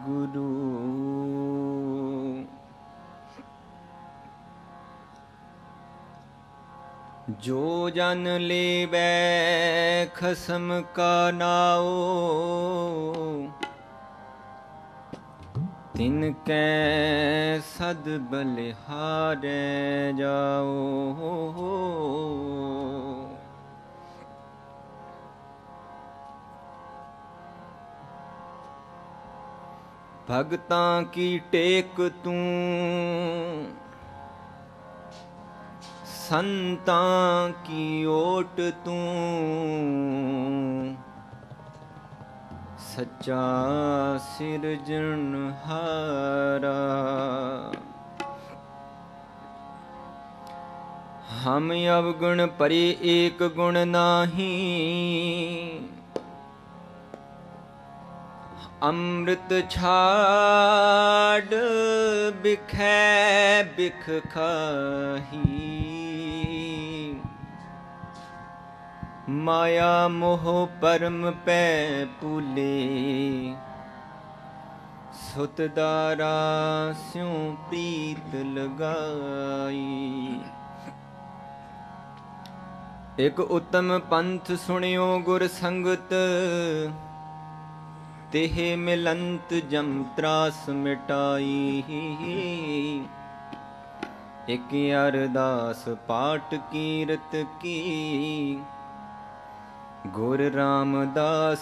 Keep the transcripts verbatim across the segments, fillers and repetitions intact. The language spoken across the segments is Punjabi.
गुरु। जो जन लेवै खसम का नाओ, तिनकै सद बलिहारै जाओ। भगतां की टेक तू, संतां की ओट तू, सच्चा सिरजनहारा। हम अवगुण परे एक गुण नाही, अमृत छाड़ बिखै बिख खाही। माया मोह परम पै पूले, सुत दारा स्यों प्रीत लगाई। एक उत्तम पंथ सुनियो गुर संगत, तेह मिलंत जम त्रास मिटाई। एक अरदास पाठ कीरत की, गुर रामदास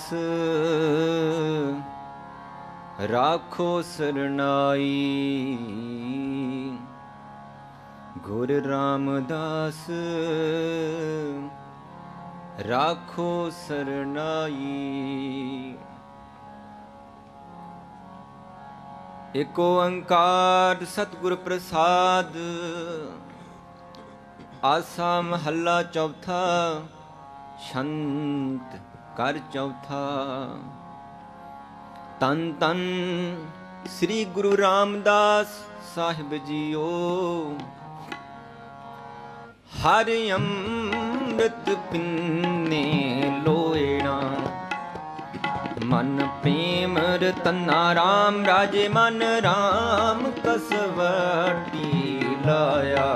राखो सरनाई। गुर रामदास राखो सरनाई। एक ओंकार सतगुर प्रसाद, आसा महला चौथा, छंत कर चौथा। तन तन श्री गुरु रामदास साहिब जीओ, हर अमृत पिन्ने लोएना। मन प्रेम रतना राम राजे, मन राम कसवटी लाया।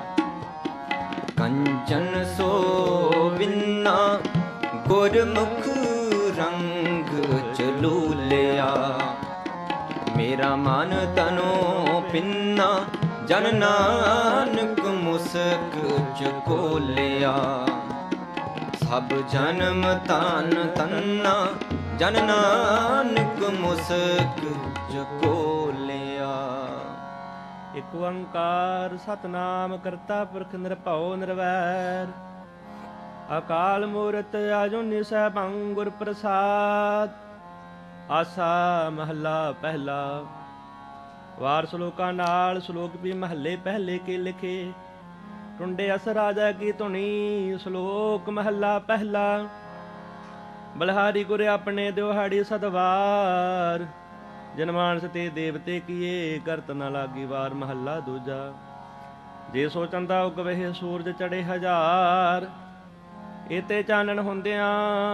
कंचन सो बिन्ना गुरमुख रंग चलू लिया। मेरा मन तनो पिन्ना, जन नानक मुसक चको लिया। सब जन्म तान तन्ना, जन नानक मुसक चको लिया। एक ओंकार सतनाम करता पुरख निरभਉ निरवैर। अकाल मूरत आजुनि सैभं गुर प्रसाद। आसा महला पहला। वार श्लोका नाल श्लोक भी महले पहले के लिखे। टुंडे अस राजा की धुनी, श्लोक महला पहला। बलिहारी गुर अपने दिहाड़ी सदवार। जन मानस ते देवते किए, करत न लागी वार महला दूजा। जे सो चंदा उगवे सूरज चढ़े हजार। इते चानन हुंदियां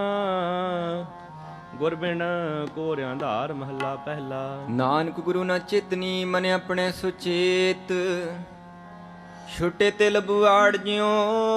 गुर बिन कोरियां धार महला पहला। नानक गुरु न चेतनी, मन अपने सुचेत। छुटे तिल बुआड़ ज्यों,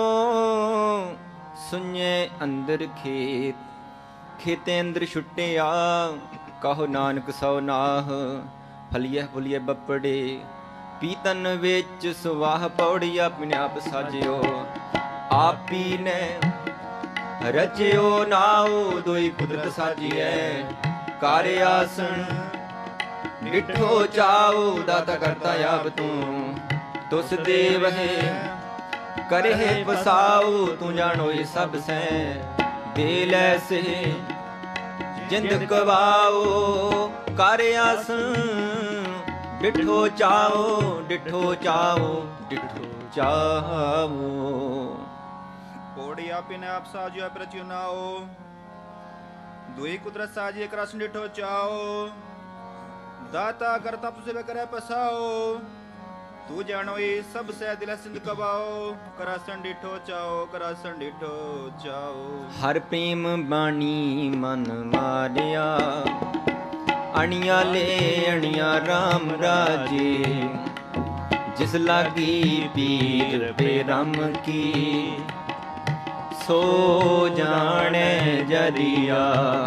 सुने अंदर खेत। खेते अंदर छुटे आ, कहो नानक सौ नाह। फलिए फुलिए बपड़े, पीतन विच सुवाह पौड़ी। अपने आप साजियो आपी ने रचियो नाओ। दोई कुदरत साजिए कार्य आसन। डिठो चाओ दाता करता आप तू। तुस देव है करे बसाओ। तू जानो ये सब से दिल ऐसे जिंद कवाओ। कार्य आसन डिठो चाओ, डिठो चाओ, डिठो चाओ। कोड़ी आपी ने आप साजियो प्रचु नाओ। दुई कुदरत साजिए करसन डिठो चाओ। दाता करता तुझे करे पसाओ। तू जानो ये सब से दिल सिंध कबाओ। करासन डिठो चाओ, करासन डिठो चाओ। हर प्रेम बाणी मन मारिया। ਅਣੀਆਂ ਲੈ ਅਣੀਆਂ RAM ਰਾਜੇ ਜਿਸ ਲਾਗੀ ਪੀਰ ਬੇਰਮ ਕੀ ਸੋ ਜਾਣੈ ਜਰੀਆ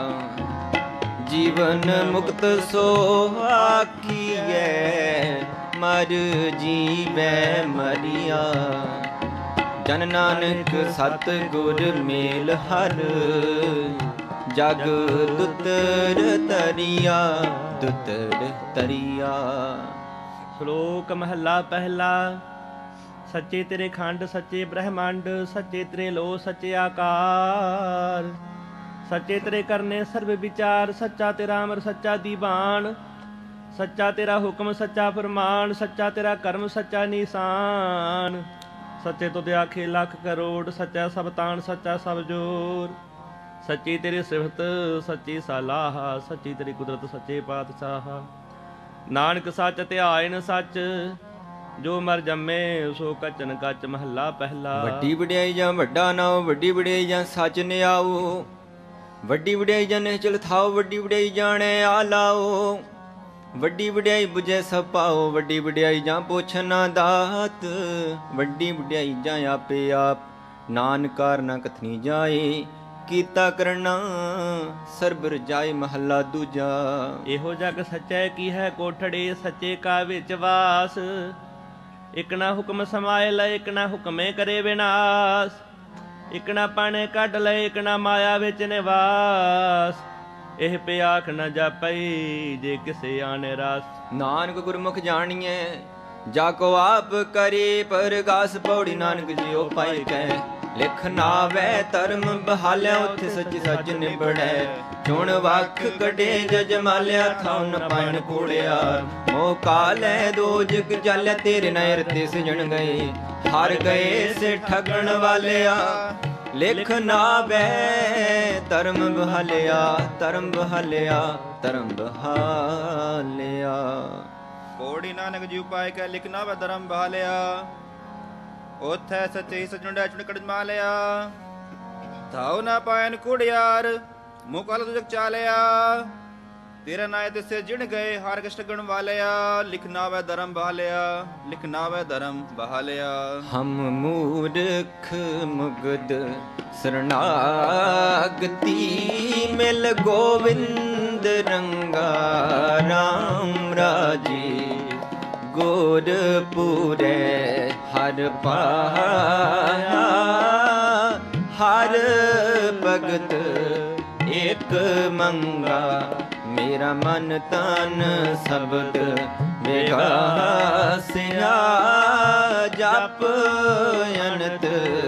ਜੀਵਨ ਮੁਕਤ ਸੋ ਆਖੀਐ ਮਰ ਜੀਵੈ ਮਰੀਆ ਜਨ ਨਾਨਕ ਸਤ ਗੁਰ ਮੇਲ ਹਰ ਜਗ ਦੁਤਰ ਤਰੀਆ ਦੁਤਰ ਤਰੀਆ। ਸ਼ਲੋਕ ਮਹੱਲਾ ਪਹਿਲਾ। ਸੱਚੇ ਤੇਰੇ ਖੰਡ ਸੱਚੇ ਬ੍ਰਹਮੰਡ ਸੱਚੇ ਤੇਰੇ ਲੋ ਸੱਚੇ ਆਕਾਰ ਸੱਚੇ ਤੇਰੇ ਕਰਨੇ ਸਰਬ ਵਿਚਾਰ ਸੱਚਾ ਤੇਰਾ ਅਮਰ ਸੱਚਾ ਦੀਵਾਨ ਸੱਚਾ ਤੇਰਾ ਹੁਕਮ ਸੱਚਾ ਫਰਮਾਨ ਸੱਚਾ ਤੇਰਾ ਕਰਮ ਸੱਚਾ ਨਿਸ਼ਾਨ ਸੱਚੇ ਤੁਧ ਆਖੇ ਲੱਖ ਕਰੋੜ ਸੱਚਾ ਸਭ ਤਾਣ ਸੱਚਾ ਸਭ ਜੋਰ ਸੱਚੀ ਤੇਰੀ ਸਿਫਤ ਸੱਚੀ ਸਲਾਹ ਸੱਚੀ ਤੇਰੀ ਕੁਦਰਤ ਸੱਚੇ ਪਾਤਸ਼ਾਹ ਨਾਨਕ ਸੱਚ ਧਿਆਇਨ ਸੱਚ ਜੋ ਮਰ ਜੰਮੇ ਸੋ ਕਚਨ ਕਚ ਮਹੱਲਾ ਪਹਿਲਾ। ਵੱਡੀ ਵਡਿਆਈ ਜਾਂ ਵੱਡਾ ਨਾਉ ਵੱਡੀ ਵਡਿਆਈ ਜਾਂ ਸੱਚ ਨਿਆਓ ਵੱਡੀ ਵਡਿਆਈ ਜਾਂ ਨਿਹਚਲ ਥਾਓ ਵੱਡੀ ਵਡਿਆਈ ਜਾਣੈ ਆਲਾਓ ਵੱਡੀ ਵਡਿਆਈ ਬੁਝੈ ਸਭ ਪਾਓ ਵੱਡੀ ਵਡਿਆਈ ਜਾਂ ਪੁੱਛਣਾ ਦਾਤ ਵੱਡੀ ਵਡਿਆਈ ਜਾਂ ਆਪੇ ਆਪ ਨਾਨਕਾਰ ਨਾ ਕਥਨੀ ਜਾਏ ਕੀਤਾ ਕਰਨਾ ਸਰਬ ਰਜਾਏ ਮਹੱਲਾ ਦੂਜਾ। ਇਹੋ ਜਗ ਸੱਚੈ ਕੀ ਹੈ ਕੋਠੜੇ ਸੱਚੇ ਕਾ ਵਿੱਚ ਵਾਸ ਇਕ ਨਾ ਹੁਕਮ ਸਮਾਏ ਲੈ ਇਕ ਨਾ ਹੁਕਮੇ ਕਰੇ ਵਿਨਾਸ਼ ਇਕ ਨਾ ਪਾਣੇ ਕੱਢ ਲੈ ਇਕ ਨਾ ਮਾਇਆ ਵਿੱਚ ਨਿਵਾਸ ਇਹ ਪਿਆਖ ਨ ਜਾਪਈ ਜੇ ਕਿਸੇ ਆਣੇ ਰਾਸ ਨਾਨਕ ਗੁਰਮੁਖ ਜਾਣੀਐ ਜਾ ਕੋ ਆਪ ਕਰੇ ਪਰਗਾਸ ਪੌੜੀ ਨਾਨਕ ਜਿਉ ਪਾਈ ਕੈ ਲਿਖ ਨਾਵੈ ਧਰਮ ਬਹਾਲਿਆ ਉਥੇ ਸੱਚ ਸੱਚ ਨਿਬੜੈ ਚੁਣ ਵਖ ਕਢੇ ਜਜ ਮਾਲਿਆ ਥਾਉ ਨ ਪਾਇਣ ਕੂੜਿਆ ਮੋਹ ਕਾਲੈ ਦੋਜਕ ਜਲ ਤੇਰੇ ਨੈਰ ਤੇ ਸਜਣ ਗਏ ਹਰ ਗਏ ਸੇ ਠਗਣ ਵਾਲਿਆ ਲਿਖ ਨਾਵੈ ਧਰਮ ਬਹਾਲਿਆ ਧਰਮ ਬਹਾਲਿਆ ਧਰਮ ਬਹਾਲਿਆ। ਪੌੜੀ ਨਾਨਕ ਜੀ ਉਪਾਇ ਕੈ ਲਿਖ ਨਾਵੈ ਧਰਮ ਬਹਾਲਿਆ ਉਥੈ ਸੱਚੇ ਸਜੁੰਡਾ ਚੁਣ ਕੜ ਮਾਲਿਆ ਥਾਉ ਨਾ ਪਾਇਨ ਕੁੜਿਆਰ ਮੁਕਲ ਤੁਜਕ ਚਾਲਿਆ ਤੇਰਾ ਨਾਇ ਤਿਸੇ ਜਿਣ ਗਏ ਹਰ ਕਸ਼ਟ ਗਣ ਵਾਲਿਆ ਲਿਖ ਨਾਵੈ ਧਰਮ ਬਹਾਲਿਆ ਲਿਖ ਨਾਵੈ ਧਰਮ ਬਹਾਲਿਆ। ਹਮ ਮੂਰਖ ਮੁਗਦ ਸਰਨਾਗਤੀ ਮਿਲ ਗੋਵਿੰਦ ਰੰਗਾ RAM ਰਾਜੇ ਗੁਰਪੁਰੈ ਹਰ ਪਾਇਆ ਹਰ ਭਗਤ ਏਕ ਮੰਗਾ ਮੇਰਾ ਮਨ ਤਨ ਸ਼ਬਦ ਵਿਗਾਸਿਆ ਜਪ ਅਨੰਤ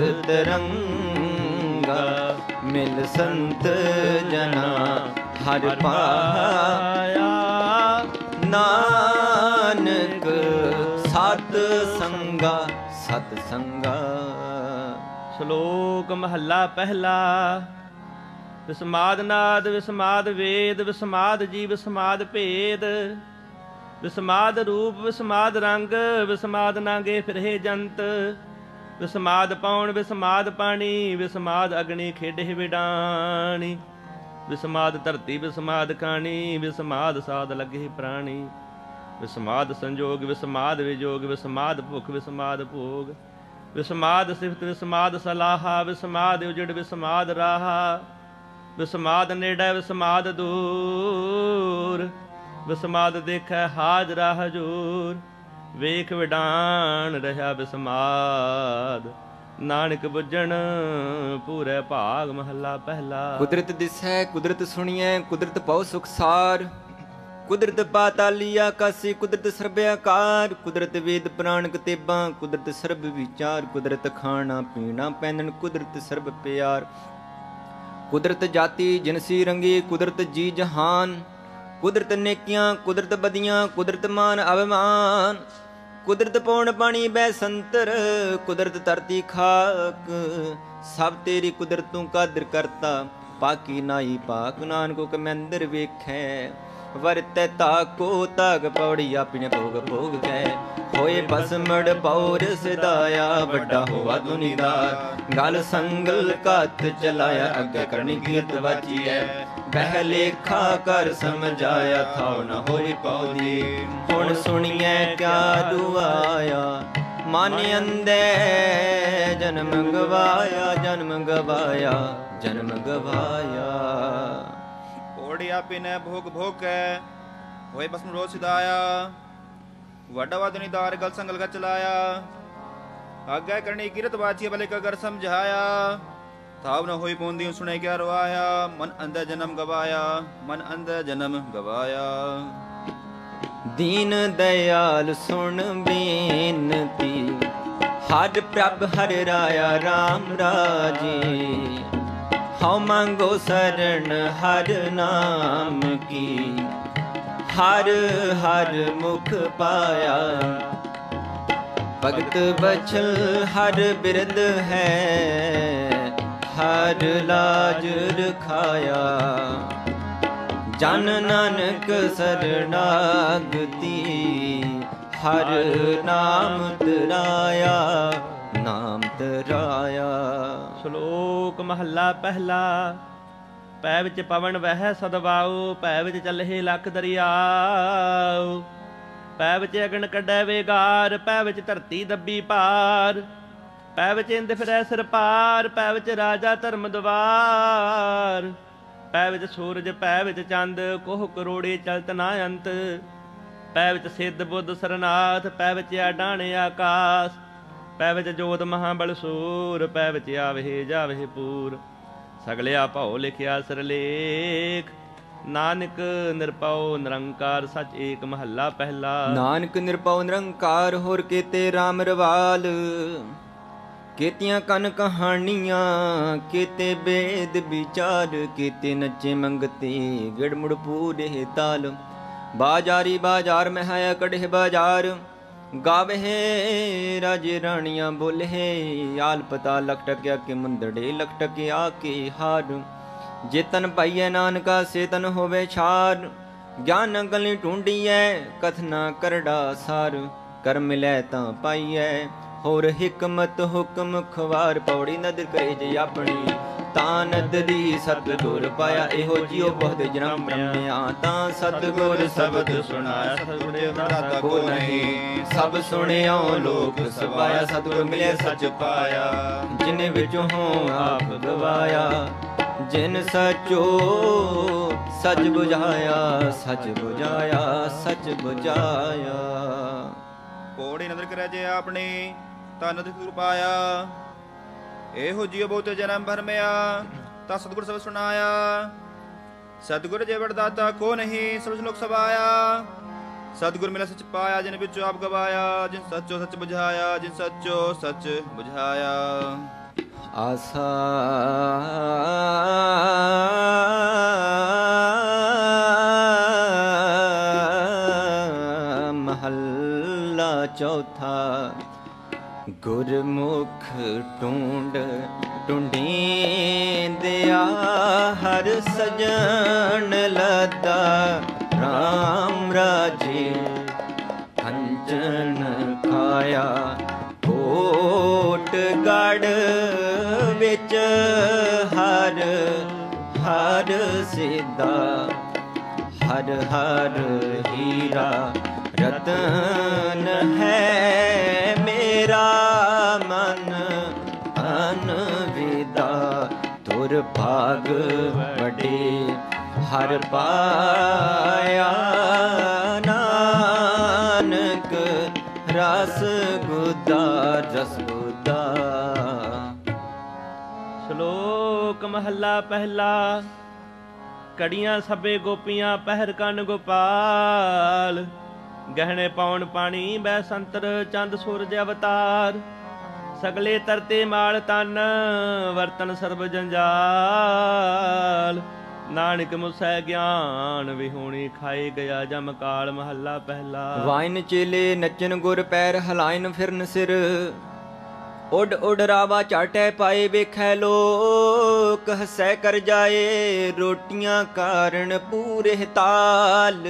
ਤਰੰਗਾ ਮਿਲ ਸੰਤ ਜਨਾ ਹਰ ਪਾਇਆ ਨਾਨਕ ਸਤ ਸੰਗਾ ਸਤ ਸੰਗਾ। ਸ਼ਲੋਕ ਮਹੱਲਾ ਪਹਿਲਾ। ਵਿਸਮਾਦ ਨਾਦ ਵਿਸਮਾਦ ਵੇਦ ਵਿਸਮਾਦ ਜੀ ਵਿਸਮਾਦ ਭੇਦ ਵਿਸਮਾਦ ਰੂਪ ਵਿਸਮਾਦ ਰੰਗ ਵਿਸਮਾਦ ਨਾਗੇ ਫਿਰਹੇ ਜੰਤ ਵਿਸਮਾਦ ਪਾਉਣ ਵਿਸਮਾਦ ਪਾਣੀ ਵਿਸਮਾਦ ਅਗਨੀ ਖੇਡੇ ਵਿਡਾਣੀ ਵਿਸਮਾਦ ਧਰਤੀ ਵਿਸਮਾਦ ਖਾਣੀ ਵਿਸਮਾਦ ਸਾਧ ਲੱਗੇ ਪ੍ਰਾਣੀ ਵਿਸਮਾਦ ਸੰਜੋਗ ਵਿਸਮਾਦ ਵਿਜੋਗ ਵਿਸਮਾਦ ਭੁਖ ਵਿਸਮਾਦ ਭੋਗ ਵਿਸਮਾਦ ਸਿਫਤ ਵਿਸਮਾਦ ਸਲਾਹਾ ਵਿਸਮਾਦ ਉਜੜ ਵਿਸਮਾਦ ਰਾਹਾ ਵਿਸਮਾਦ ਨੇੜੇ ਵਿਸਮਾਦ ਦੂਰ ਵਿਸਮਾਦ ਦੇਖੈ ਹਾਜ਼ਰਾ ਹਜੂਰ ਵੇਖ ਵਿਡਾਣ ਰਹਾ ਵਿਸਮਾਦ ਨਾਨਕ ਬੁੱਝਣ ਪੂਰੇ ਭਾਗ ਮਹੱਲਾ ਪਹਿਲਾ। ਕੁਦਰਤ ਦਿਸੈ ਕੁਦਰਤ ਸੁਣੀਐ ਕੁਦਰਤ ਪਉ ਸੁਖਸਾਰ ਕੁਦਰਤ ਪਾਤਾਲੀ ਆਕਾਸੀ ਕੁਦਰਤ ਸਰਬ ਆਕਾਰ ਕੁਦਰਤ ਵੇਦ ਪ੍ਰਾਣ ਕਤੇਬਾਂ ਕੁਦਰਤ ਸਰਬ ਵਿਚਾਰ ਕੁਦਰਤ ਖਾਣਾ ਪੀਣਾ ਪਹਿਨਣ ਕੁਦਰਤ ਸਰਬ ਪਿਆਰ ਕੁਦਰਤ ਜਾਤੀ ਜਿਨਸੀ ਰੰਗੀ ਕੁਦਰਤ ਜੀ ਜਹਾਨ ਕੁਦਰਤ ਨੇਕੀਆਂ ਕੁਦਰਤ ਬਦੀਆਂ ਕੁਦਰਤ ਮਾਨ ਅਭਿਮਾਨ ਕੁਦਰਤ ਪੌਣ ਪਾਣੀ ਬੈ ਸੰਤਰ ਕੁਦਰਤ ਧਰਤੀ ਖਾਕ ਸਭ ਤੇਰੀ ਕੁਦਰਤ ਤੂੰ ਕਾਦਰ ਕਰਤਾ ਪਾਕੀ ਨਾਈ ਪਾਕ ਨਾਨਕੋ ਕਮੰਦਰ ਵੇਖੈ ਵਰਤੈ ਤਾਕੋ ਤਗ ਪੌੜੀ ਆਪਣੇ ਭੋਗ ਭੋਗ ਕੈ ਹੋਏ ਬਸਮੜ ਪੌਰ ਸਿਦਾਇਆ ਵੱਡਾ ਹੋਵਾ ਦੁਨੀਦਾਰ ਗਲ ਸੰਗਲ ਕਤ ਚਲਾਇਆ ਅੱਗੇ ਕਰਨੀ ਕੀਰਤ ਵਾਚੀਐ ਬਹਿ ਲੇਖਾ ਕਰ ਸਮਝਾਇਆ ਥਾਉ ਨ ਹੋਈ ਪੌਦੀ ਹੁਣ ਸੁਣੀਐ ਕਿਆ ਦੁਆਇਆ ਮਨ ਅੰਦੇ ਜਨਮ ਗਵਾਇਆ ਜਨਮ ਗਵਾਇਆ ਜਨਮ ਗਵਾਇਆ ਪੌੜੀ ਆਪੇ ਨੇ ਭੋਗ ਭੋਗ ਕੈ ਹੋਏ ਬਸਮ ਰੋਜ ਸਿਦਾਇਆ ਵੱਡਾ ਵਾ ਦੁਨੀਦਾਰ ਗਲ ਸੰਗਲ ਕਾ ਚਲਾਇਆ ਆਗੇ ਕਰਨੀ ਕੀਰਤ ਵਾਚੀ ਭਲੇ ਕਗਰ ਸਮਝਾਇਆ ਥਾਵ ਨ ਹੋਈ ਪੌਂਦੀ ਸੁਣੇ ਕਿਆ ਰਵਾਇਆ ਮਨ ਅੰਦਰ ਜਨਮ ਗਵਾਇਆ ਮਨ ਅੰਦਰ ਜਨਮ ਗਵਾਇਆ ਦੀਨ ਦਇਆਲ ਸੁਣ ਬੇਨਤੀ ਹਰ ਪ੍ਰਭ ਹਰ ਰਾਇਆ ਰਾਮ ਰਾਜੀ ਹਉ ਮੰਗੋ ਸਰਣ ਹਰ ਨਾਮ ਕੀ ਹਰ ਹਰ ਮੁਖ ਪਾਇਆ ਭਗਤ ਬਚਲ ਹਰ ਬਿਰਦ ਹੈ ਹਰ ਲਾਜ ਰਖਾਇਆ ਜਨ ਨਾਨਕ ਸਰਨਾਗਤੀ ਹਰ ਨਾਮ ਤਰਾਇਆ ਨਾਮ ਤਰਾਇਆ। ਸ਼ਲੋਕ ਮਹੱਲਾ ਪਹਿਲਾ। ਪੈ ਵਿੱਚ ਪਵਨ ਵਹਿ ਸਦਵਾਉ ਪੈ ਵਿੱਚ ਚੱਲਹਿ ਲੱਖ ਦਰਿਆਉ ਪੈ ਵਿੱਚ ਅਗਨ ਕੱਢੈ ਵੇਗਾਰ ਪੈ ਵਿੱਚ ਧਰਤੀ ਦੱਬੀ ਪਾਰ ਪੈ ਵਿੱਚ ਇੰਦ ਫਿਰੈ ਸਿਰ ਪਾਰ ਪੈ ਵਿੱਚ ਰਾਜਾ ਧਰਮ ਦਵਾਰ ਪੈ ਵਿੱਚ ਸੂਰਜ ਪੈ ਵਿੱਚ ਚੰਦ ਕੋਹ ਕਰੋੜੇ ਚਲਤ ਨਾ ਅੰਤ ਪੈ ਵਿੱਚ ਸਿੱਧ ਬੁੱਧ ਸਰਨਾਥ ਪੈ ਵਿੱਚ ਆਡਾਣੇ ਆਕਾਸ ਪੈ ਵਿੱਚ ਜੋਤ ਮਹਾਬਲ ਸੂਰ ਪੈ ਵਿੱਚ ਆਵਹਿ ਜਾਵਹਿ ਪੂਰ ਸਗਲਿਆ ਭਉ ਲਿਖਿਆ ਸਿਰਲੇਖ ਨਾਨਕ ਨਿਰਭਉ ਨਿਰੰਕਾਰ ਸਚ ਏਕ ਮਹੱਲਾ ਪਹਿਲਾ। ਨਾਨਕ ਨਿਰਭਉ ਨਿਰੰਕਾਰ ਹੋਰ ਕੀਤੇ ਰਾਮ ਰਵਾਲ ਕੀਤੀਆਂ ਕਨ ਕਹਾਣੀਆਂ ਕੀਤੇ ਬੇਦ ਵਿਚਾਰ ਕੀਤੇ ਨੱਚੇ ਮੰਗਤੇ ਗਿੜਮੁੜ ਪੂਰੇ ਤਾਲ ਬਾਜਾਰੀ ਬਾਜ਼ਾਰ ਮੈਂ ਹੈ ਕੜੇ ਬਾਜ਼ਾਰ ਗਾਵੇ ਰਾਜੇ ਰਾਣੀਆਂ ਬੋਲੇ ਆਲ ਪਤਾ ਲਖ ਟਕਿਆ ਕੇ ਮੁੰਦੜੇ ਲਖ ਟਕਿਆ ਕੇ ਹਾਰ ਜੇ ਤਨ ਪਾਈਐ ਨਾਨਕਾ ਸੇ ਤਨ ਹੋਵੇ ਛਾਰ ਗਿਆਨ ਗਲੀ ਢੂੰਡੀਐ ਕਥਨਾ ਕਰੜਾ ਸਾਰ ਕਰ ਮਿਲੈ ਤਾਂ ਪਾਈਐ ਹੋਰ ਹਿਕਮਤ ਹੁਕਮ ਖਵਾਰ ਪੌੜੀ ਨਦਰ ਕਰੇ ਜੇ ਆਪਣੀ ਤਾਂ ਨਦਰੀ ਸਤਿਗੁਰ ਪਾਇਆ ਇਹੋ ਜਿਉ ਬਹੁਤ ਜਨਮ ਬ੍ਰਹਮਿਆ ਤਾਂ ਸਤਿਗੁਰ ਸ਼ਬਦ ਸੁਣਾਇਆ ਸਤਿਗੁਰ ਦਾਤਾ ਕੋ ਨਹੀਂ ਸਭ ਸੁਣਿਓ ਲੋਕ ਸਵਾਇਆ ਸਤਿਗੁਰ ਮਿਲੇ ਸੱਚ ਪਾਇਆ ਜਿਨੇ ਵਿੱਚੋਂ ਹੋ ਆਪ ਗਵਾਇਆ ਜਿਨ ਸਚੋ ਸਚ ਬੁਝਾਇਆ ਸਚ ਬੁਝਾਇਆ ਸਚ ਬੁਝਾਇਆ। ਪੌੜੀ ਨਦਰ ਕਰੇ ਜੇ ਆਪਣੀ ਤਾਂ ਨਦਰ ਕਿਰਪਾਇਆ ਇਹੋ ਜਿਉ ਬਹੁਤ ਜਨਮ ਭਰਮਿਆ ਤਾਂ ਸਤਿਗੁਰ ਸਭ ਸੁਣਾਇਆ ਸਤਿਗੁਰ ਜੇ ਵਰਦਾਤਾ ਕੋ ਨਹੀਂ ਸਭ ਲੋਕ ਸਵਾਇਆ ਸਤਿਗੁਰ ਮਿਲਿਆ ਸੱਚ ਪਾਇਆ ਜਿਨ ਵਿੱਚੋਂ ਆਪ ਗਵਾਇਆ ਜਿਨ ਸੱਚੋ ਸੱਚ ਬੁਝਾਇਆ ਜਿਨ ਸੱਚੋ ਸੱਚ ਬੁਝਾਇਆ। ਆਸਾ ਮਹੱਲਾ ਚੌਥਾ। ਗੁਰਮੁਖ ਟੂੰਡ ਟੁੰਡੀਂਦਿਆ ਹਰ ਸਜਣ ਲੱਦਾ ਰਾਮ ਰਾਜੇ ਕੰਚਨ ਖਾਇਆ ਕੋਟ ਗੜ ਵਿੱਚ ਹਰ ਹਰ ਸਿੱਧਾ ਹਰ ਹਰ ਹੀਰਾ ਰਤਨ ਹੈ ਮੇਰਾ ਮਨ ਅਨਵਿਦਾ ਤੁਰ ਭਾਗ ਵਡੇ ਹਰ ਪਾਇਆ ਨਾਨਕ ਰਸ ਗੁਦਾ ਰਸ ਗੁਦਾ। ਸ਼ਲੋਕ ਮਹੱਲਾ ਪਹਿਲਾ। ਕੜੀਆਂ ਸਭੇ ਗੋਪੀਆਂ ਪਹਿਰ ਕੰਨ ਗੋਪਾਲ ਗਹਿਣੇ ਪਾਉਣ ਪਾਣੀ ਬੈ ਸੰਤਰ ਚੰਦ ਸੂਰਜ ਅਵਤਾਰ ਸਗਲੇ ਤਰਤੇ ਮਾਲ ਤਨ ਵਰਤਨ ਸਰਬ ਜੰਜਾਲ ਨਾਨਕ ਮੁਸੈ ਗਿਆਨ ਵਿਹੂਣੀ ਖਾਏ ਗਿਆ ਜਮ ਕਾਲ। ਮਹੱਲਾ ਪਹਿਲਾ। ਵਾਇਨ ਚੇਲੇ ਨੱਚਨ ਗੁਰ ਪੈਰ ਹਲਾਇਨ ਫਿਰਨ ਸਿਰ उड उड रावा झाटे पाए बेखै लोक हसै कर जाए रोटियां कारण पूरे ताल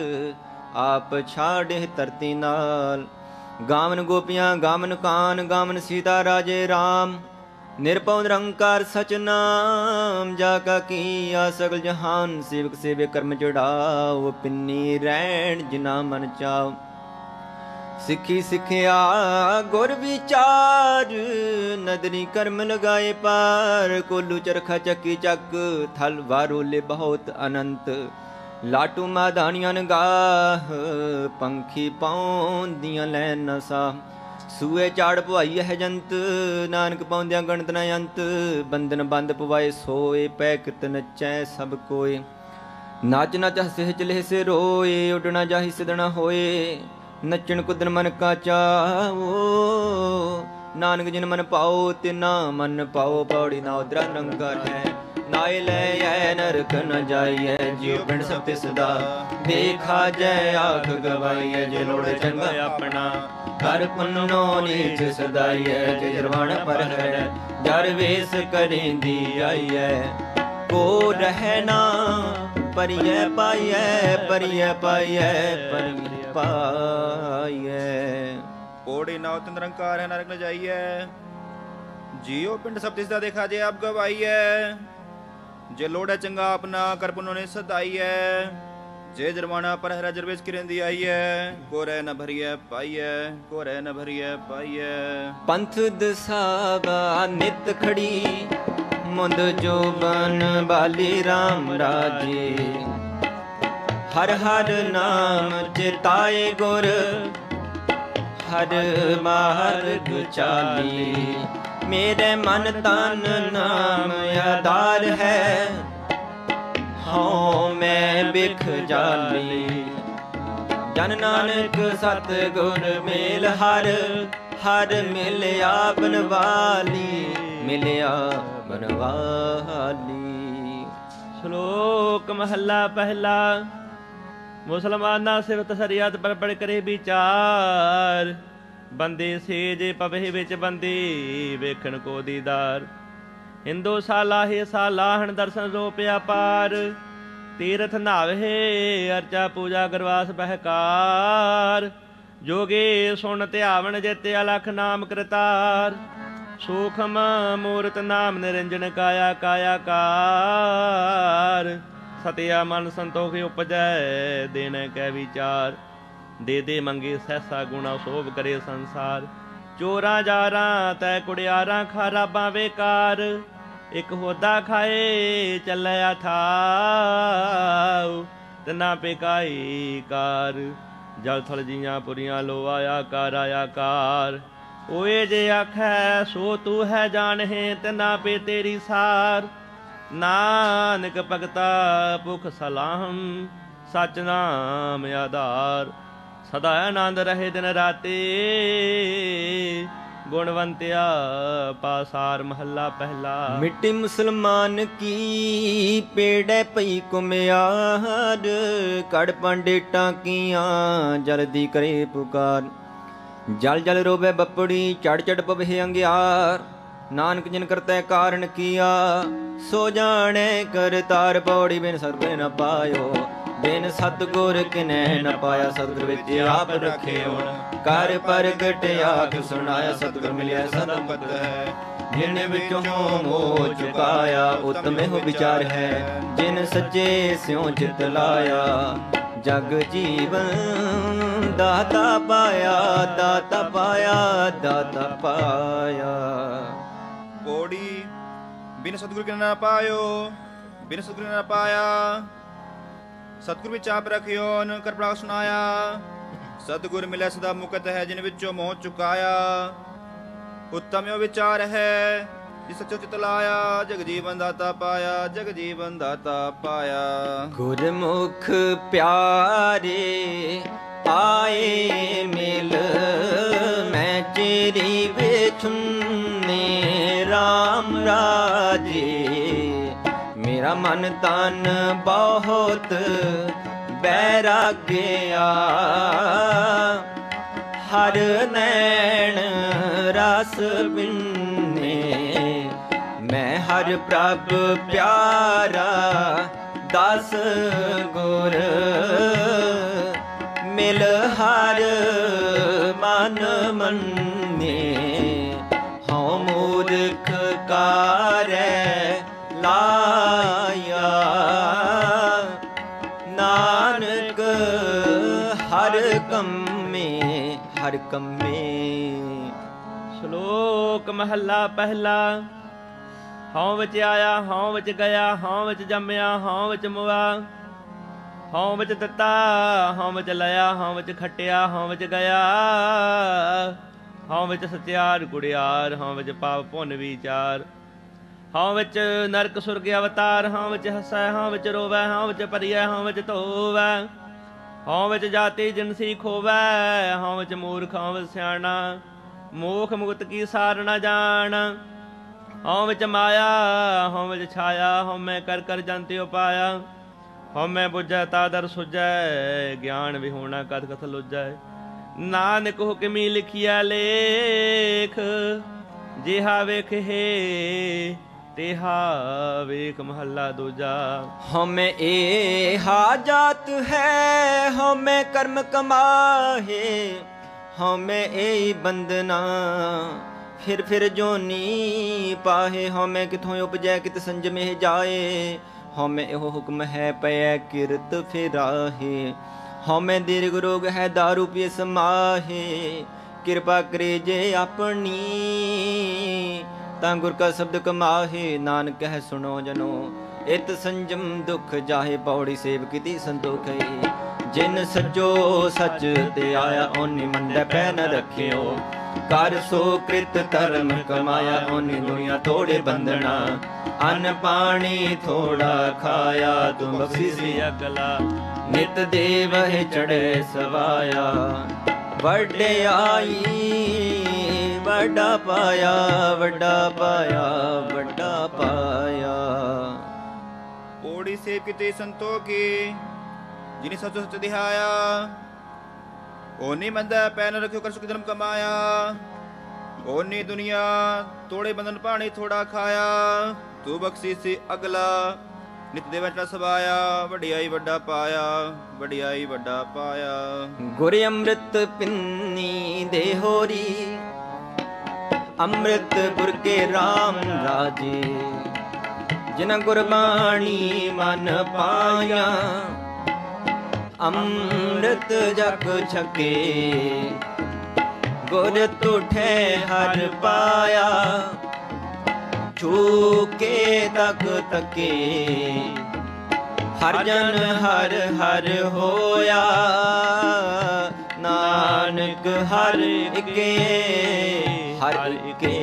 आप छाड़े धरती नाल गावन गोपियां गावन कान गावन सीता राजे राम निरपौ निरंकार सच नाम जाका किया सगल जहान सेवक सेवे कर्म चढ़ाओ पिन्नी रैन जिना मन चाओ सिखी सिखिया गुर विचार नदरी कर्म लगाए पार कोलू चरखा चक्की चक थल वारोले बहुत अनंत लाटू माधानियां गाह पंखी पाउंदियां लैन नसा सूए चाड़ पवाई है जंत नानक पाउंदियां गणत न अंत बंधन बंद पवाए सोए पै कृत नचै सब कोय नाच नच हसे चले से रोए उडना जाहि सिदना होए नचन कुदन मन का चाओ नानक जिन मन पाओ तिना मन पाओ पौड़ी ना उदरा निरंकार है नाय ले नरक न जाइए जियो पिंड सत्य सदा देखा जय आख गवाइए जे लोड़े चंगा अपना कर पुन्नो नीच सदाइए जे जरवान पर है जर वेश करेंदी आइए को रहना परिय पाइए परिय पाइए परिय पाइए पौड़ी नाव निरंकार है नरक न जाइए जियो पिंड सब तिसदा देखा जे आप गवाइए जे लोड़ा चंगा अपना कर पुनो ने सदाइए जे जरवाना पर है जरवेश किरेंदी आइए को रह न भरिए पाइए को रह न भरिए पाइए पंथ दसावा नित खड़ी मुंद जोबन बाली राम राजे हर हर नाम चिताए गुर हर मार्ग चाली मेरे मन तन नाम आधार है हाँ मैं बिख जाली जन नानक सतगुर मेल हर हर मिलया बनवाली मिलया बनवाली। श्लोक महला पहला मुसलमाना सिवत सरियत पर पढ़ करे विचार बंदे सेज पवे विच बंदी वेखण को दीदार हिंदू साला हे सालाहन दर्शन रो प्यापार तीरथ नावे अर्चा पूजा गरवास बहकार जोगे सुन ध्यावन जित अलख नाम कृतार सूखम मूर्त नाम निरंजन काया काया कार सतिया मन संतोख उपजै देन कै विचार दे दे मंगे सहसा गुणा शोभ करे संसार चोरा जारा तै कुड़ियारा खराबा बेकार एक होदा खाए चलया थाओ तना पेकाई कार जल थल जियां पुरियां लो आया कार आया कार ओए जे आखै सो तू है जान है तना पे तेरी सार नानक भगता भुख सलाहम सच नाम आधार सदा आनंद रहे दिन राते गुणवंतिया पासार महला पहला। मिट्टी मुसलमान की पेड़ पई कुम्यार कड़ पांडे टाकियां जल्दी करे पुकार जल जल रोबे बपड़ी चढ़ चढ़ पवे अंग्यार नानक जिन करते कारण किया सो जाने कर तार पौड़ी बिन सतगुर न पायो बिन सतगुर किने न पाया सतगुर विच आप रखे हुण कर परगट आख सुनाया सतगुर मिलिया सनमत है जिन विचों मोह चुकाया उत्तम हो विचार है जिन सच्चे स्यों चित लाया जग जीवन दाता पाया दाता पाया दाता पाया। पौड़ी बिन सतगुर के न पायो बिन सतगुर न पाया सतगुर विच आप रखियो न कर प्राग सुनाया सतगुर मिले सदा मुकत है जिन विचों मोह चुकाया उत्तम यो विचार है जिस सच्चो चित लाया जग जीवन दाता पाया जग जीवन दाता पाया। गुरमुख प्यारे आए मिल मैं चेरी बेचुन्ने राम राजे मेरा मन तन बहुत बैराग्या हर नैन रस ਰਸ ਬਿੰਨੇ। ਮੈਂ ਹਰ ਪ੍ਰਭ ਪਿਆਰਾ ਦਸ ਗੁਰ ਮਿਲ ਹਰ ਮਨ ਮੰਨੇ। ਹਉ ਮੂਰਖ ਕਾਰੈ ਲਾਇਆ ਨਾਨਕ ਹਰ ਕੰਮੇ ਹਰ ਕੰਮੇ। ਸ਼ਲੋਕ ਮਹੱਲਾ ਪਹਿਲਾ। ਹਉ ਵਿੱਚ ਆਇਆ ਹਉ ਵਿੱਚ ਗਿਆ, ਹਉ ਵਿੱਚ ਜੰਮਿਆ ਹਉ ਵਿੱਚ ਮੁਆ, ਹਉ ਵਿੱਚ ਦਿੱਤਾ ਹਉ ਵਿੱਚ ਲਿਆ, ਹਉ ਵਿੱਚ ਖੱਟਿਆ ਹਉ ਵਿੱਚ ਗਿਆ, ਹਉ ਵਿੱਚ ਸਚਿਆਰ ਗੁੜਿਆਰ, ਹਉ ਵਿੱਚ ਪਾਪ ਪੁੰਨ ਵਿਚਾਰ, ਹਉ ਵਿੱਚ ਨਰਕ ਸੁਰਗ ਅਵਤਾਰ, ਹਉ ਵਿੱਚ ਹੱਸੈ ਹਉ ਵਿੱਚ ਰੋਵੈ, ਹਉ ਵਿੱਚ ਭਰੀਐ ਹਉ ਵਿੱਚ ਧੋਵੈ, ਹਉ ਵਿੱਚ ਜਾਤੀ ਜਿਨਸੀ ਖੋਵੈ, ਹਉ ਵਿੱਚ ਮੂਰਖ ਹਉ ਵਿੱਚ ਸਿਆਣਾ, ਮੋਖ ਮੁਕਤ ਕੀ ਸਾਰ ਨ ਜਾਣ। ਹਉ ਵਿੱਚ ਮਾਇਆ ਹਉ ਵਿੱਚ ਛਾਇਆ, ਹਉ ਮੈਂ ਕਰ ਕਰ ਜੰਤਿ ਉਪਾਇਆ, ਹਉ ਮੈਂ ਬੁਝੈ ਤਾਦਰ ਸੁਝੈ, ਗਿਆਨ ਵਿਹੂਣਾ ਕਥ ਕਥ ਲੁਝੈ। ਨਾਨਕ ਹੁਕਮੀ ਲਿਖਿਆ ਲੇਖ, ਜਿਹਾ ਵੇਖੇ ਤੇਹਾ ਵੇਖ। ਮਹੱਲਾ ਦੂਜਾ। ਹਉਮੈ ਏਹਾ ਜਾਤ ਹੈ ਹਉਮੈ ਕਰਮ ਕਮਾਹੇ, ਹਉਮੈ ਏਹੀ ਬੰਦਨਾ ਫਿਰ ਫਿਰ ਜੋਨੀ ਪਾਹੇ। ਹਉਮੈ ਕਿਥੋਂ ਉਪਜੈ ਕਿਤ ਸੰਜਮੇ ਜਾਏ, ਹਉਮੈ ਇਹੋ ਹੁਕਮ ਹੈ ਪਇਐ ਕਿਰਤ ਫਿਰਾਹੇ। ਹਉਮੈ ਦੀਰਘ ਰੋਗ ਹੈ ਦਾਰੂ ਪੀਏ ਸਮਾਹੇ, ਕਿਰਪਾ ਕਰੇ ਜੇ ਆਪਣੀ ਤਾਂ ਗੁਰ ਕਾ ਸ਼ਬਦ ਕਮਾਹੇ। ਨਾਨਕ ਕਹਿ ਸੁਣੋ ਜਨੋ ਇਤ ਸੰਜਮ ਦੁਖ ਜਾਹੇ, ਪੌੜੀ ਸੇਵ ਕੀਤੀ ਸੰਤੋਖੇ। ਜਿਨ ਸੱਚੋ ਸੱਚ ਤੇ ਆਇਆ ਓਨੀ ਮੰਦੈ ਪੈ ਨ ਰੱਖਿਓ, ਕਰ ਸੋ ਕ੍ਰਿਤ ਧਰਮ ਕਮਾਇਆ ਓਨੀ ਦੁਨੀਆ ਤੋੜੇ ਬੰਧਨਾ। ਅੰਨ ਪਾਣੀ ਥੋੜਾ ਖਾਇਆ ਤੂੰ ਬਖਸ਼ੀ ਅਗਲਾ, ਨਿਤ ਦੇਵਹਿ ਚੜ੍ਹੇ ਸਵਾਇਆ। ਵਡਿਆਈ ਵੱਡਾ ਪਾਇਆ ਵੱਡਾ ਪਾਇਆ ਵੱਡਾ ਪਾਇਆ। ਪੌੜੀ ਸੇਵ ਕੀਤੇ ਸੰਤੋਖੀ, ਜਿਨੀ ਸੱਚ ਸੱਚ ਦਿਹਾਇਆ। ਓਨੀ ਮੰਦਾ ਪੈ ਨ ਰੱਖਿਓ, ਕਰ ਸੁਖ ਧਰਮ ਕਮਾਇਆ। ਓਨੀ ਦੁਨੀਆ ਤੋੜੇ ਬੰਧਨ ਪਾਣੀ ਥੋੜਾ ਖਾਇਆ, ਤੂੰ ਬਖਸ਼ੀ ਸੀ ਅਗਲਾ, ਨਿਤ ਦੇ ਵਿੱਚ ਸਵਾਇਆ। ਵਡਿਆਈ ਵੱਡਾ ਪਾਇਆ ਵਡਿਆਈ ਵੱਡਾ ਪਾਇਆ। ਗੁਰ ਅੰਮ੍ਰਿਤ ਪਿੰਨੀ ਦੇ ਹੋਰੀ, ਅੰਮ੍ਰਿਤ ਗੁਰ ਕੇ RAM ਰਾਜੇ। ਜਿਨ ਗੁਰਬਾਣੀ ਮਨ ਪਾਇਆ, ਅੰਮ੍ਰਿਤ ਜਗ ਛਕੇ। ਗੁਰ ਤੁਠੇ ਹਰ ਪਾਇਆ, ਛੂਕੇ ਤਕ ਤਕੇ। ਹਰ ਜਨ ਹਰ ਹਰ ਹੋਇਆ, ਨਾਨਕ ਹਰ ਇਕੇ ਹਰ ਇਕੇ।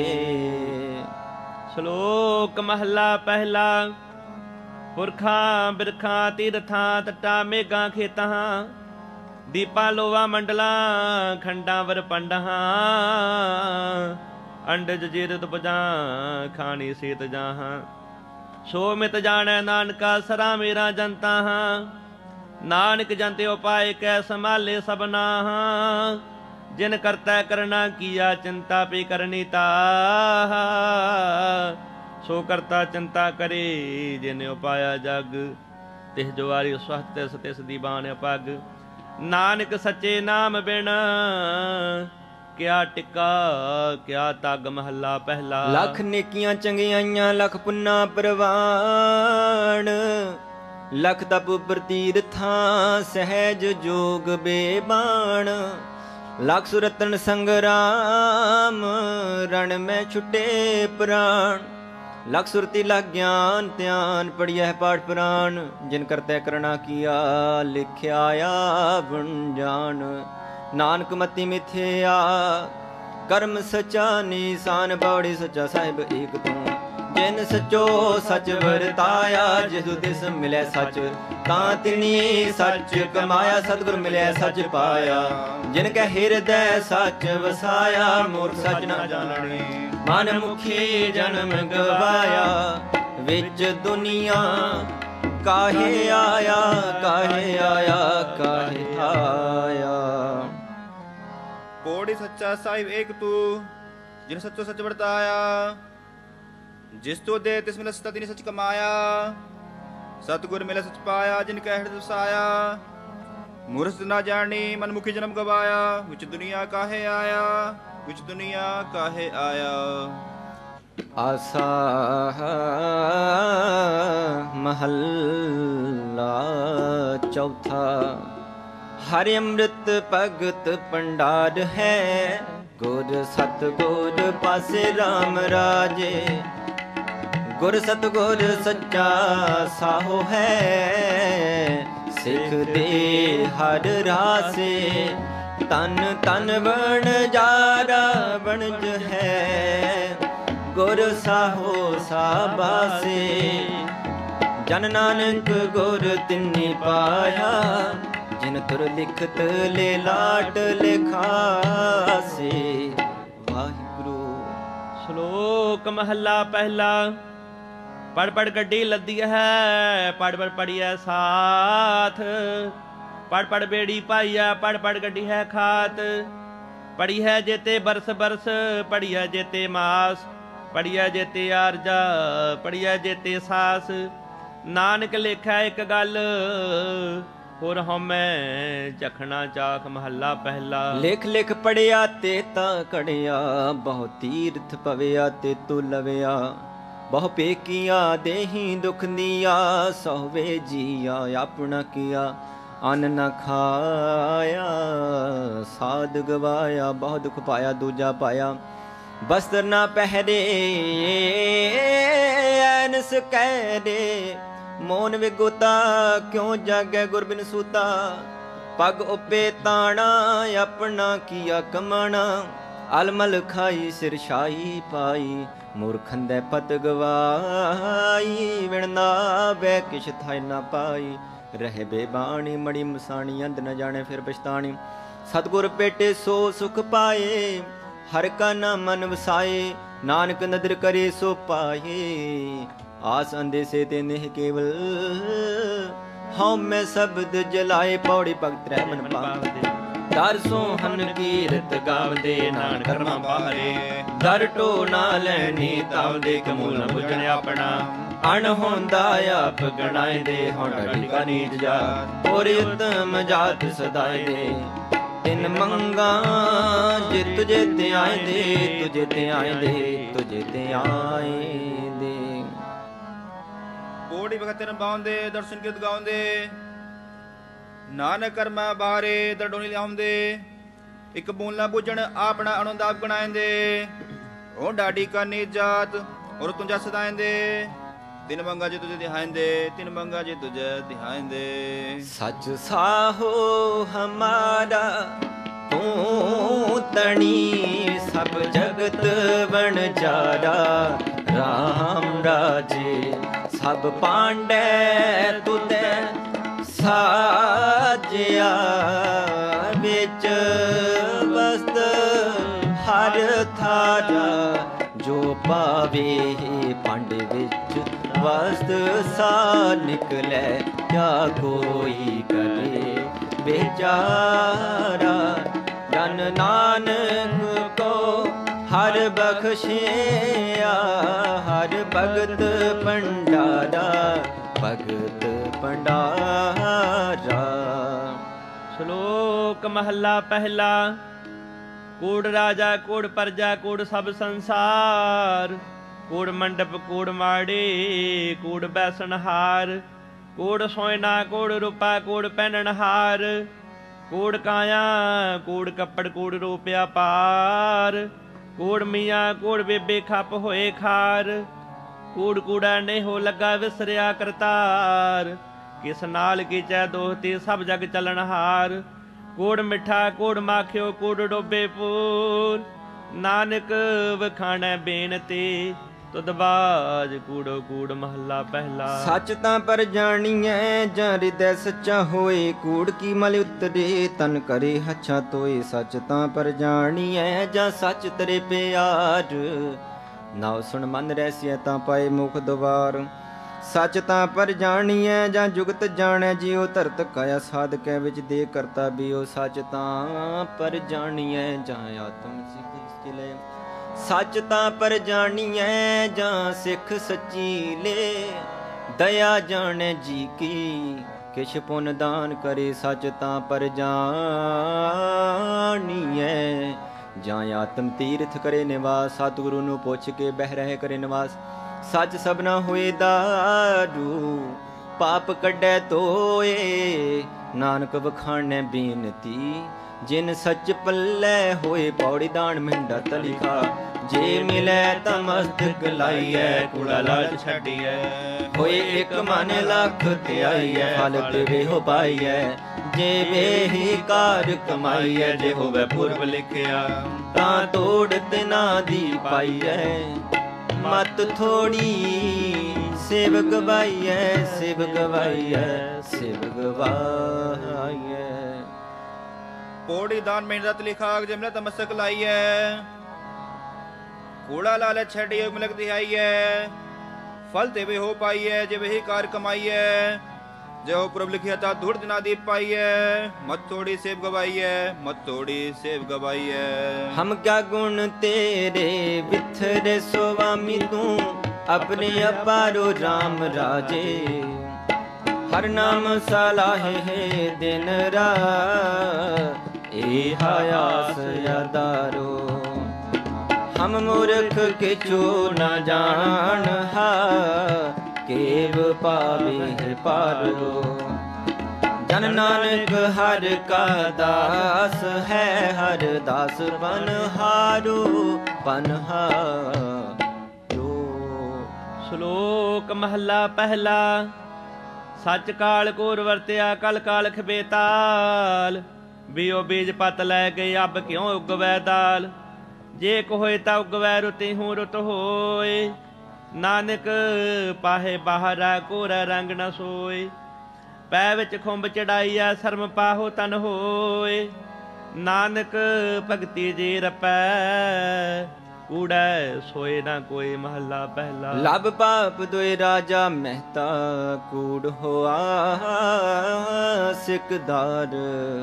ਸ਼ਲੋਕ ਮਹੱਲਾ ਪਹਿਲਾ। ਪੁਰਖਾਂ ਬਿਰਖਾਂ ਤੀਰਥਾਂ ਤਟਾਂ ਮੇਘਾਂ ਖੇਤਾਂ, ਦੀਪਾਂ ਲੋਵਾ ਮੰਡਲਾਂ ਖੰਡਾਂ ਵਰ ਪੰਡਾਂ। ਅੰਡਜ ਜੀਰਤ ਪੁਜਾਂ ਖਾਣੀ ਸੀਤ ਜਾਹਾਂ, ਸੋ ਮਿਤ ਜਾਣੈ ਨਾਨਕਾ ਸਰਾ ਮੇਰਾ ਜਨਤਾ ਹਾਂ। ਨਾਨਕ ਜੰਤੇ ਉਪਾਏ ਕੈ ਸੰਭਾਲੇ ਸਭਨਾ, ਜਿਨ ਕਰਤਾ ਕਰਨਾ ਕੀਆ ਚਿੰਤਾ ਪੇ ਕਰਨੀ ਤਾਹ। ਸੋ ਕਰਤਾ ਚਿੰਤਾ ਕਰੇ ਜਿਨ ਉਪਾਇਆ ਜਗ, ਤਿਸ ਜੁਆਰੀ ਸਵਸਤ ਤਿਸ ਤਿਸ ਦੀ ਬਾਣ ਪੱਗ। ਨਾਨਕ ਸੱਚੇ ਨਾਮ ਬਿਨ ਕਿਆ ਟਿਕਾ ਕਿਆ ਤਗ। ਮਹੱਲਾ ਪਹਿਲਾ। ਲੱਖ ਨੇਕੀਆਂ ਚੰਗਿਆਈਆਂ ਲੱਖ ਪੁੰਨਾ ਪ੍ਰਵਾਨ, ਲਖ ਤਪ ਪ੍ਰਤੀਰਥਾਂ ਸਹਿਜ ਜੋਗ ਬੇਬਾਨ। ਲਖ ਸੁਰਤਨ ਸੰਗਰਾਮ ਰਣ ਮੈਂ ਛੁਟੇ ਪ੍ਰਾਣ। ਲਖ ਸੁਰਤੀ ਲਖ ਗਿਆਨ ਧਿਆਨ ਪੜਿਆ ਪਾਠ ਪੁਰਾਣ। ਜਿਨ ਕਰਤੈ ਕਰਣਾ ਕੀਆ ਲਿਖਿਆ ਆਵਣ ਜਾਣ। ਨਾਨਕ ਮਤੀ ਮਿਥਿਆ ਕਰਮ ਸਚਾ ਨੀਸਾਨ। ਬੌੜੀ ਸੱਚਾ ਸਾਹਿਬ ਏਕ ਤੂੰ, ਜਿਨ ਸਚੋ ਸਚ ਵਰਤਾਇਆ। ਜਿਸੁ ਤਿਸ ਮਿਲੈ ਸਚ ਤਾਂ ਤਿਨੀ ਸਚ ਕਮਾਇਆ। ਸਤਿਗੁਰ ਮਿਲਿਆ ਸਚ ਪਾਇਆ, ਜਿਨ ਕੈ ਹਿਰਦੈ ਸਚ ਵਸਾਇਆ। ਮੂਰਖ ਸਚ ਨਾ ਜਾਣੈ ਮਨ ਮੁਖੀ ਜਨਮ ਗਵਾਇਆ। ਵਿੱਚ ਦੁਨੀਆ ਕਾਹੇ ਆਇਆ ਕਾਹੇ ਆਇਆ ਕਾਹੇ ਆਇਆ। ਪੌੜੀ ਸੱਚਾ ਸਾਹਿਬ ਏਕ ਤੂੰ, ਜਿਨ ਸੱਚੋ ਸੱਚ ਵਰਤਾਇਆ। ਜਿਸ ਤੋ ਦੇ ਤਿਸ ਮਿਲ ਸਤਾ ਤਿਨ ਸੱਚ ਕਮਾਇਆ। ਸਤਿਗੁਰ ਮਿਲੇ ਸੱਚ ਪਾਇਆ ਜਿਨ ਕਹਿ ਹਿਰਦਿ ਵਸਾਇਆ। ਮੂਰਖ ਨਾ ਜਾਣੀ ਮਨ ਮੁਖੀ ਜਨਮ ਗਵਾਇਆ। ਵਿੱਚ ਦੁਨੀਆ ਕਾਹੇ ਆਇਆ, ਵਿੱਚ ਦੁਨੀਆ ਕਾਹੇ ਆਇਆ। ਆਸਾ ਮਹੱਲਾ ਚੌਥਾ। ਹਰਿ ਅੰਮ੍ਰਿਤ ਭਗਤ ਭੰਡਾਰ ਹੈ। ਗੁਰ ਸਤਿਗੁਰ ਪਾਸੇ RAM ਰਾਜੇ। ਗੁਰ ਸਤਿਗੁਰ ਸੱਚਾ ਸਾਹੋ ਹੈ। ਸਿੱਖ ਦੇ ਹਰ ਰਾਸੇ। ਤਨ ਤਨ ਬਣ ਜਾਰਾ ਬਣਜ ਹੈ। ਗੁਰ ਸਾਹੋ ਸਾਬਾਸੇ। ਜਨ ਨਾਨਕ ਗੁਰ ਤਿੰਨੀ ਪਾਇਆ। ਜਿਨ ਤੁਰ ਲਿਖਤ ਲੈ ਲਾਟ ਲਿਖਾਸੇ। ਵਾਹਿਗੁਰੂ। ਸ਼ਲੋਕ ਮਹੱਲਾ ਪਹਿਲਾ। ਪੜ ਪੜ ਗੱਡੀ ਲੱਦੀ ਹੈ, ਪੜ ਪੜ ਪੜੀਐ ਸਾਥ। ਪੜ ਪੜ ਬੇੜੀ ਪਾਈਐ, ਪੜ ਪੜ ਗੱਡੀ ਹੈ ਖਾਤ। ਪੜੀ ਹੈ ਜੇਤੇ ਬਰਸ ਬਰਸ, ਪੜੀ ਹੈ ਜੇਤੇ ਮਾਸ। ਪੜੀ ਹੈ ਜੇਤੇ ਆਰਜਾ, ਪੜੀ ਹੈ ਜੇਤੇ ਸਾਸ। ਨਾਨਕ ਲੇਖੈ ਇੱਕ ਗੱਲ, ਹੋਰ ਹਉਮੈ ਚਖਣਾ ਚਾਖ। ਮਹੱਲਾ ਪਹਿਲਾ। ਲਿਖ ਲਿਖ ਪੜਿਆ ਤੇ ਤਾਂ ਕੜਿਆ। ਬਹੁ ਤੀਰਥ ਪਵਿਆ ਤੇ ਤੂੰ ਲਵਿਆ। ਬਹੁ ਪੇਕੀਆਂ ਦੇਹੀ ਦੁਖ ਦੀਆਂ। ਸਹਵੇ ਜੀਆ ਆਪਣਾ ਕੀਆ। ਅੰਨ ਨ ਖਾਇਆ ਸਾਧ ਗਵਾਇਆ। ਬਹੁ ਦੁਖ ਪਾਇਆ ਦੂਜਾ ਪਾਇਆ। ਬਸਤਰ ਨਾ ਪਹਿਰੇ ਐਨਸ ਕਹਿਰੇ। ਮੋਨ ਵਿਗੋਤਾ ਕਿਉਂ ਜਾਗੈ ਗੁਰ ਬਿਨ ਸੂਤਾ। ਪਗ ਉਪੇ ਤਾਣਾ ਆਪਣਾ ਕੀਆ ਕਮਾਣਾ। ਅਲਮਲ ਖਾਈ ਸਿਰ ਛਾਈ ਪਾਈ। ਮੂਰਖੰ ਦੇ ਪਤ ਗਵਾਈ। ਵਿਣ ਨਾਵੈ ਕਿਛ ਥਾਇ ਨਾ ਪਾਈ। ਰਹਿ ਬੇਬਾਣੀ ਮੜੀ ਮਸਾਣੀ। ਅੰਧ ਨ ਜਾਣੇ ਫਿਰ ਪਛਤਾਣੀ। ਸਤਿਗੁਰ ਭੇਟੇ ਸੋ ਸੁਖ ਪਾਏ। ਹਰ ਕਾ ਨਾਮ ਮਨ ਵਸਾਏ। ਨਾਨਕ ਨਦਰ ਕਰੇ ਸੋ ਪਾਏ। ਆਸ ਅੰਦੇਸੇ ਤੇ ਨਹਿ ਕੇਵਲ। ਹਉ ਮੈਂ ਸ਼ਬਦ ਜਲਾਏ। ਪੌੜੀ ਭਗਤ ਰਹਿ ਮਨ ਪਾਵਦੇ। ਦਰ ਸੋਹਨ ਕੀਰਤ ਗਾਵਦੇ। ਨਾਨਕ ਕਰਮਾਂ ਬਾਹਰੇ। ਦਰ ਟੋ ਨਾ ਲੈਣੀ ਤਾਵਦੇ। ਕਮੂਲ ਨ ਬੁਝਣ ਆਪਣਾ। ਅਣ ਹੁੰਦਾ ਆਪ ਗਣਾਏ ਦੇ। ਹੋਂਡਾ ਟਿਕਾ ਨੀਚ ਜਾਤ। ਹੋਰ ਉਤਮ ਜਾਤ ਸਦਾਏ ਦੇ। ਤਿਨ ਮੰਗਾ ਜੇ ਤੁਝੇ ਤੇ ਆਏ ਦੇ। ਤੁਝੇ ਤੇ ਆਏ ਦੇ। ਤੁਝੇ ਤੇ ਆਏ ਦੇ। ਕੋੜੀ ਭਗਤ ਨ ਬਾਉਂਦੇ। ਦਰਸ਼ਨ ਕੀਰਤ ਗਾਉਂਦੇ। ਨਾਨਕ ਕਰਮਾ ਬਾਰੇ ਦਰਡੋਨੀ ਲਿਆਉਂਦੇ। ਇੱਕ ਬੂਲ ਨਾ ਬੁਝਣ ਆਪਣਾ ਆਨੰਦ ਆਪ ਗਣਾਇਂਦੇ। ਉਹ ਡਾਡੀ ਕਾਨੀ ਜਾਤ ਔਰ ਤੁੰਜਾ ਸਦਾਇਂਦੇ। ਤਿਨ ਮੰਗਾ ਜੇ ਤੁਝੇ ਦਿਹਾਇਂਦੇ। ਤਿਨ ਮੰਗਾ ਜੇ ਤੁਝੇ ਦਿਹਾਇਂਦੇ। ਸਚ ਸਾਹੋ ਹਮਾਰਾ ਤੂੰ ਤਣੀ। ਸਭ ਜਗਤ ਵਣਜਾਰਾ। RAM ਰਾਜੇ ਸਭ ਪਾਂਡੈ ਤੁਧੈ ਸਾਜਿਆ। ਵਿੱਚ ਵਸਤ ਹਰ ਥਾਰਾ। ਜੋ ਪਾਵੇ ਪੰਡ ਵਿੱਚ ਵਸਤ ਸਾ ਨਿਕਲੈ। ਕਿਆ ਕੋਈ ਕਰੇ ਵਿਚਾਰਾ। ਜਨ ਨਾਨਕ ਕੋ ਹਰ ਬਖਸ਼ਿਆ। ਹਰ ਭਗਤ ਭੰਡਾਰਾ। ਭਗਤ ਭੰਡਾਰਾ। ਸ਼ਲੋਕ ਮਹੱਲਾ ਪਹਿਲਾ। ਕੂੜ ਰਾਜਾ ਕੂੜ ਪਰਜਾ ਕੂੜ ਸਭ ਸੰਸਾਰ। ਕੂੜ ਮੰਡਪ ਕੂੜ ਮਾੜੇ ਕੂੜ ਬੈਸਣਹਾਰ। ਕੂੜ ਸੋਇਨਾ ਕੂੜ ਰੂਪਾ ਕੂੜ ਪਹਿਨਣਹਾਰ। ਕੂੜ ਕਾਇਆ ਕੂੜ ਕੱਪੜ ਕੂੜ ਰੂਪਿਆ ਪਾਰ। ਕੂੜ ਮੀਆਂ ਕੂੜ ਬੇਬੇ ਖੱਪ ਹੋਏ ਖਾਰ। ਕੂੜ ਕੂੜਾ ਨੇਹੋ ਲੱਗਾ ਵਿਸਰਿਆ ਕਰਤਾਰ। ਕਿਸ ਨਾਲ ਕੀਚੈ ਦੋਹਤੀ ਸਭ ਜਗ ਚੱਲਣਹਾਰ। ਕੂੜ ਮਿੱਠਾ ਕੂੜ ਮਾਖਿਓ ਕੂੜ ਡੋਬੇ ਪੂਰ। ਨਾਨਕ ਵਖਾਣੈ ਬੇਨਤੀ ਤੁਧ ਬਾਜ ਕੂੜੋ ਕੂੜ। ਮਹੱਲਾ ਪਹਿਲਾ। ਸੱਚ ਤਾਂ ਪਰ ਜਾਣੀਐ ਜਾਂ ਹਿਰਦੈ ਸੱਚਾ ਹੋਏ। ਕੂੜ ਕੀ ਮਲ ਉਤਰੇ ਤਨ ਕਰੇ ਹੱਛਾ ਤੋਏ। ਸੱਚ ਤਾਂ ਪਰ ਜਾਣੀਐ ਜਾਂ ਸੱਚ ਤਰੇ ਪਿਆਰ। ਨਾਉ ਸੁਣ ਮਨ ਰਹਿਸਿਐ ਤਾਂ ਪਾਏ ਮੁਖ ਦੁਆਰ। ਸੱਚ ਤਾਂ ਪਰ ਜਾਣੀਐ ਜਾਂ ਜੁਗਤ ਜਾਣੈ। ਜਿਉ ਧਰਤ ਕਾਇਆ ਸਾਧਕੈ ਵਿੱਚ ਦੇ ਕਰਤਾ ਬਿਓ। ਸੱਚ ਤਾਂ ਪਰ ਜਾਣੀਐ ਜਾਂ ਆਤਮ ਸਿਖ ਲੈ। सच तां पर जानिए जां सिख सच्ची ले, दया जाने जी की किश पुन दान करे। सच तां पर जानिए ਜਾਂ ਆਤਮ ਤੀਰਥ ਕਰੇ ਨਿਵਾਸ। ਸਤਿਗੁਰੂ ਨੂੰ ਪੁੱਛ ਕੇ ਬਹਿ ਰਹਿ ਕਰੇ ਨਿਵਾਸ। ਸੱਚ ਸਭਨਾ ਹੋਏ ਦਾਰੂ ਪਾਪ ਕੱਢੈ ਤੋਏ, ਨਾਨਕ ਵਖਾਣੈ ਬੇਨਤੀ ਜਿਨ ਸੱਚ ਪੱਲੇ ਹੋਏ। ਪੌੜੀ ਦਾਨ ਮਿੰਡਾ ਤਲਿਖਾ ਜੇ ਮਿਲੈ ਤਾਂ ਮਸਤਕ ਲਾਈਐ, ਕੂੜਾ ਲਾਲਚ ਛੱਡੀਐ ਹੋਏ ਇੱਕ ਮਨ ਲੱਖ ਧਿਆਈਐ। ਫਲ ਦੇਵੇ ਹੋ ਪਾਈਐ ਜੇ ਵੇਹੀ ਕਾਰ ਕਮਾਈਐ, ਜੇ ਹੋਵੇ ਪੁਰਬ ਲਿਖਿਆ ਤਾਂ ਤੋੜ ਤਿਨਾ ਦੀ ਪਾਈਐ। ਮਤ ਥੋੜੀ ਸੇਵ ਗਵਾਈਐ, ਸੇਵ ਗਵਾਈਐ, ਸੇਵ ਗਵਾਈਐ। ਪੌੜੀ ਦਾਨ ਮਿੰਟ ਦਾ ਤਲਿਖਾ ਜੇ ਮਿਲੈ ਤਾਂ ਮਸਤਕ ਲਾਈਐ, ਕੂੜਾ ਲਾਲਚ ਛੱਡੀਐ ਮਿਲਕ ਦਿਹਾਈਐ। ਫਲ ਦੇਵੇ ਹੋ ਪਾਈਐ ਜੇ ਵੇਹੀ ਕਾਰ ਕਮਾਈਐ, जो प्रभ लिखिया था धूड़ दिना दी पाइए। मत थोड़ी सेब गवाइए, मत थोड़ी सेब गवाइए। हम क्या गुण तेरे विथरे स्वामी तू, अपने अपारो राम राजे। हर नाम सलाहे है दिन रात, ए हायास यादारो। हम मूर्ख किचु न जान हा, केव पावे है पारो। जन नानक हर का दास है, हर दास बनहारो बनहारो। ਸ਼ਲੋਕ ਮਹੱਲਾ ਪਹਿਲਾ। ਸੱਚ ਕਾਲ ਕੋਰ ਵਰਤਿਆ ਕਲ ਕਾਲ ਖਬੇਤਾਲ, ਬਿਓ ਬੀਜ ਪਤ ਲੈ ਗਏ ਅਬ ਕਿਉਂ ਉਗਵੈ ਦਾਲ। ਜੇ ਕੋ ਹੋਏ ਤਾਂ ਉਗਵੈ ਰੁਤੀ ਹੂੰ ਰੁਤ ਹੋਏ, ਨਾਨਕ ਪਾਹੇ ਬਾਹਰਾ ਕੋਰਾ ਰੰਗ ਨ ਸੋਏ। ਪੈ ਵਿੱਚ ਖੁੰਬ ਚੜਾਈਆ ਸ਼ਰਮ ਪਾਹੋ ਤਨ ਹੋਏ, ਨਾਨਕ ਭਗਤੀ ਜੀ ਰਪੈ ਕੂੜੈ ਸੋਏ ਨਾ ਕੋਈ। ਮਹੱਲਾ ਪਹਿਲਾ। ਲਬ ਪਾਪ ਦੋਇ ਰਾਜਾ ਮਹਿਤਾ, ਕੂੜ ਹੋਆ ਸਿਕਦਾਰ।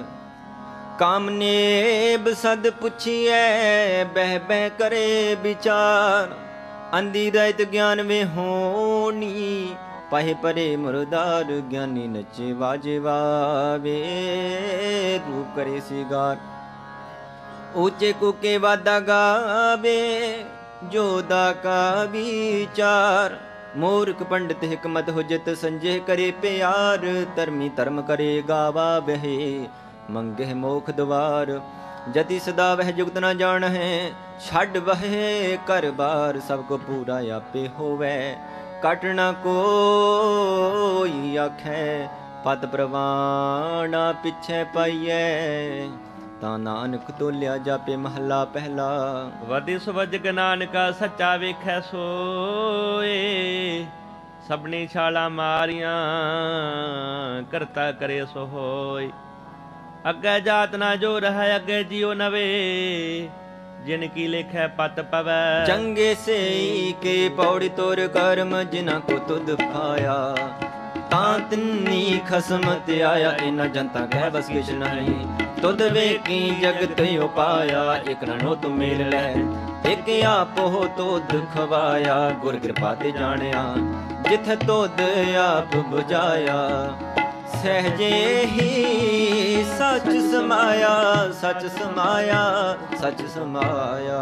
ਕਾਮਨੇਬ ਸਦ ਪੁੱਛੀਐ, ਬਹਿ ਬਹਿ ਕਰੇ ਵਿਚਾਰ। ਅੰਧੀ ਰਹਿਤ ਗਿਆਨ ਵੇ ਹੋਣੀ, ਪਾਹੇ ਪਰੇ ਮੁਰਦਾਰ। ਗਿਆਨੀ ਨਚੇ ਵਾਜੇ ਵਾਵੇ, ਰੂਪ ਕਰੇ ਸਿਗਾਰ। ऊंचे कूके वादा गावे, जोदा का विचार। मूर्ख पंडित हिकमत हुजत संजय करे प्यार। धर्मी धर्म करे गावा बहे, मंगे मोख द्वार। जति सदा वह जुगत न जान है, छड़ वहे कर बार। सबको पूरा आपे होवे, कटना कोई आखे। पत प्रवाणा पिछे पाइए, ਤਾਂ ਨਾਨਕ ਤੋਲਿਆ ਜਾਪੇ। ਮਹੱਲਾ ਪਹਿਲਾ। ਵਰਦੀ ਸੁਵਜਗ ਨਾਨਕਾ ਸੱਚਾ ਵੇਖੈ ਸੋਏ, ਸਭਨੀ ਛਾਲਾ ਮਾਰੀਆਂ ਕਰਤਾ ਕਰੇ ਸੋ ਹੋਏ। ਅੱਗੇ ਜਾਤ ਨਾ ਜੋ ਰਹਿ ਅੱਗੇ ਜਿਉ ਨਵੇ, ਜਿਨ ਕੀ ਲਿਖੈ ਪਤ ਪਵੈ। ਚੰਗੇ ਸੇਈ ਕੇ ਪੌੜੀ ਤੋਰ ਕਰਮ, ਜਿਨਾ ਕੋ ਤੁਧ ਪਾਇਆ। ਤਾਂ ਤਿੰਨੀ ਖਸਮ ਤੇ ਆਇਆ, ਇਨਾ ਜਨਤਾ ਕਹਿ ਬਸ ਕਿਛ ਨਹੀਂ। ਤੁਧ ਵੇਖੀ ਜਗਤ ਉਪਾਇਆ, ਇਕ ਨੋ ਤੁ ਮੇਲ ਲੈ। ਇਕ ਆਪੋ ਤੁਧ ਖਵਾਇਆ, ਗੁਰ ਕਿਰਪਾ ਤੇ ਜਾਣਿਆ। ਜਿਥ ਤੁਧ ਆਪ ਬੁਝਾਇਆ, ਸਹਜੇ ਹੀ ਸੱਚ ਸਮਾਇਆ। ਸੱਚ ਸਮਾਇਆ, ਸੱਚ ਸਮਾਇਆ।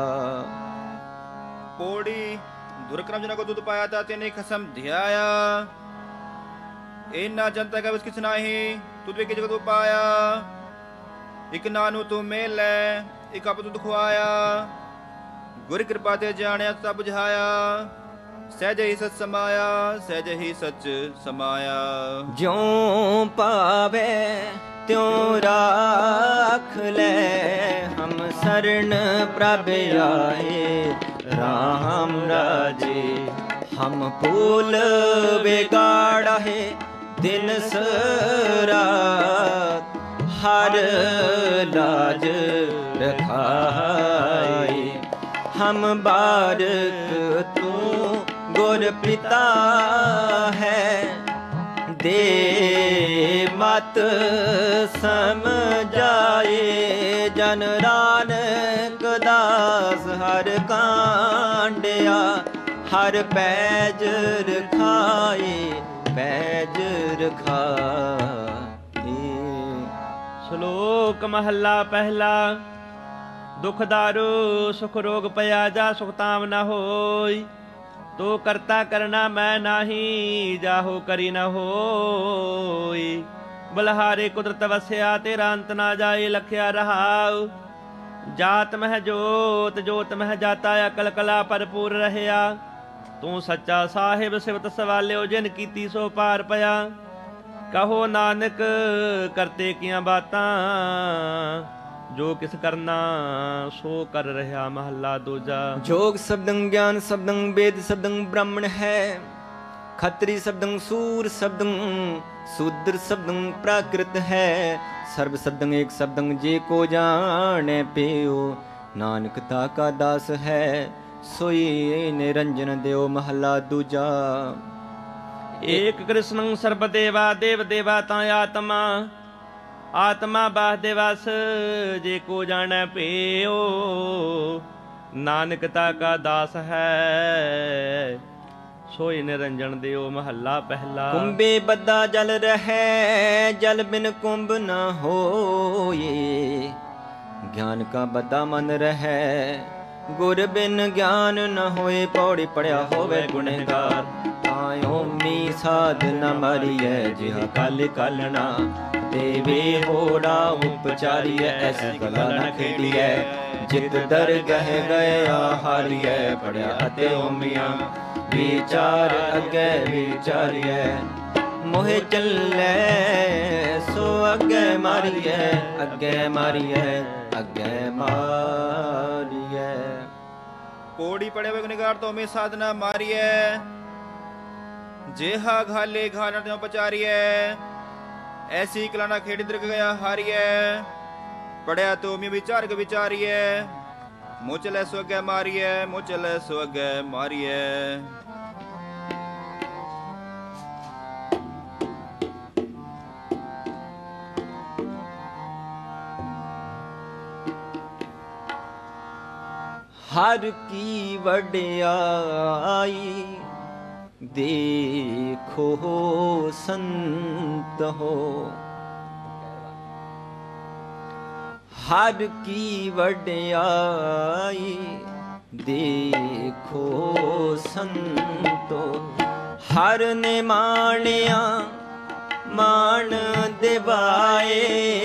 ਪੌੜੀ ਦੁਰਕਰਮ ਜਨਾ ਕੋ ਦੁੱਧ ਪਾਇਆ, ਤਾਂ ਤੈਨੇ ਖਸਮ ਧਿਆਇਆ। ਇਨਾ ਜਨਤਾ ਕਾ ਵਿਸ ਕਿਛ ਨਾਹੀ, ਤੁਧ ਵੇਖੀ ਜਗਤ ਉਪਾਇਆ। ਇੱਕ ਨਾਨੂ ਤੂੰ ਮੇਲ ਲੈ, ਇੱਕ ਆਪ ਤੁਧ ਖਵਾਇਆ। ਗੁਰ ਕਿਰਪਾ ਤੇ ਜਾਣਿਆ ਤਾ ਬੁਝਾਇਆ। ਸਹਿਜ ਹੀ ਸਚ ਸਮਾਇਆ, ਸਹਿਜ ਹੀ ਸਚ ਸਮਾਇਆ। ਜਿਉ ਪਾਵੇ ਤਿਉ ਰਾਖ ਲੈ, ਹਮ ਸਰਣ ਪ੍ਰਭ ਆਏ। ਰਾਮ ਰਾਜੇ ਹਮ ਫੂਲ ਵਿਗਾੜਾ ਹੈ, ਦਿਨ ਸਰਾਤ हर लाज रखाए। हम बारक तू गुर पिता है, दे मत समझाए। ਜਨ ਨਾਨਕ ਦਾਸ ਹਰ ਕਾਂਡਿਆ ਹਰ ਪੈਜ ਰਖਾਏ ਪੈਜ ਰਖਾਏ। ਸ਼ਲੋਕ ਮਹੱਲਾ ਪਹਿਲਾ। ਦੁਖ ਦਾਰੂ ਸੁਖ ਰੋਗ ਪਿਆ ਜਾ ਸੁਖ ਤਾਮ ਨ ਹੋਈ। ਤੋ ਕਰਤਾ ਕਰਨਾ ਮੈਂ ਨਾਹੀ ਜਾਹੋ ਕਰੀ ਨ ਹੋਈ। ਬਲਹਾਰੇ ਕੁਦਰਤ ਵਸਿਆ ਤੇਰਾ ਅੰਤ ਨਾ ਜਾਏ ਲਖਿਆ ਰਹਾਉ। ਜਾਤ ਮਹਿ ਜੋਤ ਜੋਤ ਮਹਿ ਜਾਤਾ ਅਕਲ ਕਲਾ ਭਰਪੂਰ ਰਹਿਆ। ਤੂੰ ਸੱਚਾ ਸਾਹਿਬ ਸਿਵਤ ਸਵਾਲਿਓ ਜਿਨ ਕੀਤੀ ਸੋ ਪਾਰ ਪਿਆ। ਕਹੋ ਨਾਨਕ ਕਰਤੇ ਕੀਆਂ ਬਾਤਾਂ ਜੋ ਕਿਸ ਕਰਨਾ ਸੋ ਕਰ ਰਿਹਾ। ਮਹੱਲਾ ਦੂਜਾ। ਜੋਗ ਸ਼ਬਦੰ ਗਿਆਨ ਸ਼ਬਦੰ ਵੇਦ ਸ਼ਬਦੰ ਬ੍ਰਾਹਮਣ ਹੈ। ਖੱਤਰੀ ਸ਼ਬਦੰ ਸੂਰ ਸ਼ਬਦੰ शूद्र शब्दं प्राकृत है। सर्व शब्दं एक शब्दं जे को जाने पेयो। नानक ताका दास है सोई निरंजन देव। महला दूजा। एक कृष्णं सर्व देवा देव देवा ता आत्मा। आत्मा बाह देवास जे को जाने पेयो। नानक ताका दास है सोई निरंजन देव। महला पहला। कुंभे बद्दा जल रहे जल बिन कुंभ न होए। ज्ञान का बद्दा मन रहे गुर बिन ज्ञान न होए। पौड़ी पढ़िया होवे गुनहगार आयो मी साध न मरिए। जिहा कल कलना देवे होड़ा उपचारिय। ऐसी कला न खेड़िए जित दर गह गया हारिए। पढ़िया अते ओमिया विचार अगे विचारिए। मोहे चले सो अगे मारिए अगे मारिए अगे मारिए। पौड़ी पड़े हुए गुनहगार तो में साधना मारिए। जेहा घाले घाना त्यों पचारिए। ऐसी कलाना खेड़ी दृग गया हारिए। पढ़िया तो में विचार के विचारिए। मुँह चले सो अगे मारिए मुँह चले सो अगे मारिए। हर की वड्याई देखो संत हो। हर की वड्याई देखो संतो। हर ने माणिया मान दिवाए।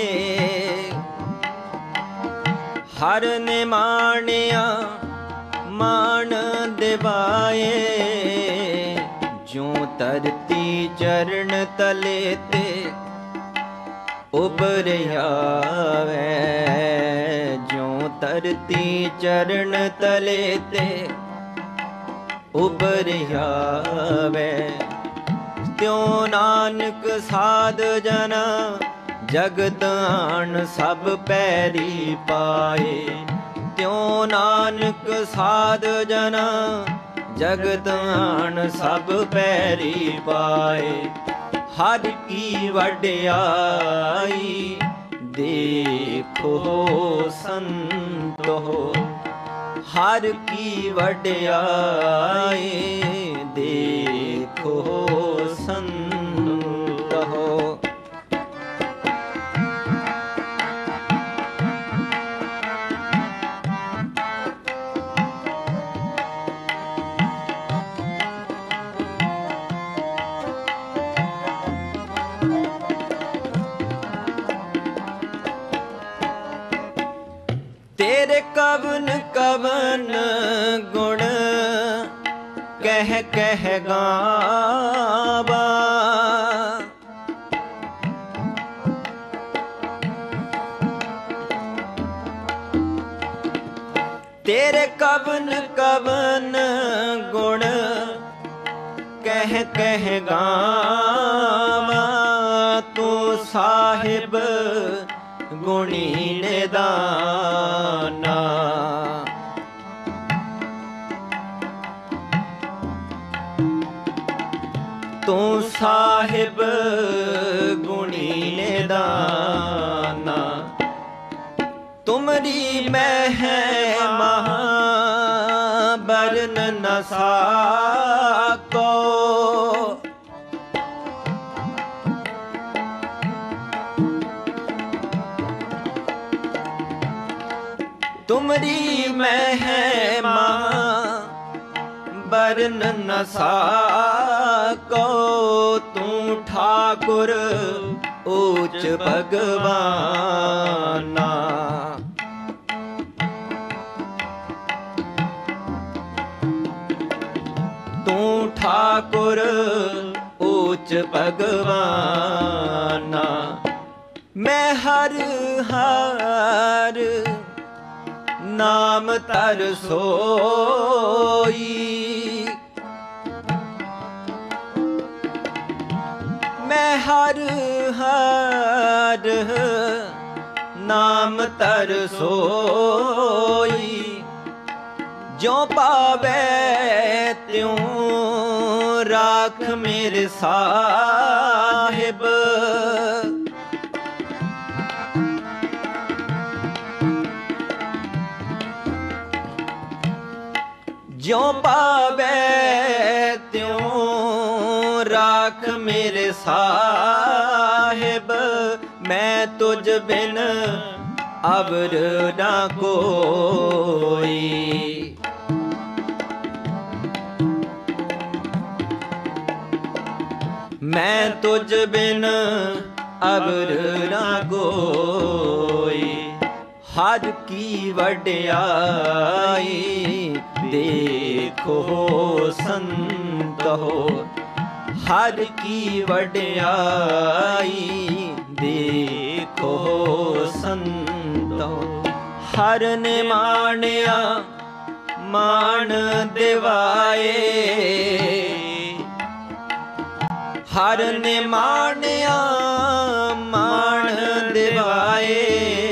हर ने माणिया मान दिवाए। ज्यों तरती चरण तले ते उबर आवे। ज्यों तरती चरण तले ते उबर आवे। त्यों नानक साध जना जगत आन सब पैरी पाए। त्यों नानक साध जना जगत आन सब पैरी पाए। हर की वड्याई देखो संत हो। हर की वड्याई देखो संत हो। तेरे कवन कवन गुण कह कह गावा। तेरे कवन कवन गुण कह कह गावा। तू साहिब गुणी निदाना। तू साहिब गुणी निदाना। तुमरी मैं है महाबरन न साको। तुमरी मैं है महाबरन न साको। तू ठाकुर ऊच भगवाना। तू ठाकुर ऊच भगवाना। मैं हर हर नाम तर सोई। मैं हर हर नाम तर सोई। जो पावे त्यों राख मेरे साहिब। जो पावे त्यों राख मेरे साहिब। मैं तुझ बिन अवर ना कोई। मैं तुझ बिन अवर ना कोई। हर की वड्याई देखो संत हो। हर की वड्याई देखो संत हो। हर ने माणया मान दिवाए। हर ने माणया मान दिवाए।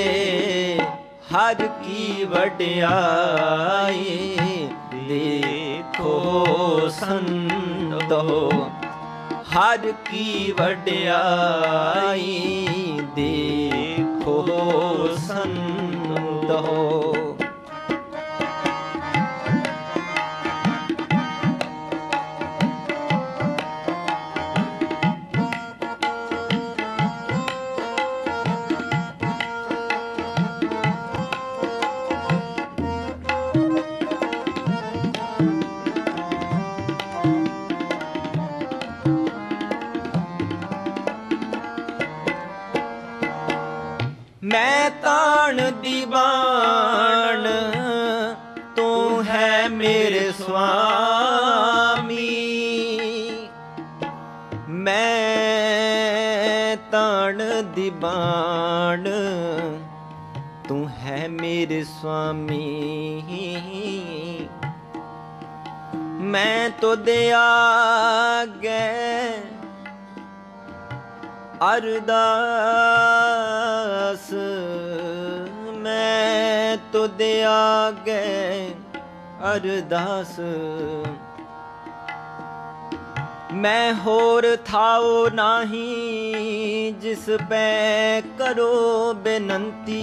हर की वड्याई देखो संत हो। हर की वड्याई देखो संत हो। मैं ताण दीवान तू है मेरे स्वामी। मैं ताण दीवान तू है मेरे स्वामी। मैं तो दया गए अरदास। मैं तो दया गए अरदास। मैं होर थाओ नाही जिस पे करो बेनंती।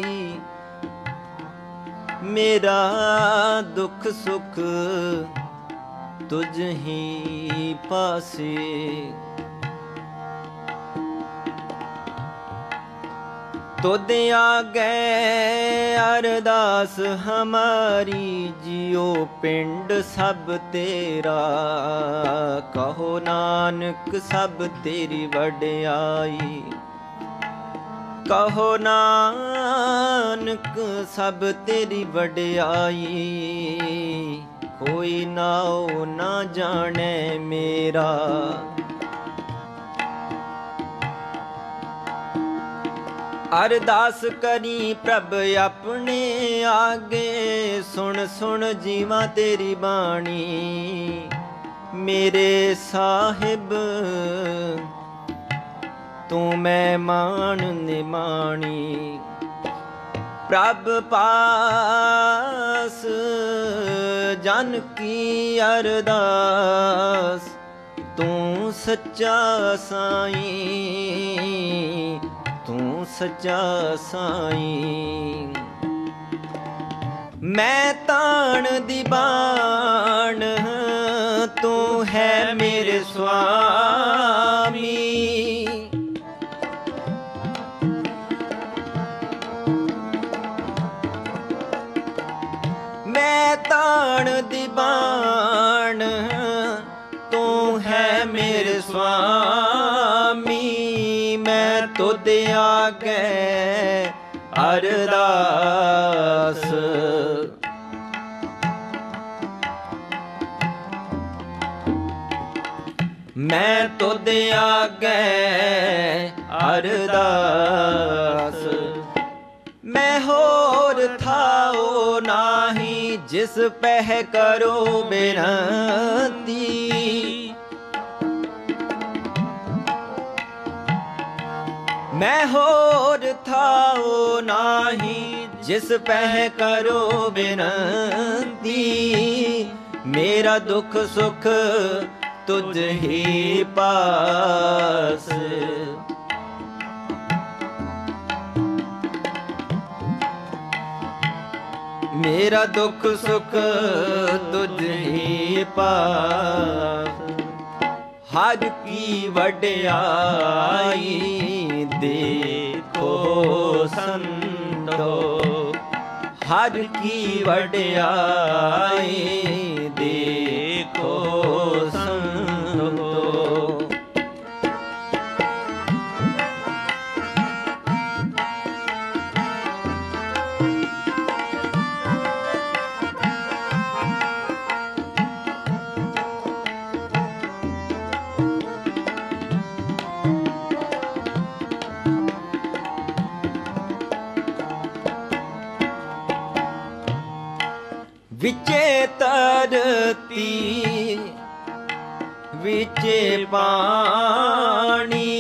मेरा दुख सुख तुझ ही पासे। तो दया गए अरदास हमारी। जियो पिंड सब तेरा कहो नानक सब तेरी वड्याई। कहो नानक सब तेरी वड्याई। कोई नाओ ना जाने मेरा। अरदास करी प्रभ अपने आगे। सुन सुन जीवा तेरी बाणी। मेरे साहिब तू मैं मान निमाणी। प्रभ पास जन की अरदास। तू सच्चा साईं तू सच्चा साईं। मैं ताण दी बाण तू है मेरे स्वामी। मैं ताण दी बाण तू है मेरे स्वामी। मैं तुद आगे अरदास मैं तुद आगे अरदास। मैं होर थाओ नाही जिस पह करो बेनती। मैं होर थाओ नाही जिस पह करो बेनती। मेरा दुख सुख तुझ ही पास। मेरा दुख सुख तुझ ही पास। हर की वड्याई देखो संतो। हर की वड्याई देखो संतो। विचे तरती विचे पानी।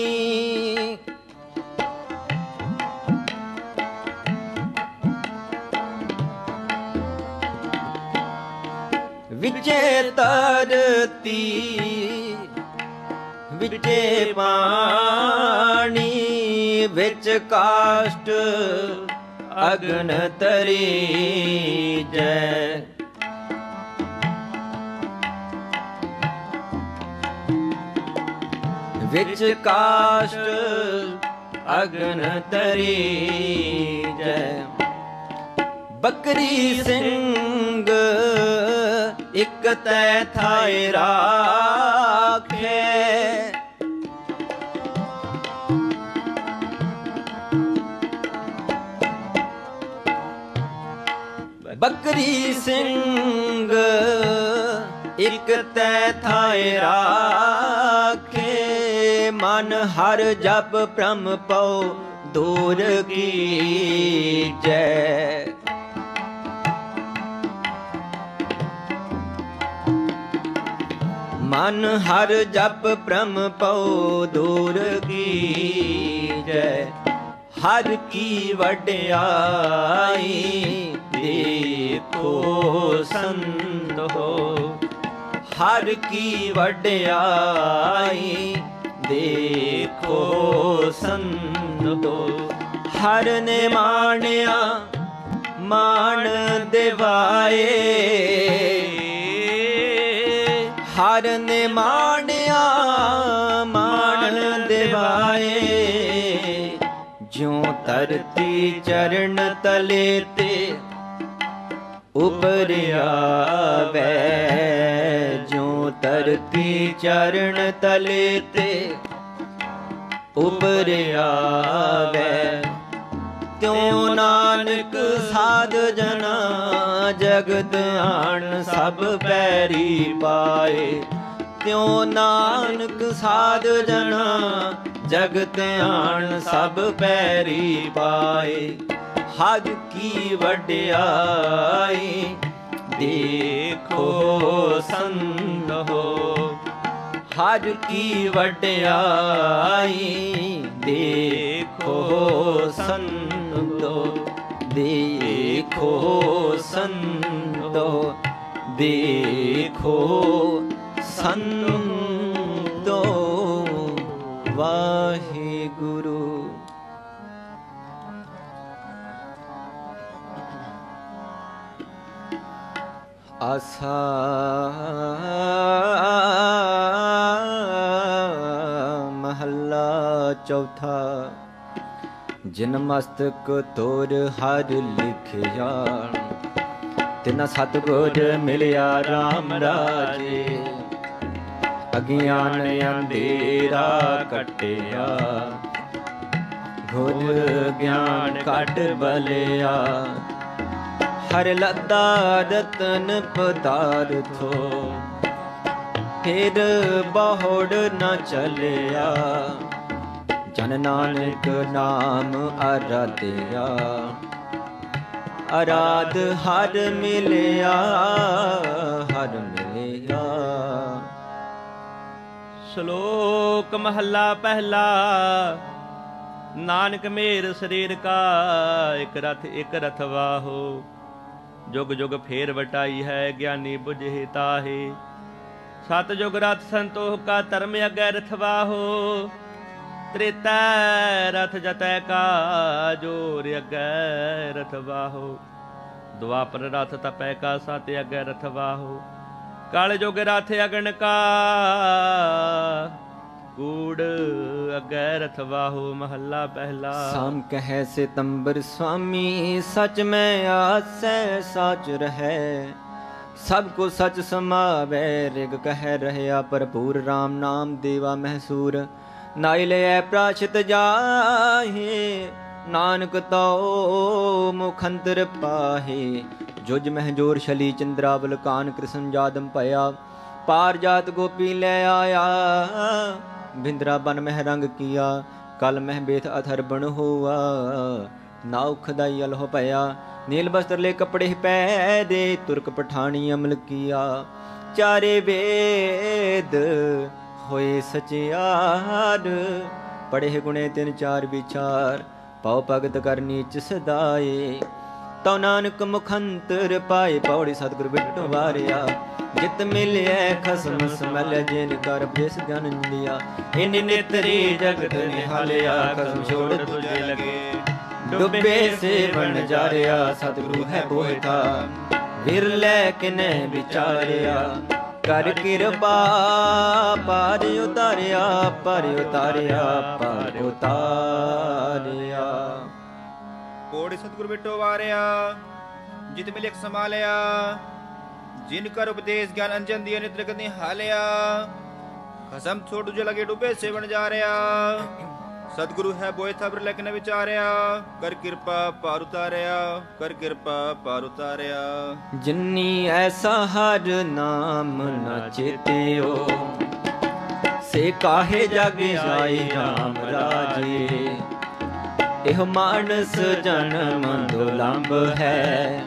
विचे तरती विचे पानी। विच काष्ट अग्न तरी जय। विच काष्ट अग्न तरी जय। बकरी सिंह इक तै थाए राखे। बकरी सिंह इक तै थाए राखे। मन हर जप प्रम पौ दूर की जय। मन हर जप प्रम पौ दूर की जय। हर की वड्याई देखो संत हो। हर की वड्याई देखो संत हो। हर ने माणिया मान दिवाए। हर ने माणिया मान दिवाए। ज्यों धरती चरण तले ते उपर आवे। ज्यों धरती चरण तले ते उपर आवे। त्यों नानक साध जना जगत आन सब पैरी पाए। त्यों नानक साध जना जगत आन सब पैरी पाए। हर की वड्याई देखो संत हो। हर की वड्याई देखो संतो। देखो संतो देखो संतो। वाहिगुरु। ਆਸਾ ਮਹੱਲਾ ਚੌਥਾ। ਜਿਨ ਮਸਤਕ ਤੋਰ ਹਰ ਲਿਖਿਆ, ਤਿਨਾ ਸਤਿਗੁਰ ਮਿਲਿਆ ਰਾਮ ਰਾਜੇ। ਅਗਿਆਨ ਅੰਧੇਰਾ ਕਟਿਆ, ਗੁਰ ਗਿਆਨ ਕਟ ਬਲਿਆ। ਹਰ ਲੱਦਾ ਰਤਨ ਪਦਾਰਥੋ, ਫਿਰ ਬਹੁੜ ਨ ਚਲਿਆ। ਜਨ ਨਾਨਕ ਨਾਮ ਅਰਾਧਿਆ, ਅਰਾਧ ਹਰ ਮਿਲਿਆ, ਹਰ ਮਿਲਿਆ। ਸ਼ਲੋਕ ਮਹੱਲਾ ਪਹਿਲਾ। ਨਾਨਕ ਮੇਰ ਸਰੀਰ ਕਾ, ਇਕ ਰਥ ਇਕ ਰਥ ਵਾਹੋ। ਜੁਗ ਜੁਗ ਫੇਰ ਵਟਾਈ ਹੈ, ਗਿਆਨੀ ਬੁਝੇ ਤਾਹੇ। ਸਤ ਜੁਗ ਰਥ ਸੰਤੋਖ ਕਾ, ਧਰਮ ਅਗੈ ਰਥ ਵਾਹੋ। ਤ੍ਰੇਤੈ ਰਥ ਜਤੈ ਕਾ, ਜੋਰ ਅਗੈ ਰਥ ਵਾਹੋ। ਦੁਆਪਰ ਰਥ ਤਪੈ ਕਾ, ਸਤ ਅਗੈ ਰਥ ਵਾਹੋ। ਕਲ ਜੁਗ ਰਥ ਅਗਨ ਕਾ, ਕੂੜ ਅਗੈ ਰਥ ਵਾਹੋ। ਮਹੱਲਾ ਪਹਿਲਾ। ਸਾਮ ਕਹੈ ਸਿਤੰਬਰ ਸੁਆਮੀ, ਸਚ ਮੈਂ ਆਸੈ ਸਾਚ ਰਹੈ। ਸਭ ਕੋ ਸਚ ਸਮਾਵੈ, ਰਿਗ ਕਹਿ ਰਹਿਆ ਭਰਪੂਰ। ਰਾਮ ਨਾਮ ਦੇਵਾ ਮਹਿਸੂਰ, ਨਾਇ ਲਿਐ ਪ੍ਰਾਸ਼ਿਤ ਜਾਹੇ। ਨਾਨਕ ਤਉ ਮੁਖ ਅੰਤਰ ਪਾਹੇ। ਜੁਜ ਮਹਿ ਜੋਰ ਛਲੀ ਚੰਦਰਾਵਲ, ਕਾਨ ਕ੍ਰਿਸ਼ਨ ਜਾਦਮ ਭਇਆ। ਪਾਰ ਜਾਤ ਗੋਪੀ ਲੈ ਆਇਆ, ਬਿੰਦਰਾ ਬਨ ਮਹਿ ਰੰਗ ਕੀਆ। ਕਲ ਮਹਿ ਬੇਥ ਅਥਰ ਬਣ ਹੋਆ, ਨਾਉ ਖਦਾਈ ਅਲਹੁ ਭਇਆ। ਨੀਲ ਬਸਤਰ ਲੈ ਕਪੜੇ ਪਹਿਰੇ, ਤੁਰਕ ਪਠਾਣੀ ਅਮਲ ਕੀਆ। ਚਾਰੇ ਵੇਦ ਹੋਏ ਸਚਿਆਰ, ਪੜੇ ਗੁਣੇ ਤਿਨ ਚਾਰ ਵਿਚਾਰ। ਪਉ ਭਗਤ ਕਰ ਨੀਚ ਸਦਾਏ, ਤਉ ਨਾਨਕ ਮੁਖ ਅੰਤਰ ਪਾਏ। ਪੌੜੀ ਸਤਿਗੁਰ ਬਿਟੁ ਵਾਰਿਆ, ਜਿਤ ਮਿਲਿਐ ਖਸਮ ਸਮਲ। ਜਿਨ ਕਰ ਬੇਸ ਜਨ ਦਿਆ, ਇਨ ਨੇਤਰੀ ਜਗਤ ਨਿਹਾਲਿਆ। ਖਸਮ ਛੋੜ ਤੁਝੇ ਲਗੇ, ਡੁੱਬੇ ਸੇਵਣ ਜਾਰਿਆ। ਸਤਿਗੁਰੂ ਹੈ ਬੋਹਿਥਾ, ਵਿਰਲੇ ਕਿਨੈ ਵਿਚਾਰਿਆ। ਕਰ ਕਿਰਪਾ ਪਾਰ ਉਤਾਰਿਆ, ਪਰ ਉਤਾਰਿਆ, ਪਰ ਉਤਾਰਿਆ। ਪੌੜੀ ਸਤਿਗੁਰ ਬਿਟੋ ਵਾਰਿਆ, ਜਿਤ ਮਿਲਿਕ ਸੰਭਾਲਿਆ। ਜਿਨ ਕਰ ਉਪਦੇਸ਼ ਗਿਆਨ ਅੰਜਨ ਦਿਆ, ਨਿਤ ਜਗਤ ਨਿਹਾਲਿਆ। ਖਸਮ ਛੋੜ ਤੁਝੇ ਲਗੇ, ਡੁੱਬੇ ਸੇਵਣ ਜਾਰਿਆ। ਸਤਿਗੁਰੂ ਹੈ ਬੋਇਥਾ, ਬਿਰਲੇ ਕਿਨੈ ਵਿਚਾਰਿਆ। ਕਰ ਕਿਰਪਾ ਪਾਰ ਉਤਾਰਿਆ, ਕਰ ਕਿਰਪਾ ਪਾਰ ਉਤਾਰਿਆ। ਜਿਨੀ ਐਸਾ ਹਰ ਨਾਮ ਨ ਚੇਤਿਓ, ਸੇ ਕਾਹੇ ਜਗ ਜਾਈ ਰਾਮ ਰਾਜੇ। ਇਹ ਮਾਨਸ ਜਨਮ ਦੁਲੰਭ ਹੈ,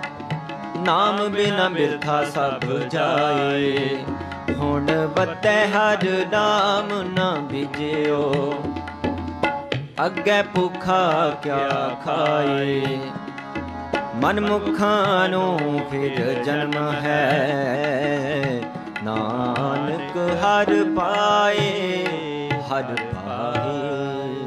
ਨਾਮ ਬਿਨਾ ਬਿਰਥਾ ਸਭ ਜਾਏ। ਹੁਣ ਬਤੈ ਹਰ ਨਾਮ ਨ ਬੀਜਿਓ, ਅੱਗੇ ਭੁੱਖਾ ਕਿਆ ਖਾਏ। ਮਨ ਮੁਖਾਂ ਨੂੰ ਫਿਰ ਜਨਮ ਹੈ, ਨਾਨਕ ਹਰ ਪਾਏ, ਹਰ ਪਾਏ।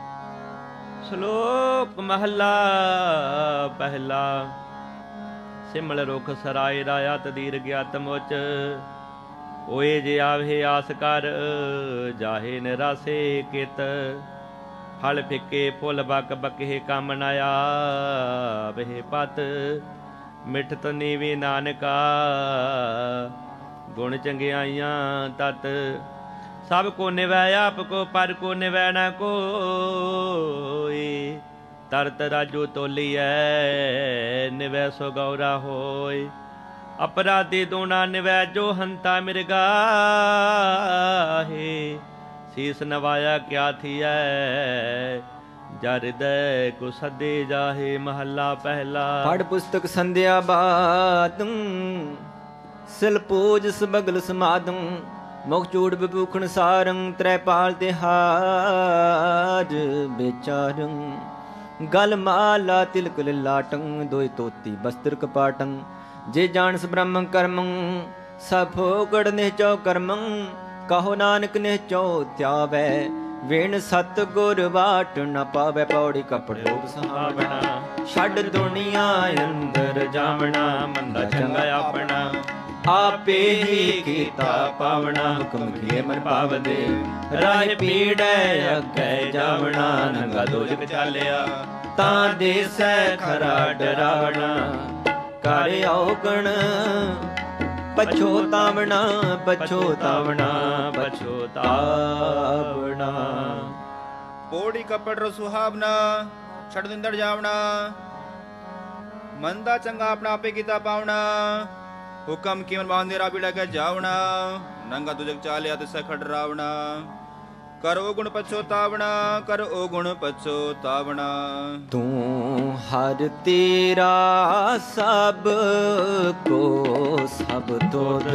ਸ਼ਲੋਕ ਮਹੱਲਾ ਪਹਿਲਾ। ਸਿਮਲ ਰੁਖ ਸਰਾਏ ਰਾਇਆ, ਤਦੀਰ ਗਿਆਤ ਮੁਚ। ਓਏ ਜੇ ਆਵੇ ਆਸ ਕਰ, ਜਾਹੇ ਨਿਰਾਸੇ ਕਿਤ। ਫਲ ਫਿੱਕੇ ਫੁੱਲ ਬਕ ਬਕੇ, ਕੰਮ ਨ ਆਵਹਿ ਪਤ। ਮਿਠਤ ਨੀਵੀ ਨਾਨਕਾ, ਗੁਣ ਚੰਗਿਆਈਆਂ ਤਤ। ਸਭ ਕੋ ਨਿਵੈ ਆਪ ਕੋ, ਪਰ ਕੋ ਨਿਵੈ ਨ ਕੋਇ। ਤਰਤ ਰਾਜੂ ਤੋਲੀਐ, ਨਿਵੈ ਸੋ ਗੌਰਾ ਹੋਇ। ਅਪਰਾਧੀ ਦੂਣਾ ਨਿਵੈ, ਜੋ ਹੰਤਾ ਮਿਰਗਾਹੇ। ਸੀਸ ਨਵਾਇਆ ਕਿਆ ਥੀਐ, ਜਰ ਹਿਰਦੈ ਕੋ ਸਦੇ ਜਾਹੇ। ਮਹੱਲਾ ਪਹਿਲਾ। ਪੜ ਪੁਸਤਕ ਸੰਧਿਆ ਬਾਦੰ, ਸਿਲ ਪੂਜ ਸਬਗਲ ਸਮਾਦੰ। ਮੁਖ ਚੂੜ ਵਿਭੂਖਣ ਸਾਰੰ, ਤ੍ਰੈਪਾਲ ਤਿਹਾਰ ਵਿਚਾਰੰ। ਗਲ ਮਾਲਾ ਤਿਲਕ ਲਾਟੰ, ਦੋਇ ਤੋਤੀ ਬਸਤਰ ਕਪਾਟੰ। ਜੇ ਜਾਣਸ ਬ੍ਰਹਮ ਕਰਮੰ, ਸਭ ਫੋਕੜ ਨਿਹਚੋ ਕਰਮੰ। ਕਹੋ ਨਾਨਕ ਨਿਹਚੋ ਧਿਆਵੈ, ਵੇਣ ਸਤ ਗੁਰ ਬਾਟ ਨ ਪਾਵੇ ਪੌੜੀ ਕਪੜ ਲੋਕ ਸਹਾਵਣਾ ਛੱਡ ਦੁਨੀਆ ਅੰਦਰ ਜਾਵਣਾ ਮੰਦਾ ਚੰਗਾ ਆਪਣਾ ਆਪੇ ਹੀ ਕੀਤਾ ਪਾਵਣਾ ਹੁਕਮ ਕੀਏ ਮਨ ਪਾਵਦੇ ਰਾਹ ਪੀੜੈ ਅੱਗੇ ਜਾਵਣਾ ਨੰਗਾ ਦੋਜਕ ਚਾਲਿਆ ਤਾਂ ਦੇਸੈ ਖਰਾ ਡਰਾਵਣਾ ਕਰ ਔਗਣ ਪਛੋਤਾਵਣਾ ਪਛੋਤਾਵਣਾ ਪਛੋਤਾਵਣਾ ਪੌੜੀ ਕਪੜ ਰ ਸੁਹਾਵਨਾ ਛੱਡ ਦਿੰਦੜ ਜਾਵਣਾ ਮੰਦਾ ਚੰਗਾ ਆਪਣਾ ਆਪੇ ਕੀਤਾ ਪਾਵਣਾ ਹੁਕਮ ਕੀਮਨ ਬਾਂਦੇ ਰਾ ਪੀੜਾ ਕੇ ਜਾਵਣਾ ਨੰਗਾ ਦੁਜਕ ਚਾਲਿਆ ਤਿਸੈ ਖੜ ਰਾਵਣਾ ਕਰੋ ਗੁਣ ਪਛੋਤਾਵਣਾ ਕਰੋ ਗੁਣ ਪਛੋਤਾਵਣਾ ਤੂੰ ਹਰ ਤੇਰਾ ਸਭ ਕੋ ਸਭ ਤੋਦ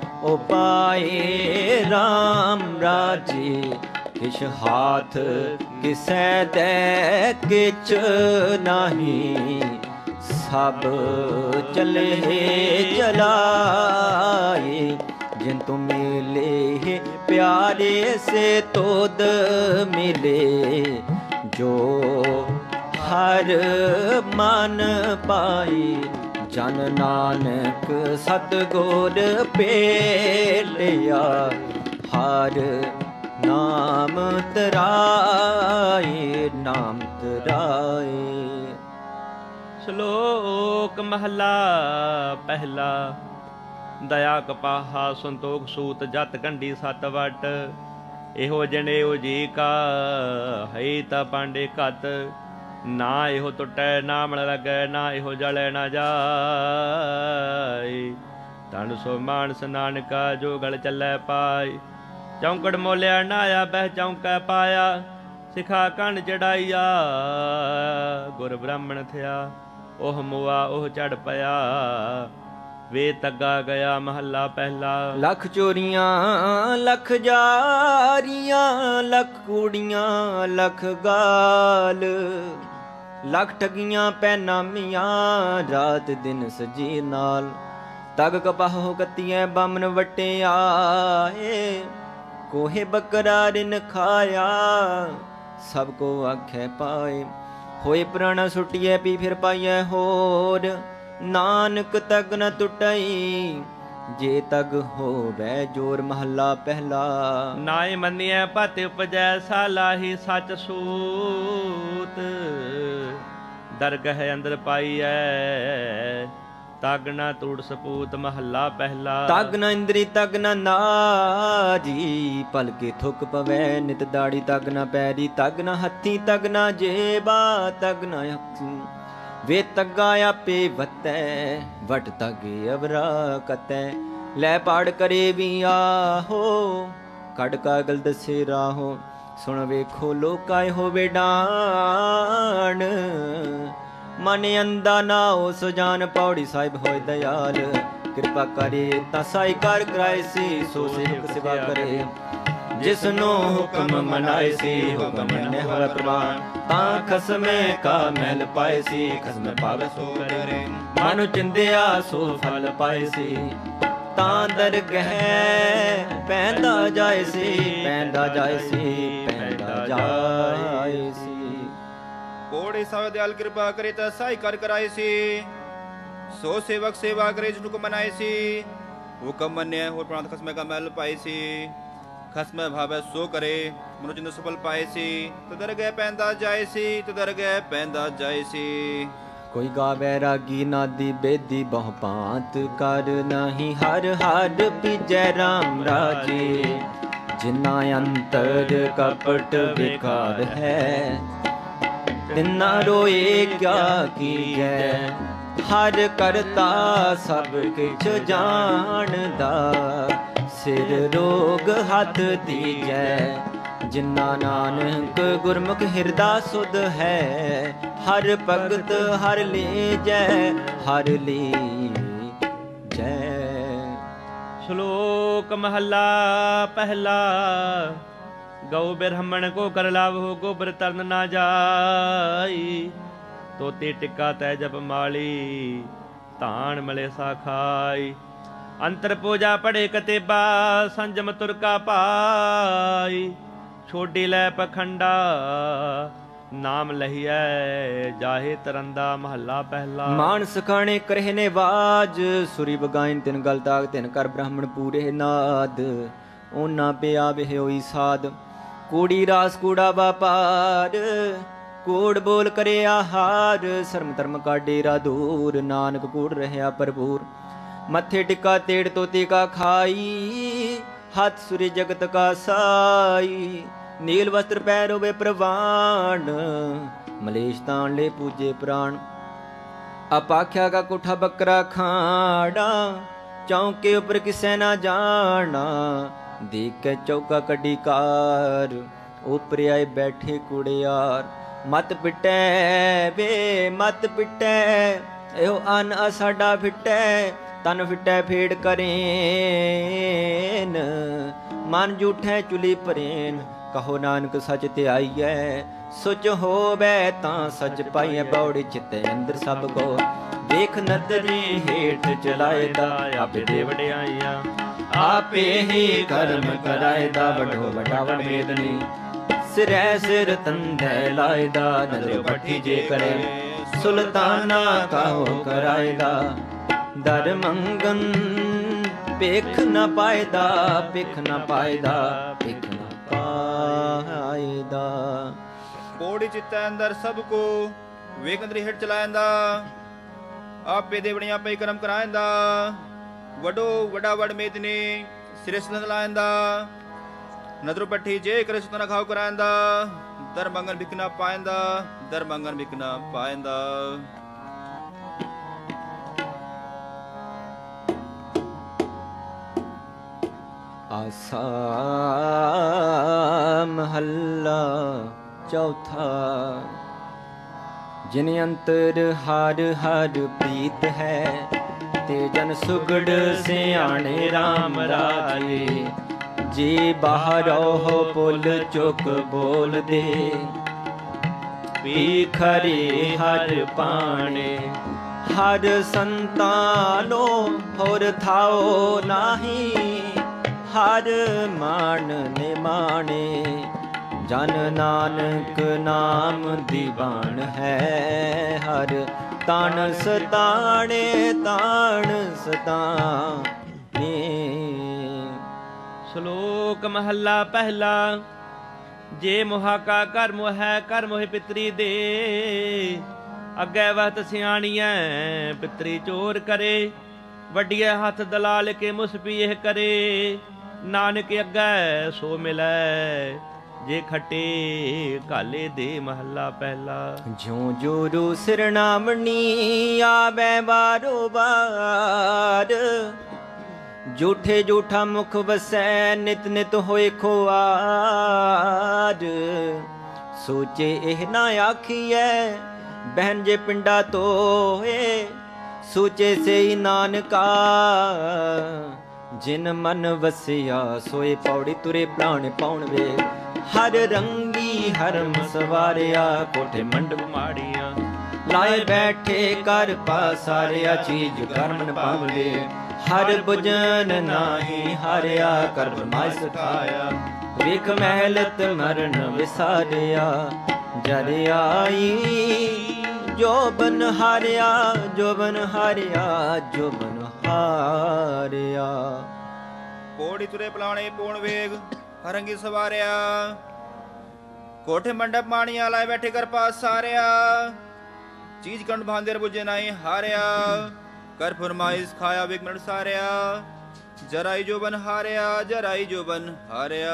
ਉਪਾਏ RAM ਰਾਜੇ ਕਿਛ ਹਾਥ ਕਿਸੈ ਦੇ ਕਿਛ ਨਹੀਂ ਸਭ ਚਲੇ ਚਲਾਏ ਜਿਨ ਤੁਮ ਮਿਲੇ प्यारे से तोद मिले जो हर मन पाई जन नानक सतगुर पेलिया हर नाम तराए नाम तराए। श्लोक महला पहला। ਦਇਆ ਕਪਾਹਾ ਸੰਤੋਖ ਸੂਤ ਜਤ ਗੰਢੀ ਸਤ ਵਟ ਇਹੋ ਜਣੇਓ ਜੀ ਕਾ ਹੈ ਤਾ ਪਾਂਡੇ ਘਤ ਨਾ ਇਹੋ ਟੁੱਟੈ ਨਾ ਮਲ ਲੱਗੈ ਨਾ ਇਹੋ ਜਲੈ ਨਾ ਜਾਏ ਤਨ ਸੋ ਮਾਨਸ ਨਾਨਕਾ ਜੋ ਗਲ ਚੱਲੈ ਪਾਈ ਚੌਂਕੜ ਮੋਲਿਆ ਨਾਇਆ ਬਹਿ ਚੌਂਕੈ ਪਾਇਆ ਸਿਖਾ ਕੰਨ ਚੜਾਈਆ ਗੁਰ ਬ੍ਰਾਹਮਣ ਥਿਆ ਉਹ ਮੁਆ ਉਹ ਚੜ ਪਿਆ ਵੇ ਤੱਗਾ ਗਿਆ ਮਹੱਲਾ ਪਹਿਲਾ। ਲੱਖ ਚੋਰੀਆਂ ਲੱਖ ਜਾਰੀਆਂ ਲੱਖ ਕੂੜੀਆਂ ਲੱਖ ਗਾਲ ਲੱਖ ਠਗੀਆਂ ਪੈ ਨਾਮੀਆਂ ਰਾਤ ਦਿਨ ਸਜੀ ਨਾਲ ਤਗ ਕਪਾਹੋ ਕੱਤੀਐ ਬਾਮਨ ਵਟਿਆਏ ਕੋਹੇ ਬੱਕਰਾ ਰਿਨ ਖਾਇਆ ਸਭ ਕੋ ਆਖੈ ਪਾਏ ਹੋਏ ਪ੍ਰਾਣਾ ਸੁਟਿਐ ਪੀ ਫਿਰ ਪਾਈਐ ਹੋਰ ਨਾਨਕ ਤਗ ਨ ਟੁਟਈ ਜੇ ਤਗ ਹੋਵੈ ਜੋਰ ਮਹੱਲਾ ਪਹਿਲਾ। ਨਾਏ ਮੰਨਿਐ ਪਤ ਉਪਜੈ ਸਾਲਾਹੀ ਸਚ ਸੂਤ ਦਰਗਹ ਅੰਦਰ ਪਾਈਐ ਤਗ ਨ ਟੂਟ ਸਪੂਤ ਮਹੱਲਾ ਪਹਿਲਾ। ਤਗ ਨ ਇੰਦਰੀ ਤਗ ਨ ਨਾਜੀ ਪਲਕੇ ਥੁਕ ਪਵੈ ਨਿਤ ਦਾੜੀ ਤਗ ਨ ਪੈਰੀ ਤਗ ਨ ਹੱਥੀ ਤਗ ਨ ਜੇਬਾ ਤਗ ਨ ਅੱਖੀ ਵੇ ਤੱਗਾ ਆਪੇ ਵਤੈ ਵਟ ਤਗੇ ਅਵਰਾ ਕਤੈ ਲੈ ਪਾੜ ਕਰੇ ਵੀ ਆਹੋ ਕੱਢ ਕਾਗਲ ਦਸੇ ਰਾਹੋ ਸੁਣ ਵੇਖੋ ਲੋਕਾਏ ਹੋਵੇ ਡਾਣ ਮਨ ਅੰਦਾ ਨਾ ਉਸ ਜਾਨ ਪੌੜੀ ਸਾਹਿਬ ਹੋਏ ਦਇਆਲ ਕਿਰਪਾ ਕਰੇ ਤਾਂ ਸਾਈ ਕਰ ਕਰਾਏ ਸੀ ਸੋ ਸੇਵਕ ਸੇਵਾ ਕਰੇ ਜਿਸਨੂੰ ਹੁਕਮ ਮਨਾਏ ਸੀ ਹੁਕਮ ਮੰਨੇ ਹੋਵੇ ਪ੍ਰਮਾਨ ਤਾਂ ਖਸਮੇ ਕਾ ਮੈਲ ਪਾਏ ਸੀ ਖਸਮੇ ਪਾਵੇ ਸੋ ਕਰੇ ਮਨੁ ਚਿੰਦਿਆ ਸੋ ਫਲ ਪਾਏ ਸੀ ਤਾਂ ਦਰਗਹਿ ਪੈਂਦਾ ਜਾਏ ਸੀ ਪੈਂਦਾ ਜਾਏ ਸੀ ਪੈਂਦਾ ਜਾਏ ਸੀ। ਕੋੜੇ ਸਭ ਦਿਆਲ ਕਿਰਪਾ ਕਰੇ ਤਾਂ ਸਾਈ ਕਰ ਕਰਾਏ ਸੀ ਸੋ ਸੇਵਕ ਸੇਵਾ ਕਰੇ ਜਿਸਨੂੰ ਹੁਕਮ ਮਨਾਏ ਸੀ ਹੁਕਮ ਮੰਨਿਆ ਹੋਏ ਪ੍ਰਮਾਨ ਖਸਮੇ ਕਾ ਮੈਲ ਪਾਏ ਸੀ ਖਸਮੈ ਭਾਵੈ ਸੋ ਕਰੇ ਮਨੁ ਚਿੰਦ ਸਫਲ ਪਾਏ ਸੀ ਤਦਰ ਗਏ ਪੈਂਦਾ ਜਾਏ ਸੀ ਤਦਰ ਗਏ ਪੈਂਦਾ ਜਾਏ ਸੀ। ਕੋਈ ਗਾਵੇ ਰਾਗੀ ਨਾਦੀ ਬੇਦੀ ਬਹੁ ਭਾਂਤ ਕਰ ਨਹੀਂ ਹਰ ਹਰ ਪੀਜੈ RAM ਰਾਜੇ ਜਿਨਾ ਅੰਤਰ ਕਪਟ ਵਿਕਾਰ ਹੈ ਤਿਨਾ ਰੋਏ ਕਿਆ ਕੀਜੈ ਹਰ ਕਰਤਾ ਸਭ ਕਿਛ ਜਾਣਦਾ ਸਿਰ ਰੋਗ ਹੱਥ ਦੀਜੈ ਜਿਨਾ ਨਾਨਕ ਗੁਰਮੁਖ ਹਿਰਦਾ ਸੁਧ ਹੈ ਹਰ ਭਗਤ ਹਰ ਲੀਜੈ ਹਰ ਲੀਜੈ। ਸ਼ਲੋਕ ਮਹੱਲਾ ਪਹਿਲਾ। ਗਊ ਬਿਰਹਮਣ ਕੋ ਕਰ ਲਾਵੋ ਗੋਬਰ ਤਰਨ ਨਾ ਜਾਈ ਤੋਤੇ ਟਿੱਕਾ ਤੈ ਜਪ ਮਾਲੀ ਧਾਨ ਮਲੇ ਸਾ ਖਾਈ ਅੰਤਰ ਪੂਜਾ ਪੜੇ ਕਤੇਬਾ ਸੰਜਮ ਤੁਰ ਕਾ ਪਾਈ ਛੋਡੀ ਲੈ ਪਖੰਡਾ ਨਾਮ ਲਹੀਐ ਜਾਹੇ ਤਰੰਦਾ ਮਹੱਲਾ ਪਹਿਲਾ। ਮਾਨਸ ਖਾਣੇ ਕਰਹਿ ਨੇ ਬਾਜ ਸੁਰੀ ਬਗਾਇਨ ਤਿਨ ਗਲ ਤਾਗ ਤਿਨ ਕਰ ਬ੍ਰਾਹਮਣ ਪੂਰੇ ਨਾਦ ਓਨਾ ਪਿਆ ਬਿਹ ਹੋਈ ਸਾਧ ਕੂੜੀ ਰਾਸ ਕੂੜਾ ਵਾਪਾਰ ਕੂੜ ਬੋਲ ਕਰੇ ਆਹਾਰ ਸ਼ਰਮ ਧਰਮ ਕਾ ਡੇਰਾ ਦੂਰ ਨਾਨਕ ਕੂੜ ਰਹਿਆ ਭਰਪੂਰ ਮੱਥੇ ਟਿੱਕਾ ਤੇੜ ਤੋਤੀ ਕਾ ਖਾਈ ਹੱਥ ਸੁਰੀ ਜਗਤ ਕਾ ਸਾਈ ਨੀਲ ਵਸਤਰ ਪੈਰ ਹੋਵੇ ਪ੍ਰਵਾਨ ਮਲੇਸ਼ ਤਾਣ ਲੈ ਪੂਜੇ ਪ੍ਰਾਣ ਆਪਾਖਿਆ ਕਾ ਕੋਠਾ ਬੱਕਰਾ ਖਾੜਾ ਚੌਂਕੇ ਉੱਪਰ ਕਿਸੈ ਨਾ ਜਾਣਾ ਦੇਖ ਕੇ ਚੌਕਾ ਕੱਢੀ ਕਾਰ ਉਪਰ ਆਏ ਬੈਠੇ ਕੁੜਿਆਰ ਮਤ ਪਿਟੈ ਵੇ ਮਤ ਪਿਟੈ ਇਹੋ ਅਨ ਸਾਡਾ ਫਿਟੈ ਤਨ ਫਿਟੈ ਫੇੜ ਕਰੇਨ ਮਨ ਝੂਠੈ ਚੁਲੀ ਪਰੇਨ ਕਹੋ ਨਾਨਕ ਸਚ ਤੇ ਆਈਐ ਸੁਚ ਹੋਵੇ ਤਾਂ ਸਚ ਪਾਈਐ ਬੌੜੀ ਚਿੱਤੇ ਅੰਦਰ ਸਭ ਕੋ ਦੇਖ ਨਦਰੀ ਹੇਠ ਚਲਾਏਦਾ ਆਪੇ ਦੇ ਵਡਿਆਈਆਂ ਆਪੇ ਹੀ ਕਰਮ ਕਰਾਏਦਾ ਵਡੋ ਵਡਾ ਵਡੇਦਨੀ ਸਿਰੈ ਸਿਰ ਤੰਦੈ ਲਾਇਦਾ ਨਦਰ ਪੱਠੀ ਜੇ ਕਰੇ ਸੁਲਤਾਨਾ ਕਾਹੋ ਕਰਾਏਦਾ ਦਰ ਮੰਗਨ ਭੇਖ ਨਾ ਪਾਇਦਾ ਭਿਖ ਨਾ ਪਾਇਦਾ ਭਿਖ ਨਾ ਪਾਇਦਾ ਕੋੜੀ ਚਿੱਤੈ ਅੰਦਰ ਸਭ ਕੋ ਵੇਖ ਅੰਦਰੀ ਹੇਠ ਚਲਾਇੰਦਾ ਆਪੇ ਦੇਵਣੀ ਆਪੇ ਕਰਮ ਕਰਾਇੰਦਾ ਵਡੋ ਵਡਾ ਵਡ ਮੇਦਨੀ ਸਿਰੇ ਸੰਦ ਲਾਇੰਦਾ ਨਦਰੋ ਪੱਠੀ ਜੇ ਕਰੇ ਸੁਤਨਾ ਖਾਉ ਕਰਾਇੰਦਾ ਦਰ ਮੰਗਨ ਭਿਖ ਨਾ ਪਾਇੰਦਾ ਦਰ ਮੰਗਨ ਭਿਖ ਨਾ ਪਾਇੰਦਾ। ਆਸਾ ਮਹੱਲਾ ਚੌਥਾ ਜਿਨ ਅੰਤਰ ਹਰ ਹਰ ਪ੍ਰੀਤ ਹੈ ਤੇ ਜਨ ਸੁਗੜ ਸਿਆਣੇ RAM ਰਾਏ ਜੀ ਬਾਹਰੋ ਪੁੱਲ ਚੁੱਕ ਬੋਲਦੇ ਵੀ ਖਰੇ ਹਰ ਪਾਣੇ ਹਰ ਸੰਤਾਨੋ ਹੋਰ ਥਾਓ ਨਾਹੀ ਹਰ ਮਾਣ ਨੇ ਮਾਣੇ ਜਨ ਨਾਨਕ ਨਾਮ ਦੀਵਾਨ ਹੈ ਹਰ ਤਾਣ ਸਤਾਣੇ ਤਾਣ ਸਤਾਣੇ। ਸ਼ਲੋਕ ਮਹੱਲਾ ਪਹਿਲਾ। ਜੇ ਮੁਹਾ ਕਾ ਕਰ ਮੋਹੈ ਕਰ ਮੋਹਿ ਪਿਤਰੀ ਦੇ ਅੱਗੇ ਵਤ ਸਿਆਣੀਐ ਪਿਤਰੀ ਚੋਰ ਕਰੇ ਵੱਡੀਏ ਹੱਥ ਦਲਾਲ ਕੇ ਮੁਸਪੀ ਇਹ ਕਰੇ ਨਾਨਕ ਅੱਗੇ ਸੋ ਮਿਲੈ ਜੇ ਖੱਟੇ ਕਾਲੇ ਦੇ ਮਹੱਲਾ ਪਹਿਲਾ। ਜਿਉ ਜੋਰੂ ਸਿਰਨਾਮਣੀ ਆਵੇ ਬਾਰੋ ਬਾਰ ਝੂਠੇ ਝੂਠਾ ਮੁਖ ਵਸੈ ਨਿਤ ਨਿਤ ਹੋਏ ਖੁਆਰ ਸੋਚੇ ਇਹ ਨਾ ਆਖੀਐ ਬਹਿਨ ਜੇ ਪਿੰਡਾ ਤੋਏ ਸੋਚੇ ਸੇ ਨਾਨਕਾ ਜਿਨ ਮਨ ਵਸਿਆ ਸੋਏ ਪੌੜੀ ਤੁਰੇ ਪ੍ਰਾਣ ਪਾਉਣ ਵੇ ਹਰ ਰੰਗੀ ਹਰਮ ਸਵਾਰਿਆ ਕੋਠੇ ਮੰਡਪ ਮਾੜੀਆਂ ਲਾਏ ਬੈਠੇ ਕਰ ਪਾਸਾਰਿਆ ਚੀਜ਼ ਕਰਮਨ ਪਾਵਲੇ ਹਰ ਬੁਝਨ ਨਾਹੀ ਹਾਰਿਆ ਕਰ ਬਰਮਾਇ ਸਖਾਇਆ ਵੇਖ ਮਹਿਲਤ ਮਰਨ ਵਿਸਾਰਿਆ ਜਦ ਆਈ ਜੋ ਬਨ ਹਾਰਿਆ ਜੋ ਬਨ ਹਾਰਿਆ ਜੋ ਬਨ ਹਾਰਿਆ। ਕੋੜੀ ਤੁਰੇ ਪਲਾਣੇ ਪੂਣ ਵੇਗ ਹਰੰਗੀ ਸਵਾਰਿਆ ਕੋਠੇ ਮੰਡਪ ਮਾਣੀਆਂ ਲਾਏ ਬੈਠੇ ਕਰ ਪਾਸ ਸਾਰਿਆ ਚੀਜ਼ ਕੰਡ ਭਾਂਦਰ ਬੁਝੇ ਨਾਹੀ ਹਾਰਿਆ ਕਰ ਫਰਮਾਇਸ਼ ਖਾਇਆ ਵੇਗ ਮਨ ਸਾਰਿਆ ਜਰਾਈ ਜੋ ਬਨ ਹਾਰਿਆ ਜਰਾਈ ਜੋ ਬਨ ਹਾਰਿਆ।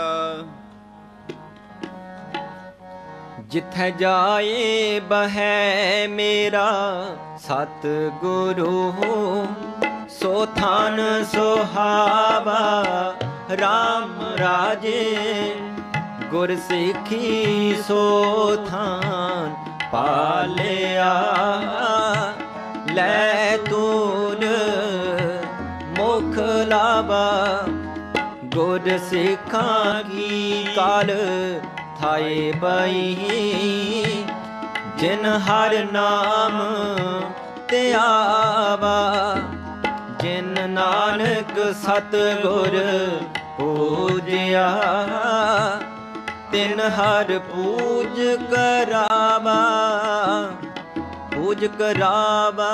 ਜਿੱਥੇ ਜਾਏ ਬਹੈ ਮੇਰਾ ਸਤ ਗੁਰੂ ਸੋ ਥਾਨ ਸੁਹਾਵਾ RAM ਰਾਜੇ ਗੁਰ ਸਿੱਖੀ ਸੋ ਥਾਨ ਪਾਲਿਆ ਲੈ ਤੂਰ ਮੁਖ ਲਾਵਾ ਗੁਰ ਸਿੱਖਾਂ ਕੀ ਕਾਲ ਥਾਏ ਬਈ ਜਿਨ ਹਰ ਨਾਮ ਤੇ ਆਵਾ ਜਿਨ ਨਾਨਕ ਸਤਿਗੁਰ ਪੂਜਿਆ ਤਿਨ ਹਰ ਪੂਜ ਕਰਾਵਾ, ਪੂਜ ਕਰਾਵਾ।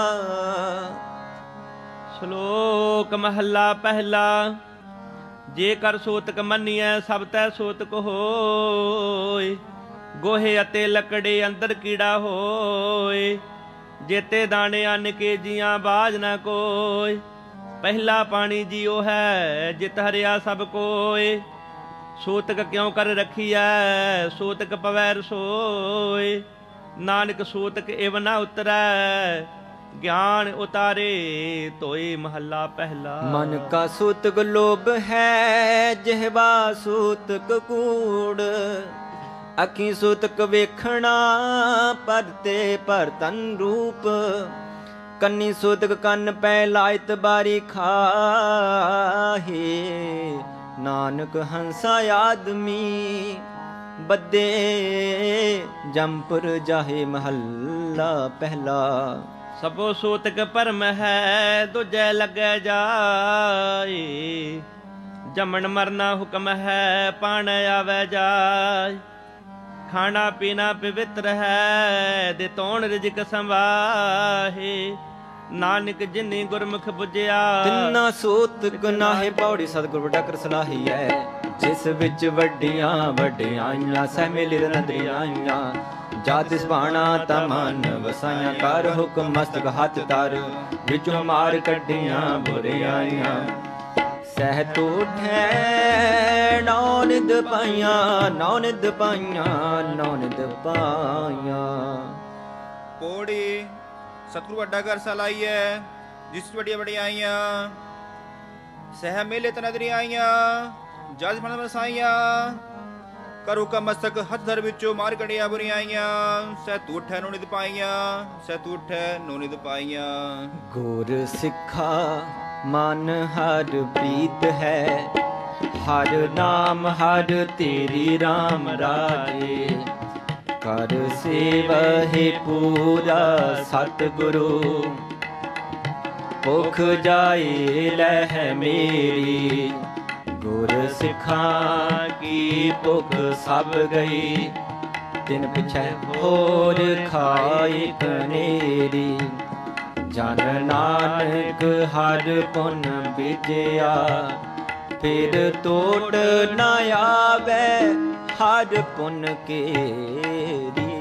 ਸ਼ਲੋਕ ਮਹੱਲਾ ਪਹਿਲਾ। ਜੇਕਰ ਸੋਤਕ ਮੰਨੀਐ ਸਭ ਤੈ ਸੋਤਕ ਹੋਏ, ਗੋਹੇ ਅਤੇ ਲੱਕੜੇ ਅੰਦਰ ਕੀੜਾ ਹੋਏ। ਜੇਤੇ ਦਾਣੇ ਅੰਨ ਕੇ ਜੀਆਂ ਬਾਝ ਨਾ ਕੋਈ, ਪਹਿਲਾ ਪਾਣੀ ਜੀਉ ਹੈ ਜਿਤ ਹਰਿਆ ਸਭ ਕੋਏ। ਸੋਤਕ ਕਿਉ ਕਰ ਰਖੀਐ ਸੋਤਕ ਪਵੈ ਰਸੋਏ, ਨਾਨਕ ਸੋਤਕ ਇਵ ਨਾ ਉਤਰੈ ਗਿਆਨ ਉਤਾਰੇ ਤੋਏ। ਮਹੱਲਾ ਪਹਿਲਾ। ਮਨ ਕਾ ਸੂਤਕ ਲੋਭ ਹੈ ਜਿਹਵਾ ਸੂਤਕ ਕੂੜ, ਅੱਖੀ ਸੂਤਕ ਵੇਖਣਾ ਪਰਤੇ ਪਰ ਤਨ ਰੂਪ। ਕੰਨੀ ਸੂਤਕ ਕੰਨ ਪੈ ਲਾਇਤ ਬਾਰੀ ਖਾਹੇ, ਨਾਨਕ ਹੰਸਾ ਆਦਮੀ ਬੱਦੇ ਜੰਪੁਰ ਜਾਹੇ। ਮਹੱਲਾ ਪਹਿਲਾ। ਸਭੋ ਸੂਤਕ ਭਰਮ ਹੈ ਦੂਜੈ ਲੱਗੈ ਜਾਏ, ਜਮਨ ਮਰਨਾ ਹੁਕਮ ਹੈ ਪਾਣ ਆਵੈ ਜਾਏ। ਖਾਣਾ ਪੀਣਾ ਪਵਿੱਤਰ ਹੈ ਦੇ ਤੌਣ ਰਿਜਕ ਸੰਵਾਹੇ, ਨਾਨਕ ਜਿਨੀ ਗੁਰਮੁਖ ਬੁਝਿਆ। ਤਿੰਨਾ ਸੂਤਕ ਨਾਹੇ ਪੌੜੀ ਸਤਿਗੁਰ ਵੱਡਾ ਕਰ ਸਲਾਹੀ ਹੈ, ਜਿਸ ਵਿੱਚ ਵੱਡੀਆਂ ਵਡਿਆਈਆਂ ਸਹਿ ਮਿਲ ਰੰਦਿਆਈਆਂ। ਜਾ ਤਿਸ ਬਾਣਾ ਤਾ ਮਨ ਵਸਾਈਆਂ, ਕਰ ਹੁਕਮ ਮਸਤਕ ਹੱਥ ਧਰ ਵਿੱਚੋਂ ਮਾਰ ਕੱਢੀਆਂ ਬੁਰਿਆਈਆਂ। ਸਹਿ ਤੂਠੈ ਨੌ ਨਿਧ ਪਾਈਆਂ, ਨੌ ਨਿਧ ਪਾਈਆਂ, ਨੌ ਨਿਧ ਪਾਈਆਂ। ਪੌੜੀ। ਸਤਿਗੁਰੂ ਵੱਡਾ ਘਰ ਸਲਾਈਐ ਜਿਸ ਵੱਡੀਆਂ ਵਡਿਆਈਆਂ, ਸਹਿ ਮੇਲੇ ਤਨਦਰੀ ਆਈਆਂ ਜਜ ਮਨ ਵਸਾਈਆਂ। ਕਰੋ ਕਾ ਮਸਤਕ ਹੱਥ ਧਰ ਵਿੱਚੋਂ ਮਾਰ ਕੜੀਆਂ ਬੁਰੀਆਈਆਂ। ਸਹਿ ਤੂਠੈ ਨੌ ਨਿਧ ਪਾਈਆਂ, ਸਹਿ ਤੂਠੈ ਨੌ ਨਿਧ ਪਾਈਆਂ। ਗੁਰ ਸਿੱਖਾ ਮਨ ਹਰ ਪ੍ਰੀਤ ਹੈ, ਹਰ ਨਾਮ ਹਰ ਤੇਰੀ ਰਾਮ ਰਾਜੇ। ਕਰ ਸੇਵਹਿ ਪੂਰਾ ਸਤਿਗੁਰੂ, ਭੁਖ ਜਾਏ ਲਹਿ ਮੇਰੀ। ਗੁਰ ਸਿੱਖਾਂ ਕੀ ਭੁਖ ਸਭ ਗਈ, ਤਿਨ ਪਿਛੈ ਹੋਰ ਖਾਇ ਕਨੇਰੀ। ਜਨ ਨਾਨਕ ਹਰ ਪੁਨ ਬੀਜਿਆ, ਫਿਰ ਤੋੜ ਨਾ ਆਵੈ ਹਰ ਪੁਨ ਕੇਰੀ।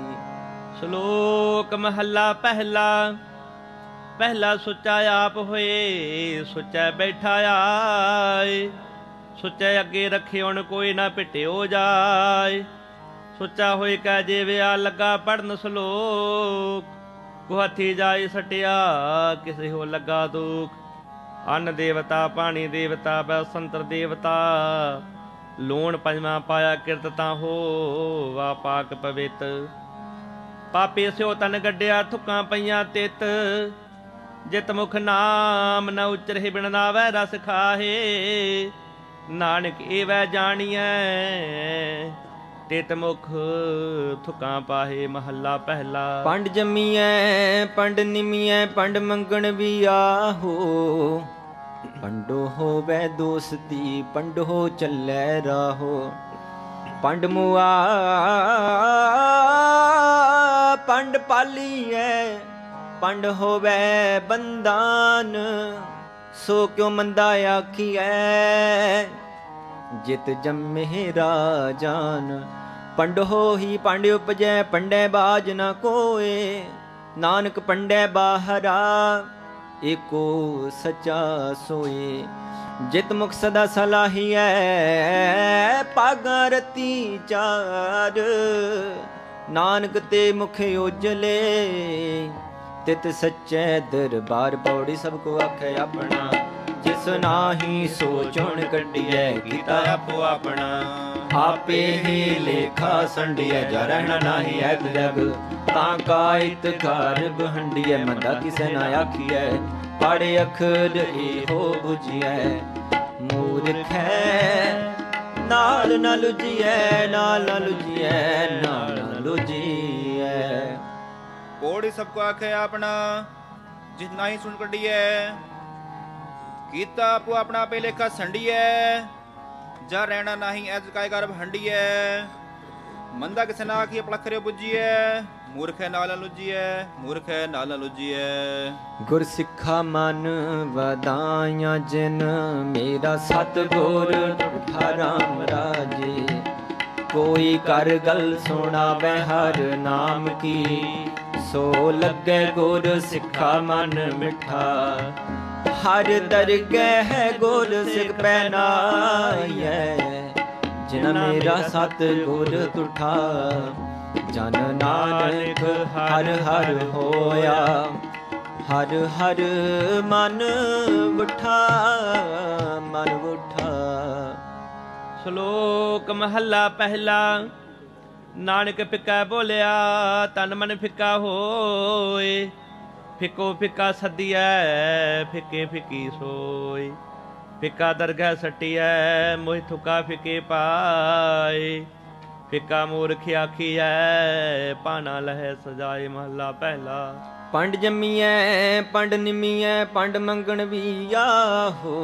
ਸ਼ਲੋਕ ਮਹੱਲਾ ਪਹਿਲਾ। ਪਹਿਲਾ ਸੁੱਚਾ ਆਪ ਹੋਏ ਸੁੱਚਾ ਬੈਠਾ ਆਏ, ਸੁੱਚੇ ਅੱਗੇ ਰੱਖਿਉਣ ਕੋਈ ਨਾ ਪਿਟਿਓ ਜਾਏ। ਸੁੱਚਾ ਹੋਏ ਕੈ ਜੀਵਿਆ ਲੱਗਾ ਪੜਨ ਸ਼ਲੋਕ, ਗੁਹਾਥੀ ਜਾਏ ਸਟਿਆ ਕਿਸੇ ਹੋ ਲੱਗਾ ਦੁਖ। ਅੰਨ ਦੇਵਤਾ ਪਾਣੀ ਦੇਵਤਾ ਬੈਸੰਤਰ ਦੇਵਤਾ, ਲੂਣ ਪੰਜਵਾਂ ਪਾਇਆ ਕਿਰਤ ਤਾਂ ਹੋ ਵਾ ਪਾਕ ਪਵਿੱਤ। ਪਾਪੇ ਸਿਓ ਤਨ ਗੱਡਿਆ ਥੁੱਕਾਂ ਪਈਆਂ ਤਿਤ, ਜਿਤ ਮੁਖ ਨਾਮ ਨ ਉਚਰੇ ਬਿਨ ਨਾਵੈ ਰਸ ਖਾਹੇ। ਨਾਨਕ ਏਵੈ ਜਾਣੀਐ ਤਿਤ ਮੁਖ ਥੁਕਾਂ ਪਾਹੇ। ਮਹੱਲਾ ਪਹਿਲਾ। ਪੰਡ ਜੰਮੀਐ ਪੰਡ ਨਿਮੀਐ ਪੰਡ ਮੰਗਣ ਵੀ ਆਹੋ, ਪੰਡੋ ਹੋਵੈ ਦੋਸਤੀ ਪੰਡੋ ਚੱਲੈ ਰਾਹੋ। ਪੰਡ ਮੁਆ ਪੰਡ ਪਾਲੀਐ ਪੰਡ ਹੋਵੈ ਬੰਦਾਨ, ਸੋ ਕਿਉ ਮੰਦਾ ਆਖੀਐ ਜਿਤ ਜੰਮੇ ਰਾਜਾਨ। ਪੰਡ ਹੋਈ ਪੰਡ ਉਪਜੈ ਪੰਡੈ ਬਾਜ ਨਾ ਕੋਏ, ਨਾਨਕ ਪੰਡੈ ਬਾਹਰਾ ਏਕੋ ਸਚਾ ਸੋਏ। ਜਿਤ ਮੁਖ ਸਦਾ ਸਲਾਹੀਐ ਪਾਗਾਂ ਰਤੀ ਚਾਰ, ਨਾਨਕ ਤੇ ਮੁਖ ਉਜਲੇ ਤਿਤ ਸੱਚੈ ਦਰਬਾਰ। ਪੌੜੀ ਸਭ ਕੋ ਆਖੈ ਆਪਣਾ, ਜਿਸ ਨਾਹੀ ਸੋਚਣ ਕੱਢੀਐ ਕੀਤਾ ਆਪੋ ਆਪਣਾ। ਆਪੇ ਹੀ ਲੇਖਾ ਸੰਡੀਐ ਜਾ ਰਹਿਣਾ ਨਾਹੀ ਐ ਜਗ, ਤਾਂ ਕਾਇਤ ਘਰ ਬਹੰਡੀਐ ਮੰਦਾ ਕਿਸੈ ਨਾ ਆਖੀਐ। ਪੜ੍ਹ ਅੱਖਰ ਇਹੋ ਬੁਝੀਐ ਮੂਰਖੈ, ਨਾਲ ਨਾ ਲੁਜੀਐ ਨਾਲ ਨਾ ਲੁਜੀਐ ਨਾਲ ਨਾ ਲੁਜੀਐ। ਪੌੜੀ ਸਭ ਕੋ ਆਖੇ ਆਪਣਾ, ਜਿਸ ਨਾਹੀ ਸੁਣ ਕੱਢੀਐ ਕੀਤਾ ਆਪੋ ਆਪਣਾ ਆਪੇ ਲੇਖਾ ਸੰਡੀਐ। जा रहना नहीं ऐज काय गर्भ हंडिए मंदा किसे ना की पलखरे बुझिए मूर्ख नाल लुझिए मूर्ख नाल लुझिए गुर सिखा मन वदाइया जिन मेरा सतगुर उठा राम राजे कोई कर गल सुनावे हर नाम की सो लगे गुर सिखा मन मिठा हर दरगह गुर सिख पहनाइए जिन मेरा सतगुर तुठा जन नानक हर हर होया हर हर मन उठा मन उठा। ਸ਼ਲੋਕ ਮਹੱਲਾ ਪਹਿਲਾ। ਨਾਨਕ ਫਿੱਕਾ ਬੋਲਿਆ ਤਨ ਮਨ ਫਿੱਕਾ ਹੋਏ ਫਿੱਕੋ ਫਿੱਕਾ ਸੱਦੀਐ ਫਿੱਕੇ ਫਿੱਕੀ ਸੋਏ ਫਿੱਕਾ ਦਰਗਹਿ ਸੱਟੀਐ ਮੋਹਿ ਥੁਕਾ ਫਿੱਕੇ ਪਾਏ ਫਿੱਕਾ ਮੂਰਖ ਆਖੀਐ ਪਾਣਾ ਲਹੈ ਸਜਾਏ। ਮਹੱਲਾ ਪਹਿਲਾ। ਪੰਡ ਜੰਮੀਐ ਪੰਡ ਨਿਮੀਐ ਪੰਡ ਮੰਗਣ ਵੀ ਆਹੋ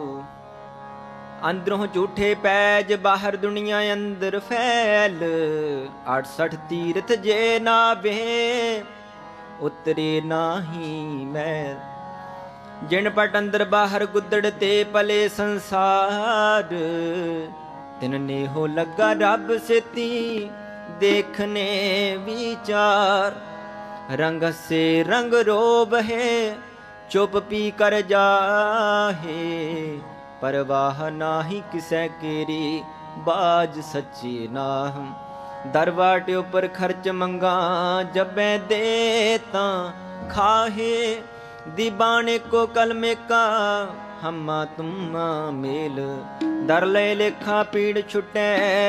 ਅੰਦਰੋਂ ਝੂਠੇ ਪੈਜ ਬਾਹਰ ਦੁਨੀਆ ਅੰਦਰ ਫੈਲ ਅੜਸਠ ਤੀਰਥ ਜੇ ਨਾ ਵੇ ਉਤਰੇ ਨਾਹੀ ਮੈਂ ਜਿਨ ਪਟ ਅੰਦਰ ਬਾਹਰ ਗੁੱਦੜ ਤੇ ਪਲੇ ਸੰਸਾਰ ਤਿਨ ਨੇ ਹੋ ਲੱਗਾ ਰੱਬ ਸੇਤੀ ਦੇਖਨੇ ਵਿਚਾਰ ਰੰਗ ਸੇ ਰੰਗ ਰੋਬ ਹੈ ਚੁੱਪ ਪੀ ਕਰ ਜਾਹੇ परवाह नाही किसै केरी बाज सच्ची नाहम दरबाट उपर खर्च मंगा जबै दे तां खाहे दीबाने को कलमे का हम्मा तुम्मा मेल दर ले लेखा पीड़ छुटै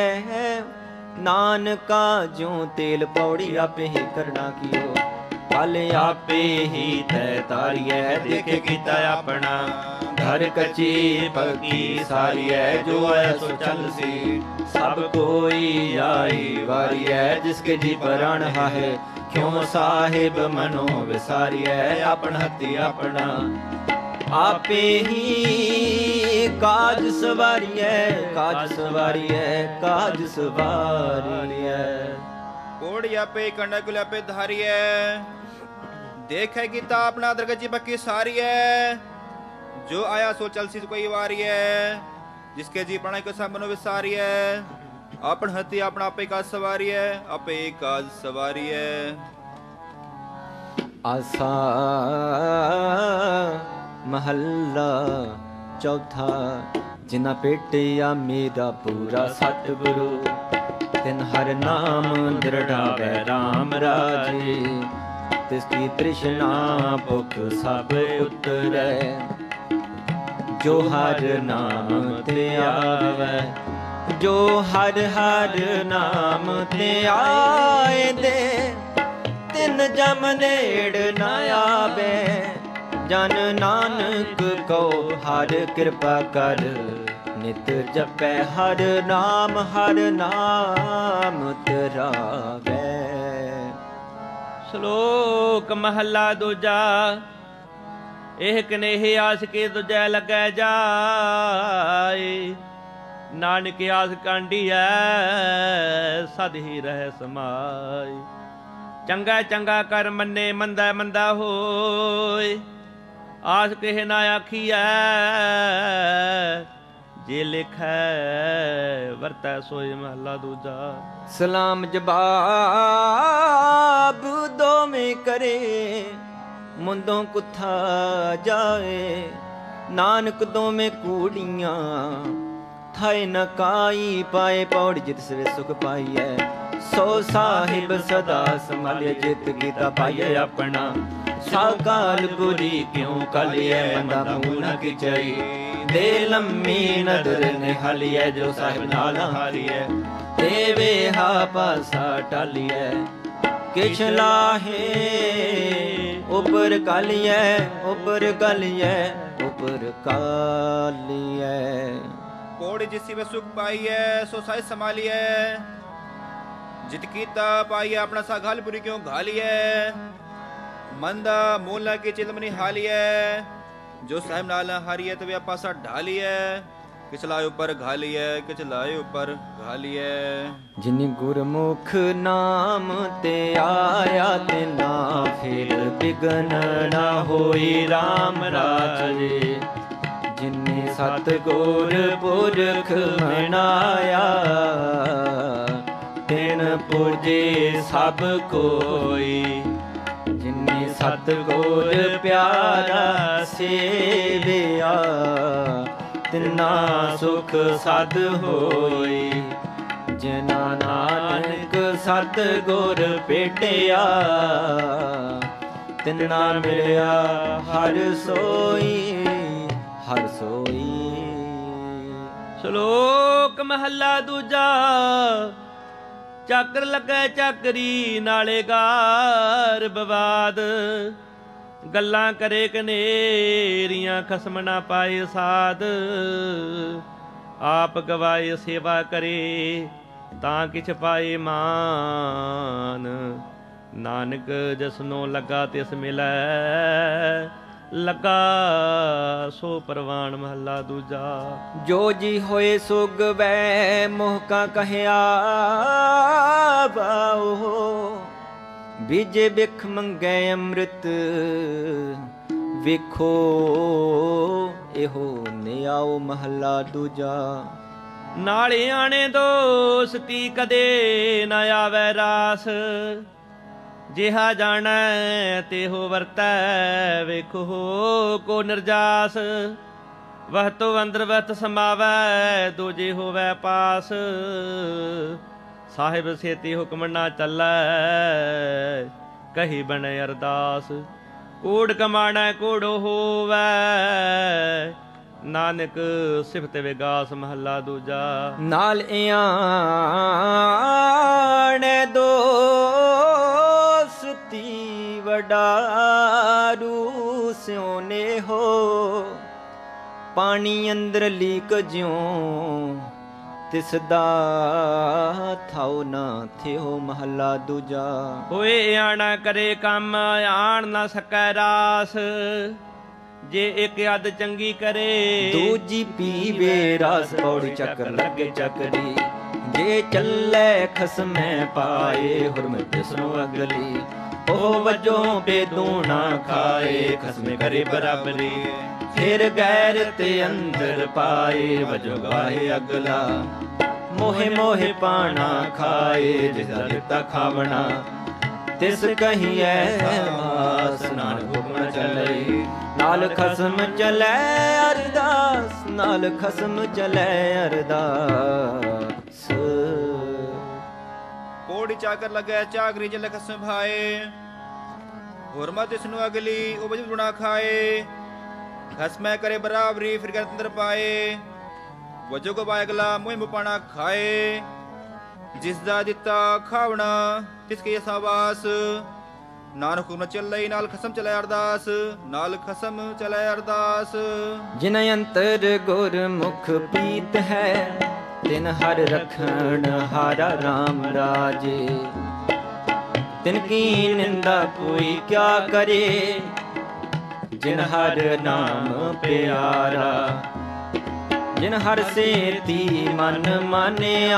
नानका ज्यों तेल पौड़ी आपे ही करना कियो फल आपे ही तय तारियै देखे कीता अपना घर कची पकी सारी है जो है सो चल सी सब कोई आई वारी है जिसके जी प्राण है क्यों साहिब मनो विसारी है अपन हथी अपना आपे ही काज सवारी है काज सवारी है काज सवारी है कोड़ी आपे कंडा कुल आपे धारी है देखे गीता अपना दरगजी पक्की सारी है जो आया सो चल सी कोई वारी है जिसके जी प्रणय को सब मनो विसारी है अपन हथी अपना आपे काज सवारी है आपे काज सवारी है। आसा महल्ला चौथा जिना पेटिया मेरा पूरा सतगुरु तिन हर नाम दृढ़ावे राम राजे तिसकी तृष्णा भुख सब उतरै जो हर नाम ते आवे जो हर हर नाम ते आए दे तिन जम नेड़ न आवे जन नानक को हर कृपा कर नित जपै हर नाम हर नाम तरावे। ਸ਼ਲੋਕ ਮਹੱਲਾ ਦੂਜਾ। ਇਹ ਕਨੇਹ ਆਸ ਕੇ ਦੂਜੈ ਲੱਗੈ ਜਾਏ ਨਾਨਕ ਆਸ ਕਾਂਢੀਐ ਸਦ ਹੀ ਰਹਿ ਸਮਾਏ ਚੰਗਾ ਚੰਗਾ ਕਰ ਮੰਨੇ ਮੰਦਾ ਮੰਦਾ ਹੋਏ ਆਸ ਕਿਹ ਨਾ ਆਖੀਐ ਜੇ ਲਿਖੈ ਵਰਤੈ ਸੋਈ। ਮਹੱਲਾ ਦੂਜਾ। ਸਲਾਮ ਜਵਾਬ ਦੋਵੇਂ ਕਰੇ ਮੁੰਦੋਂ ਕੁੱਥਾ ਜਾਏ ਨਾਨਕ ਦੋਵੇਂ ਕੂੜੀਆਂ ਥਾਏ ਨ ਕਾਈ ਪਾਏ ਪੌੜ ਜਿਤ ਸਵੇ ਸੁਖ ਪਾਈਐ ਸੋ ਸਾਹਿਬ ਸਦਾ ਸੰਭਾਲਿਆ ਜਿਤ ਕੀਤਾ ਪਾਈਐ ਆਪਣਾ ਸਾਕਾਲ ਗੁਰੀ ਕਿਉਂ ਕਲਿਐ ਮੰਦਾ ਮੂਲ ਨ ਕਿਚਈ ਦੇ ਲੰਮੀ ਨਦਰ ਨਿਹਾਲੀਐ ਜੋ ਸਾਹਿਬ ਨਾਲ ਹਾਰੀਐ ਤੇ ਵੇਹਾ ਪਾਸਾ ਟਾਲੀਐ किछ लाहे ऊपर कालिए ऊपर कालिए ऊपर कालिए कोड़ी जिसी में सुख पाइए सो साई संभालिए जित कीता पाइए अपना सा घाल बुरी क्यों घालिए मंदा मूला की चिलमनी हालिए जो साहिब नाला हारिए तो वे पासा ढालिए किछ लाए ऊपर घालिए, किछ लाए ऊपर घालिए। जिन गुरमुख नाम ते आया ते ना फिर बिघन ना होई राम राजे। जिन्ने सतगुर पुरख मनाया तिन पूजे सब कोई। जिन्ने सतगुर प्यारा सेविया तिना सुख सद होई। जिना नानक सतगुर भेटिया तिना मिलिया हर सोई हर सोई। ਸ਼ਲੋਕ ਮਹੱਲਾ ਦੂਜਾ। ਚੱਕਰ ਲੱਗੇ ਚੱਕਰੀ ਨਾਲੇ ਗਾਰ ਬਵਾਦ। ਗੱਲਾਂ ਕਰੇ ਕਨੇਰੀਆਂ ਖਸਮ ਨਾ ਪਾਏ ਸਾਧ। ਆਪ ਗਵਾਏ ਸੇਵਾ ਕਰੇ ਤਾਂ ਕਿਛ ਪਾਏ ਮਾਨ। ਨਾਨਕ ਜਸਨੋਂ ਲੱਗਾ ਤਿਸ ਮਿਲੈ ਲੱਗਾ ਸੋ ਪ੍ਰਵਾਨ। ਮਹੱਲਾ ਦੂਜਾ। ਜੋ ਜੀ ਹੋਏ ਸੋ ਗਵੈ ਮੋਹ ਕਾ ਕਹਿਆ ਬਾਓ। ਬੀਜੇ ਬਿਖ ਮੰਗੈ ਅੰਮ੍ਰਿਤ ਵੇਖੋ ਇਹੋ ਨਿਆਓ। ਮਹੱਲਾ ਦੂਜਾ। ਨਾਲੇ ਆਣੇ ਦੋਸਤੀ ਕਦੇ ਨਾ ਆਵੈ ਰਾਸ। ਜਿਹਾ ਜਾਣੈ ਤਿਹੋ ਵਰਤੈ ਵੇਖੋ ਕੋ ਨਿਰਜਾਸ। ਵਹ ਤੋ ਅੰਦਰ ਵਤ ਸਮਾਵੈ ਦੂਜੇ ਹੋਵੈ ਪਾਸ। ਸਾਹਿਬ ਸੇਤੀ ਹੁਕਮ ਨਾ ਚੱਲੈ ਕਹੀ ਬਣੈ ਅਰਦਾਸ। ਕੂੜ ਕਮਾਣੈ ਕੂੜੋ ਹੋਵੈ ਨਾਨਕ ਸਿਫਤ ਵਿਗਾਸ। ਮਹੱਲਾ ਦੂਜਾ। ਨਾਲ ਇਆਣੇ ਦੋ ਵਡਾਰੂ ਸਿਉਨੇ ਹੋ। ਪਾਣੀ ਅੰਦਰ ਲੀਕ ਜਿਉ ਤਿਸ ਦਾ ਥਾਉ ਨਾ ਥਿਓ। ਮਹੱਲਾ ਦੂਜਾ। ਹੋਏ ਆਣਾ ਕਰੇ ਕੰਮ ਆਣ ਨਾ ਸਕੈ ਰਾਸ। ਜੇ ਇੱਕ ਅੱਧ ਚੰਗੀ ਕਰੇ ਦੂਜੀ ਪੀਵੇ ਰਸ। ਪੌੜੀ ਚੱਕਰ ਲੱਗੇ ਚੱਕਰੀ ਜੇ ਚੱਲੇ ਖਸਮੈ ਪਾਏ। ਹੁਰਮ ਤਿਸਨੂੰ ਅਗਲੀ ਉਹ ਵਜੋਂ ਬੇਦੂਣਾ ਖਾਏ। ਖਸਮੇ ਕਰੇ ਬਰਾਬਰੀ ਫਿਰ ਗੈਰ ਤੇ ਅੰਦਰ ਪਾਏ। ਵਜੋਂ ਗਾਏ ਅਗਲਾ ਮੋਹੇ ਮੋਹੇ ਪਾਣਾ ਖਾਏ। ਜਿਸਦਾ ਦਿੱਤਾ ਖਾਵਣਾ ਤਿਸ ਕਹੀਐ ਮਾਸ। ਨਾਨਕ ਹੁਕਮ ਚੱਲੇ ਨਾਲ ਖਸਮ ਚਲੈ ਅਰਦਾਸ। ਨਾਲ ਖਸਮ ਚਲੈ ਅਰਦਾਸ। ਪੌੜੀ ਚਾਕਰ ਲੱਗੈ ਚਾਕਰੀ ਜਲ ਖਸਮ ਭਾਏ। ਹੁਰਮਤ ਇਸ ਨੂੰ ਅਗਲੀ ਉਪਜ ਗੁਣਾ ਖਾਏ। ਖਸਮੈ ਕਰੇ ਬਰਾਬਰੀ ਫਿਰ ਗਰ ਅੰਦਰ ਪਾਏ। ਵਜੋ ਕੋ ਬਾਇਗਲਾ ਮੋਹਿ ਮੁਪਾਣਾ ਖਾਏ। ਜਿਸ ਦਾ ਦਿੱਤਾ ਖਾਵਣਾ ਤਿਸ ਕੇ ਸਾਵਾਸ। ਨਾਨਕ ਹੁਕਮ ਚੱਲਈ ਨਾਲ ਖਸਮ ਚਲੈ ਅਰਦਾਸ। ਨਾਲ ਖਸਮ ਚਲੈ ਅਰਦਾਸ। ਜਿਨ ਅੰਤਰ ਗੁਰਮੁਖ ਪੀਤ ਹੈ ਤਿਨ ਹਰ ਰਖਣ ਹਾਰਾ ਰਾਮ ਰਾਜੇ। ਤਿਨ ਕੀ ਨਿੰਦਾ ਕੋਈ ਕਿਆ ਕਰੇ ਜਿਨ ਹਰ ਨਾਮ ਪਿਆਰਾ। ਜਿਨ ਹਰ ਸੇਤੀ ਮਨ ਮਾਨਿਆ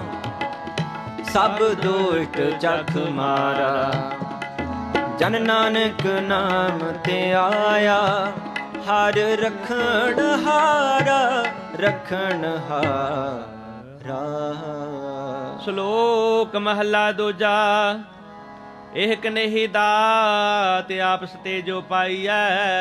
ਸਭ ਦੁਸ਼ਟ ਚਖ ਮਾਰਾ। ਜਨ ਨਾਨਕ ਨਾਮ ਤੇ ਆਇਆ ਹਰ ਰਖਣ ਹਾਰਾ ਰਖਣ ਹਾਰਾ। ਸ਼ਲੋਕ ਮਹੱਲਾ ਦੂਜਾ। ਇਹ ਕਨੇਹੀ ਦਾਤ ਆਪਸ ਤੇ ਜੋ ਪਾਈਐ।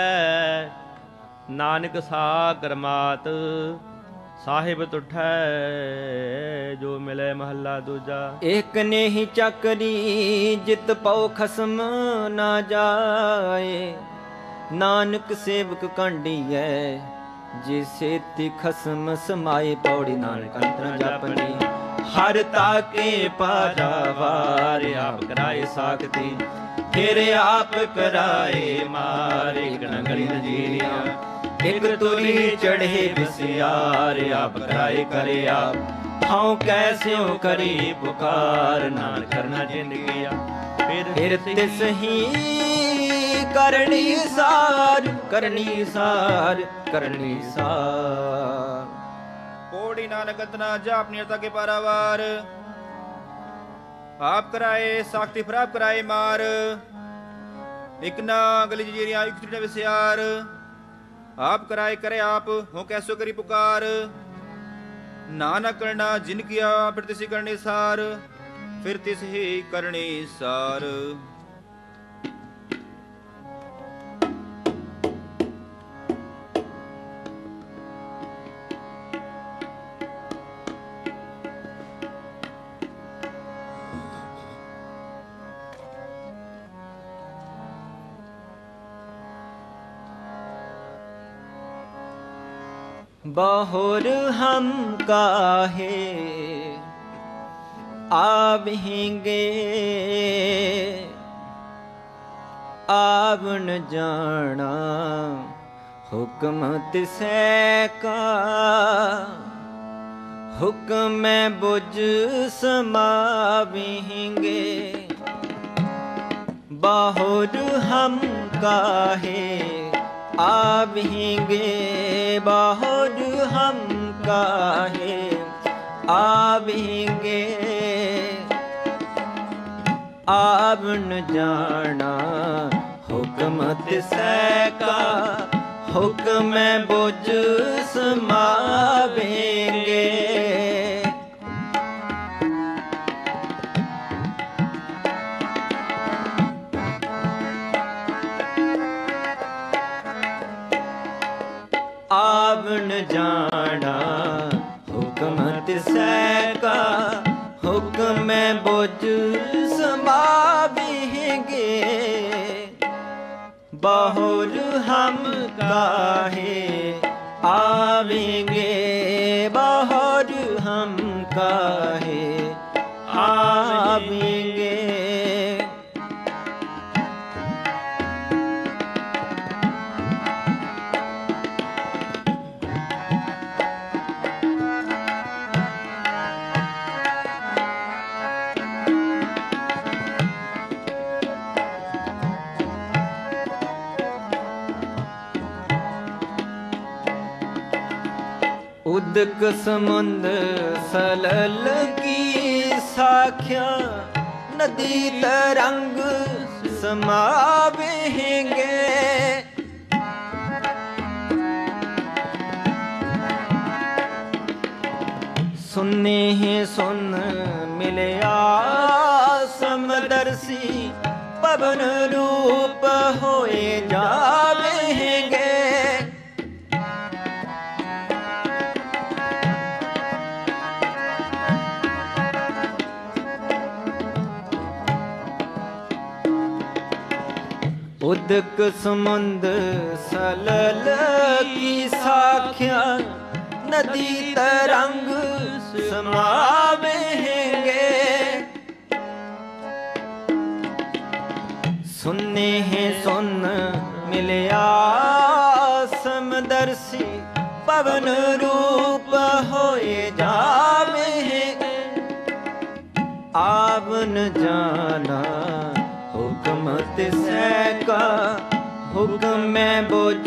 ਨਾਨਕ ਸਾ ਕਰਮਾਤ ਸਾਹਿਬ ਤੁਠੈ ਜੋ ਮਿਲੇ। ਮਹੱਲਾ ਦੂਜਾ। ਇੱਕ ਨੇਹੀ ਚੱਕਰੀ ਜਿਤ ਪਉ ਖਸਮ ਨਾ ਜਾਏ। ਨਾਨਕ ਸੇਵਕ ਕਾਂਡੀਐ ਜੇ ਸੇਤੀ ਖਸਮ ਸਮਾਏ। ਪੌੜੀ ਨਾਨਕ ਅੰਤਰ ਜਪਨੀ ਹਰ ਤਾਕੇ ਪਾਰਾਵਾਰ। ਆਪ ਕਰਾਏ ਸਾਖਤੀ ਫਿਰ ਆਪ ਕਰਾਏ ਮਾਰੇ। ਗਣਗਣੀ ਨਜੀਰੀਆਂ ਇੱਕ ਤੁਰੀ ਚੜ੍ਹੇ ਵਿਸਿਆਰ। ਆਪ ਕਰਾਏ ਕਰੇ ਆਪ ਹਉ ਕੈਸਿਉ ਕਰੀ ਪੁਕਾਰ। ਨਾਨਕ ਕਰਨਾ ਜ਼ਿੰਦਗੀਆ ਫਿਰ ਤਿਸ ਹੀ ਕਰਨੀ ਸਾਰ ਕਰਨੀ ਸਾਰ ਕਰਨੀ ਸਾਰ। पौड़ी नानक अंतना जा अपनी अर्था के पारावार। आप कराए साख्ती फिर आप कराए मार। एक ना गली जीरिया एक त्रिने विस्यार। आप कराए करे आप हो कैसो करी पुकार। नाना करना जिन किया फिर तिसी करने सार। फिर तिस ही करने सार। बहुर हम काहे आवेंगे आवन जाना हुक्म तिसै का। हुक्म बुझ समावेंगे बहुर हम काहे आवेंगे बहुर हम काहे आवेंगे आवन जाना हुक्म तिसै का। हुक्म बुझ समावेंगे आवन जाना हुक्म तिसै का। हुक्म बुझ समावेंगे बहुर हम काहे आवेंगे बहुर हम काहे आवेंगे। उदक समुंद सलल की साख्या नदी तरंग समावेंगे। सुनने ही सुन मिलया समदर्शी पवन रूप होए जावेंगे। उदक समुंद सलल की साख्या नदी तरंग समावेंगे। सुनने हैं सुन मिलया समदर्शी पवन रूप होए जावेंगे। आवन जाना हुक्म तिसै का। हुक्म बुझ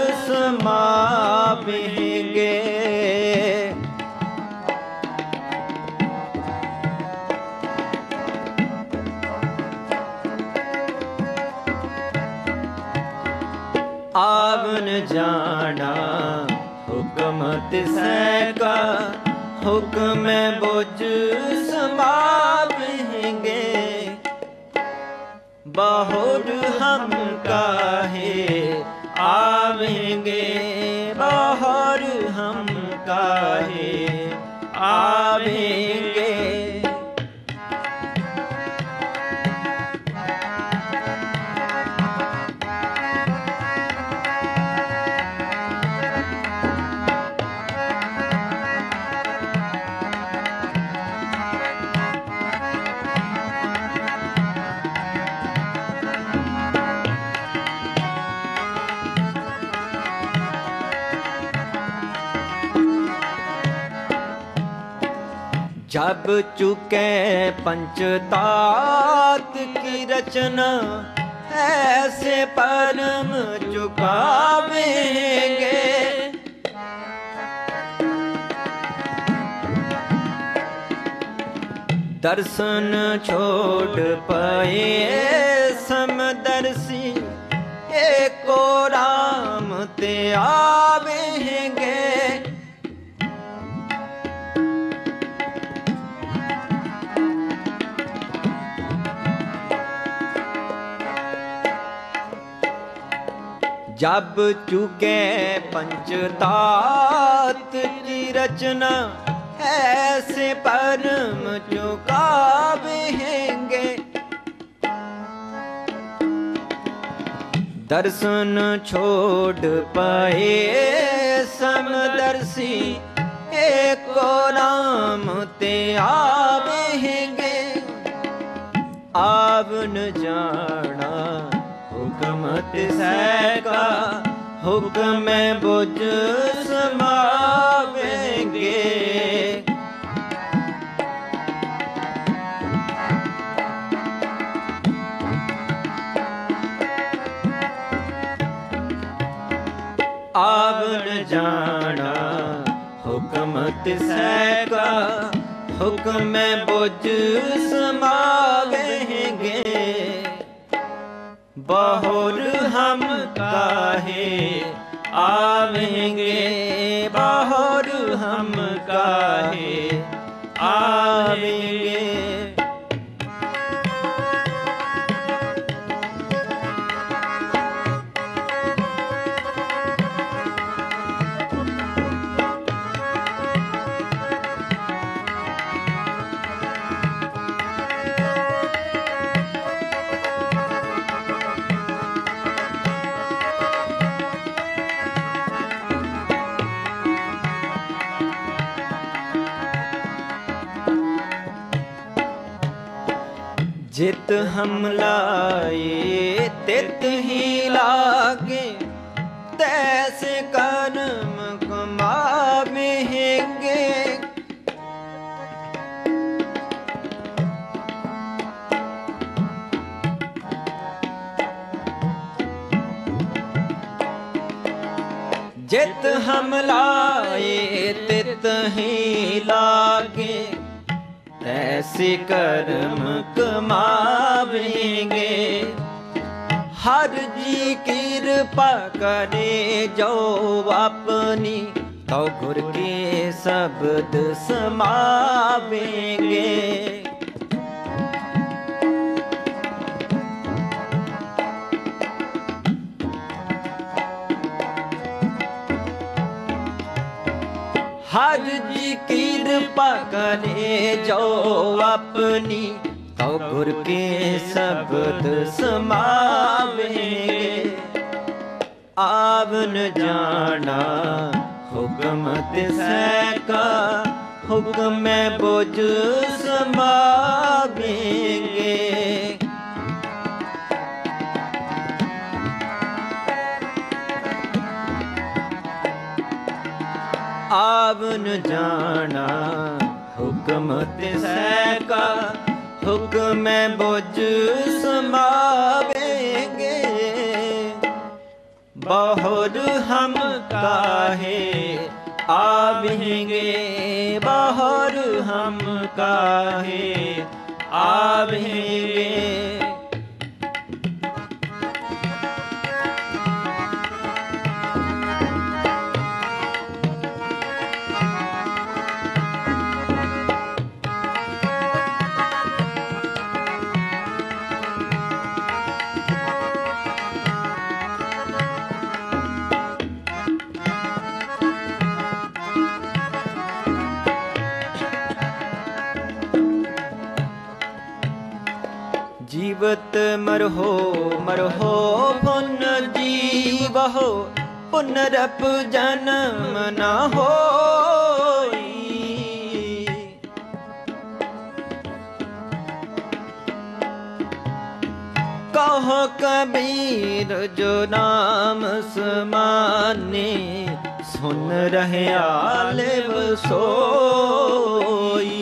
समावेंगे आवन जाना हुक्म तिसै का। हुक्म बुझ समावेंगे बहुर हम काहे आवेंगे बहुर हम काहे आवेंगे। जब चुके पंचतात की रचना ऐसे परम चुकावेंगे। दर्शन छोड़ पाए समदर्शी, एको राम ते आवेंगे। जब चुके पंचतात की रचना, ऐसे परम चुकावेंगे। दर्शन छोड़ पाए समदर्शी, एको राम ते आवेंगे। आवन जाना हुक्म तिसै का, हुक्म बुझ समावेंगे। आवन जाना हुक्म तिसै का, हुक्म बुझ समावेंगे। बहुर हम काहे आवेंगे, बहुर हम काहे आवेंगे। जित हम लाए तित ही लागे, तैसे कर्म कमावेंगे। जित हम लाए तित ही लागे, ऐसे कर्म कमावेंगे। हर जी कृपा करे जो अपनी, तो गुर के शब्द समावेंगे। हर जी कृपा करे जो अपनी, तो गुर के शब्द समावेंगे। आवन जाना हुक्म तिसै का, हुक्म बुझ समावेंगे। आवन जाना हुक्म तिसै का, हुक्म बुझ समावेंगे। बहुर हम काहे आवेंगे, बहुर हम काहे आवेंगे। जीवत मरहो मरहो पुन जीवहो, पुनरप जन्म न होई। कहो कबीर जो नाम समाने, सुन रहे आलिव सोई।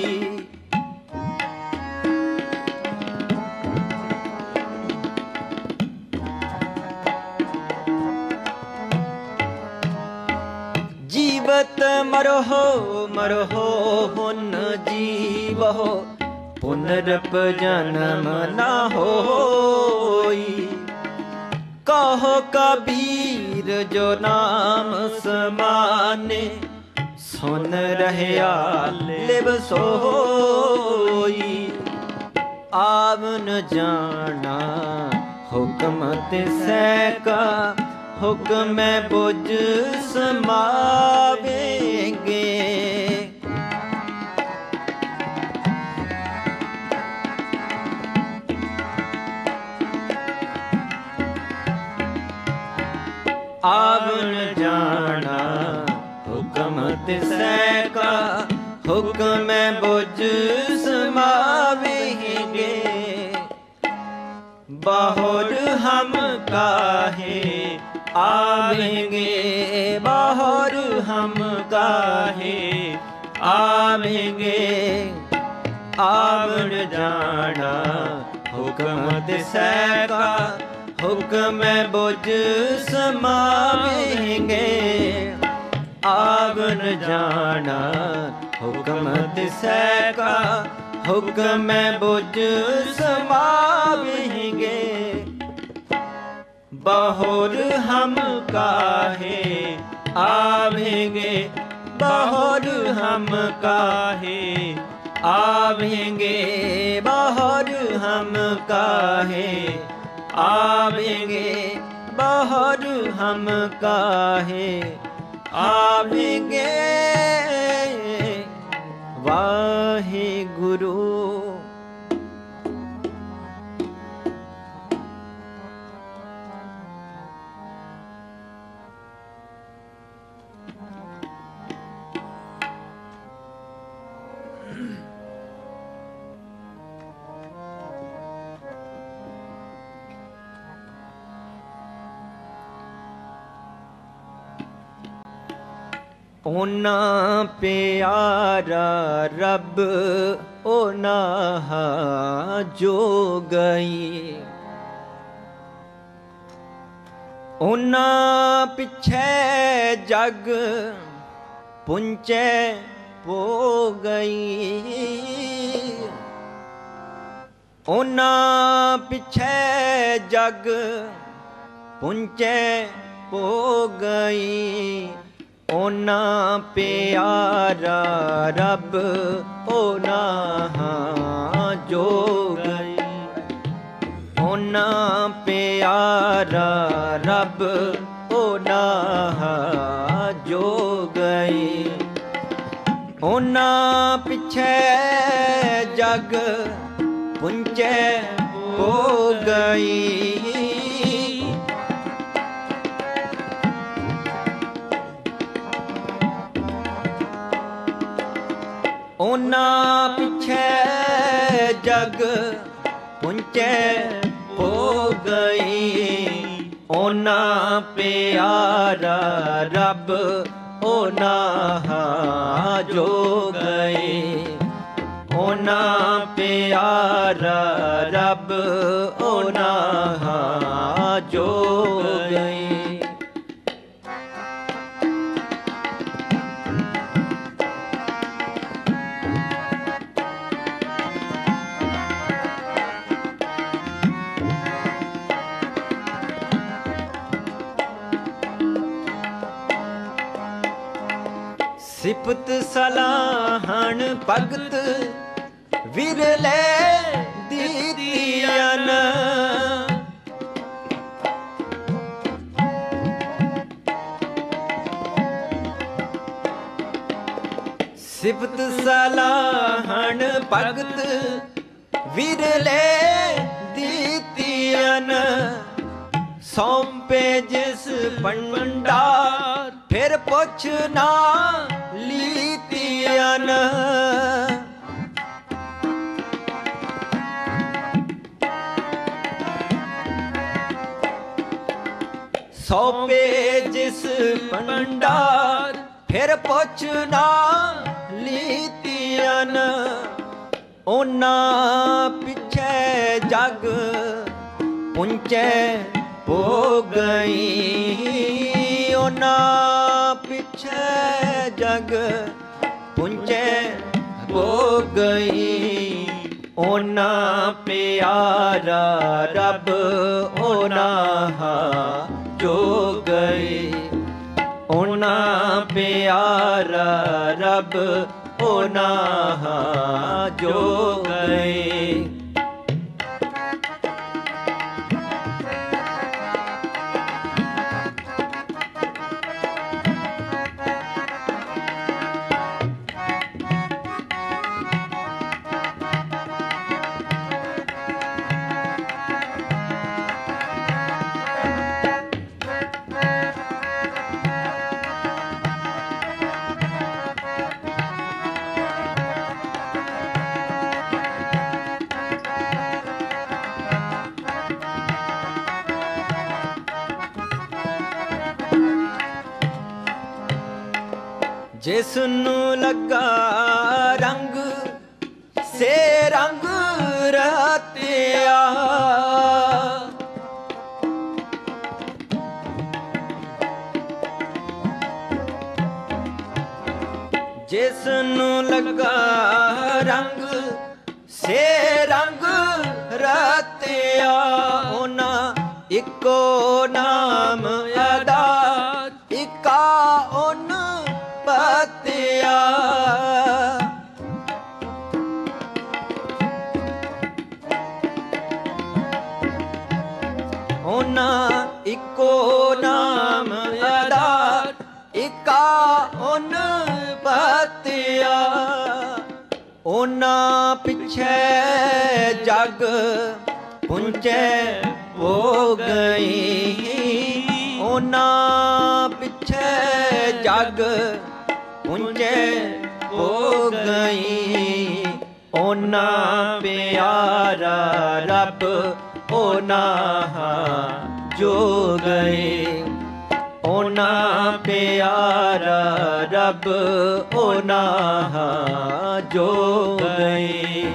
जीवत मरहो मरहो पुन जीवहो, पुनरप जन्म न होई। कहो कबीर जो नाम समाने, सुन रहया लिव सोई। आवन जाना हुक्म तिसै का, हुक्म बुझ समावेंगे। आवन जाना हुक्म तिसै का, हुक्म बुझ समावेंगे। बाहुर हम काहे आवेंगे, बाहुर हम काहे आवेंगे। आवन जाना हुक्म तिसै का, हुक्म बुझ समावेंगे। आवन जाना हुक्म तिसै का, हुक्म बुझ समावेंगे। बाहुर हम काहे आवेंगे, बाहुर हम काहे आवेंगे। बाहुर हम काहे आवेंगे, बाहुर हम काहे आवेंगे। वाहे गुरु। ओना प्यारा रब ओना जो गई। ओना पिछे जग पुंचे पो गई। ओना पिछे जग पुंचे पो गई। ओना प्यारा रब ओना जो गई। ओना प्यारा रब ओना जो गई। ओना पिछे जग पुंचे हो गई। ओना पिछे जग पुंचे हो गई। ओना प्यारा रब ओना जो गई। ओना प्यारा रब ओना जो गई। सिफत सलाहन भगत विरले दीतियन। सिफत सलाहन भगत विरले दीतियन। सौंपे जिस भंडार फिर पुछना लीतियन। सौंपे जिस भंडार फिर पुछना लीतियन। ओना पिछे जग पुंचे हो गई। ओना पिछे जग पुंचे हो गई। ਓਨਾ ਪਿਆਰਾ ਰੱਬ ਓਨਾ ਜੋ ਗਏ, ਓਨਾ ਪਿਆਰਾ ਰੱਬ ਓਨਾ ਜੋ ਗਏ। ਜਿਸ ਨੂੰ ਲੱਗਾ ਰੰਗ ਸੇ ਰੰਗ ਰਤਿਆ, ਜਿਸ ਨੂੰ ਲੱਗਾ ਰੰਗ ਸੇ ਰੰਗ ਰਤਿਆ, ਉਹਨਾਂ ਇੱਕੋ ਨਾਮ ਅਦਾ ਇਕਾ ਓਨ ਪਤਿਆ। ਉਹਨਾਂ ਇੱਕੋ ਨਾਮ ਅਦਾ ਇਕਾ ਓਨ ਪਤਿਆ। ਉਹਨਾਂ ਪਿੱਛੇ ਜਗ ਪੁੰਜੈ ਹੋ ਗਈ, ਉਹਨਾਂ ਪਿੱਛੇ ਜਗ ਪੁੰਜੈ ਹੋ ਗਈ। ਉਹਨਾਂ ਪਿਆਰਾ ਰੱਬ ਉਹਨਾਂ ਜੋ ਗਏ, ਉਹਨਾਂ ਪਿਆਰਾ ਰੱਬ ਉਹਨਾਂ ਜੋ ਗਏ।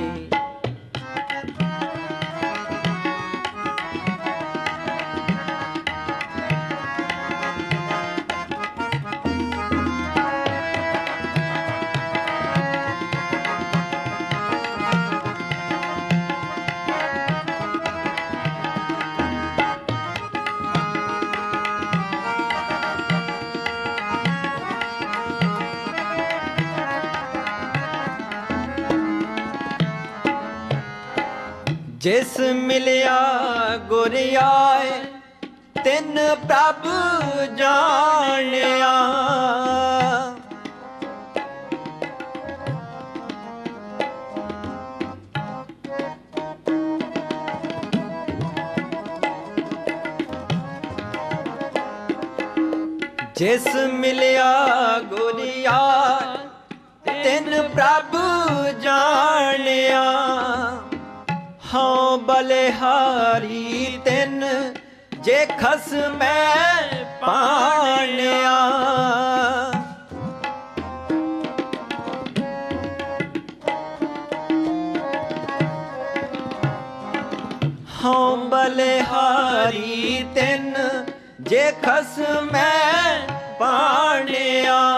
ਜਿਸ ਮਿਲਿਆ ਗੁਰ ਆਏ ਤਿਨ ਪ੍ਰਭ ਜਾਣਿਆ, ਜਿਸ ਮਿਲਿਆ ਗੁਰ ਆਏ ਤਿਨ ਪ੍ਰਭ ਜਾਣਿਆ। ਹਾਂ ਬਲਿਹਾਰੀ ਤਿਨ ਜੇ ਖਸਮੈ ਪਾਣਿਆ, ਹਾਂ ਬਲਿਹਾਰੀ ਤਿਨ ਜੇ ਖਸਮੈ ਪਾਣਿਆ।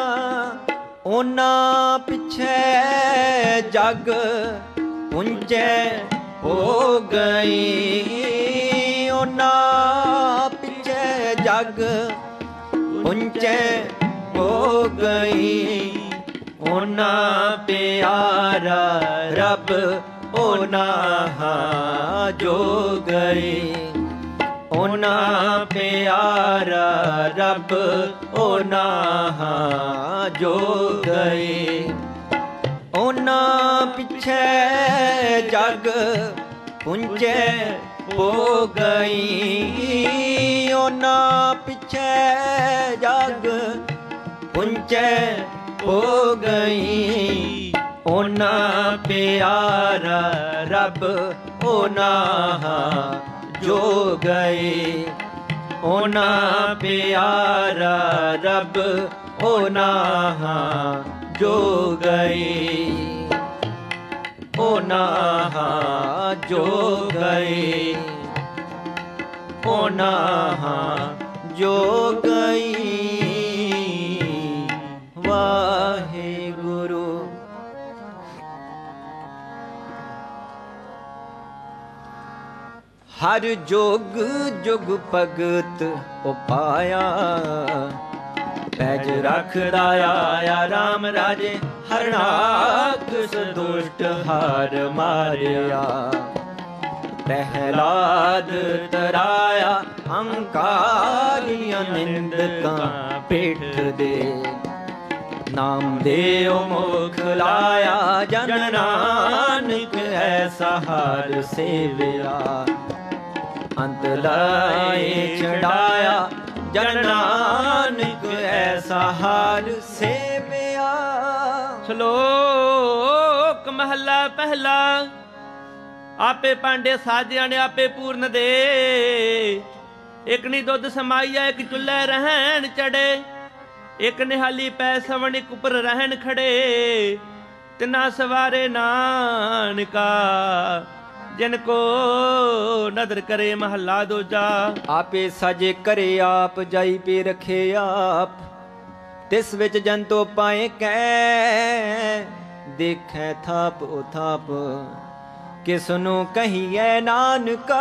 ਉਹਨਾਂ ਪਿੱਛੇ ਜਗ ਪੁੰਜੈ ਹੋ ਗਈ, ਉਹਨਾਂ ਪਿੱਛੇ ਜਗ ਪੁੰਜੈ ਹੋ ਗਈ। ਉਹਨਾਂ ਪਿਆਰਾ ਰੱਬ ਉਹਨਾਂ ਜੋ ਗਏ, ਉਹਨਾਂ ਪਿਆਰਾ ਰੱਬ ਉਹਨਾਂ ਜੋ ਗਏ। ਉਹਨਾਂ ਪਿੱਛੇ ਜਗ ਪੁੰਜੈ ਹੋ ਗਈ, ਉਹਨਾਂ ਪਿੱਛੇ ਜਗ ਪੁੰਜੈ ਹੋ ਗਈ। ਉਹਨਾਂ ਪਿਆਰਾ ਰੱਬ ਉਹਨਾਂ ਜੋ ਗਏ, ਉਹਨਾਂ ਪਿਆਰਾ ਰੱਬ ਉਹਨਾਂ ਜੋ ਗਏ, ਉਹਨਾਂ ਜੋ ਗਏ, ਉਹਨਾਂ ਜੋ ਗਈ। ਵਾਹਿਗੁਰੂ। हर जोग जुग भगत उपाया पैज रखदा आया राम राजे हरनाक्ष दुष्ट हार मारिया प्रहलाद तराया अंकारिया निंदका पेट दे नाम देव मुख लाया जन नानक ऐसा हार सेविया अंत लाए चढ़ाया जन नानक ऐसा हार सेविया। श्लोक महला पहला। आपे पांडे साजिया ने आपे पूर्ण दे एक नी दुध समाइया एक चुल्हे रहन चढ़े एक निहाली पै सवण एक उपर रहन खड़े तिना सवारे नानका जिनको नदर करे महला दूजा। आपे साजे करे आप जाई पे रखे आप तिस विच जन तो पाए कै देखे थाप ओ थाप किसनु कहिए नानका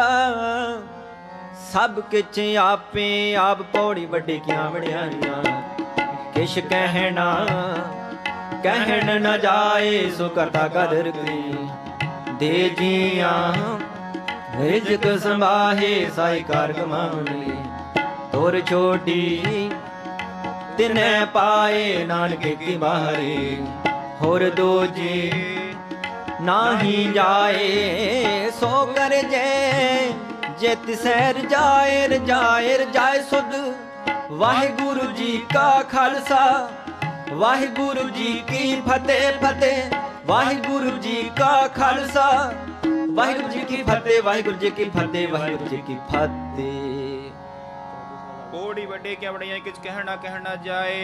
सब किच आपे आप पौड़ी वड्डी क्या वड्याइयां किश कहना कहन न जाए सो करता कदर की दे जिया रिजक संभाहे साई कार कमावनी तोर छोटी तिने पाए नानके की बाहरी होर दो जी नाही जाए सो कर जे जित सैर जाए जाए जाए सुध वाहिगुरु जी का खालसा वाहिगुरु जी की फतेह फतेह वाहिगुरु जी का खालसा वाहिगुरु जी की फतेह वाहिगुरु जी की फतेह वाहिगुरु जी की फतेह। कोड़ी बड़े क्या बड़िया किछ कहना कहना जाए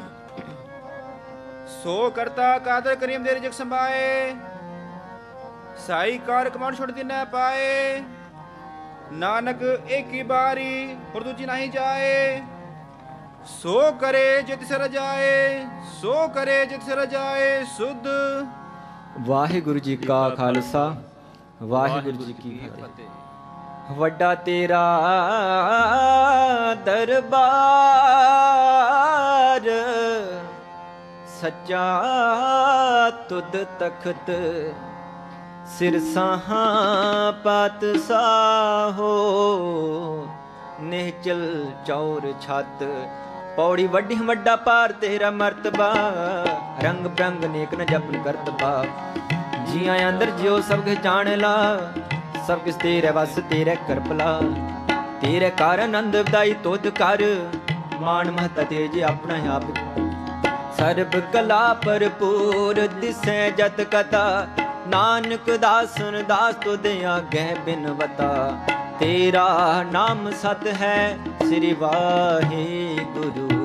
सो करता कादर करीम दे रिजक संभाए साई कार कमान छोड़ती न पाए नानक एक ही बारी और दूजी नहीं जाए सो करे जित सर जाए सो करे जित सर जाए सुध। वाहिगुरु जी का खालसा वाहिगुरु जी की फतेह। वड्डा तेरा दरबार सच्चा तुद तखत सिरसाहा पात साहो निहचल चौर छत पौड़ी वड्डी वड्डा पार तेरा मर्तबा रंग बिरंग नेक न जपन करतबा जिया अंदर जियो सब कुछ जान ला सब किस तेरे बस तेरे करपला तेरे कारण आनंद बधाई तुद कर मान महता तेज अपना आप सर्ब कला भरपूर दिसै जत कथा नानक दासन दास तुद आगे बिनवता तेरा नाम सत है श्री वाहिगुरु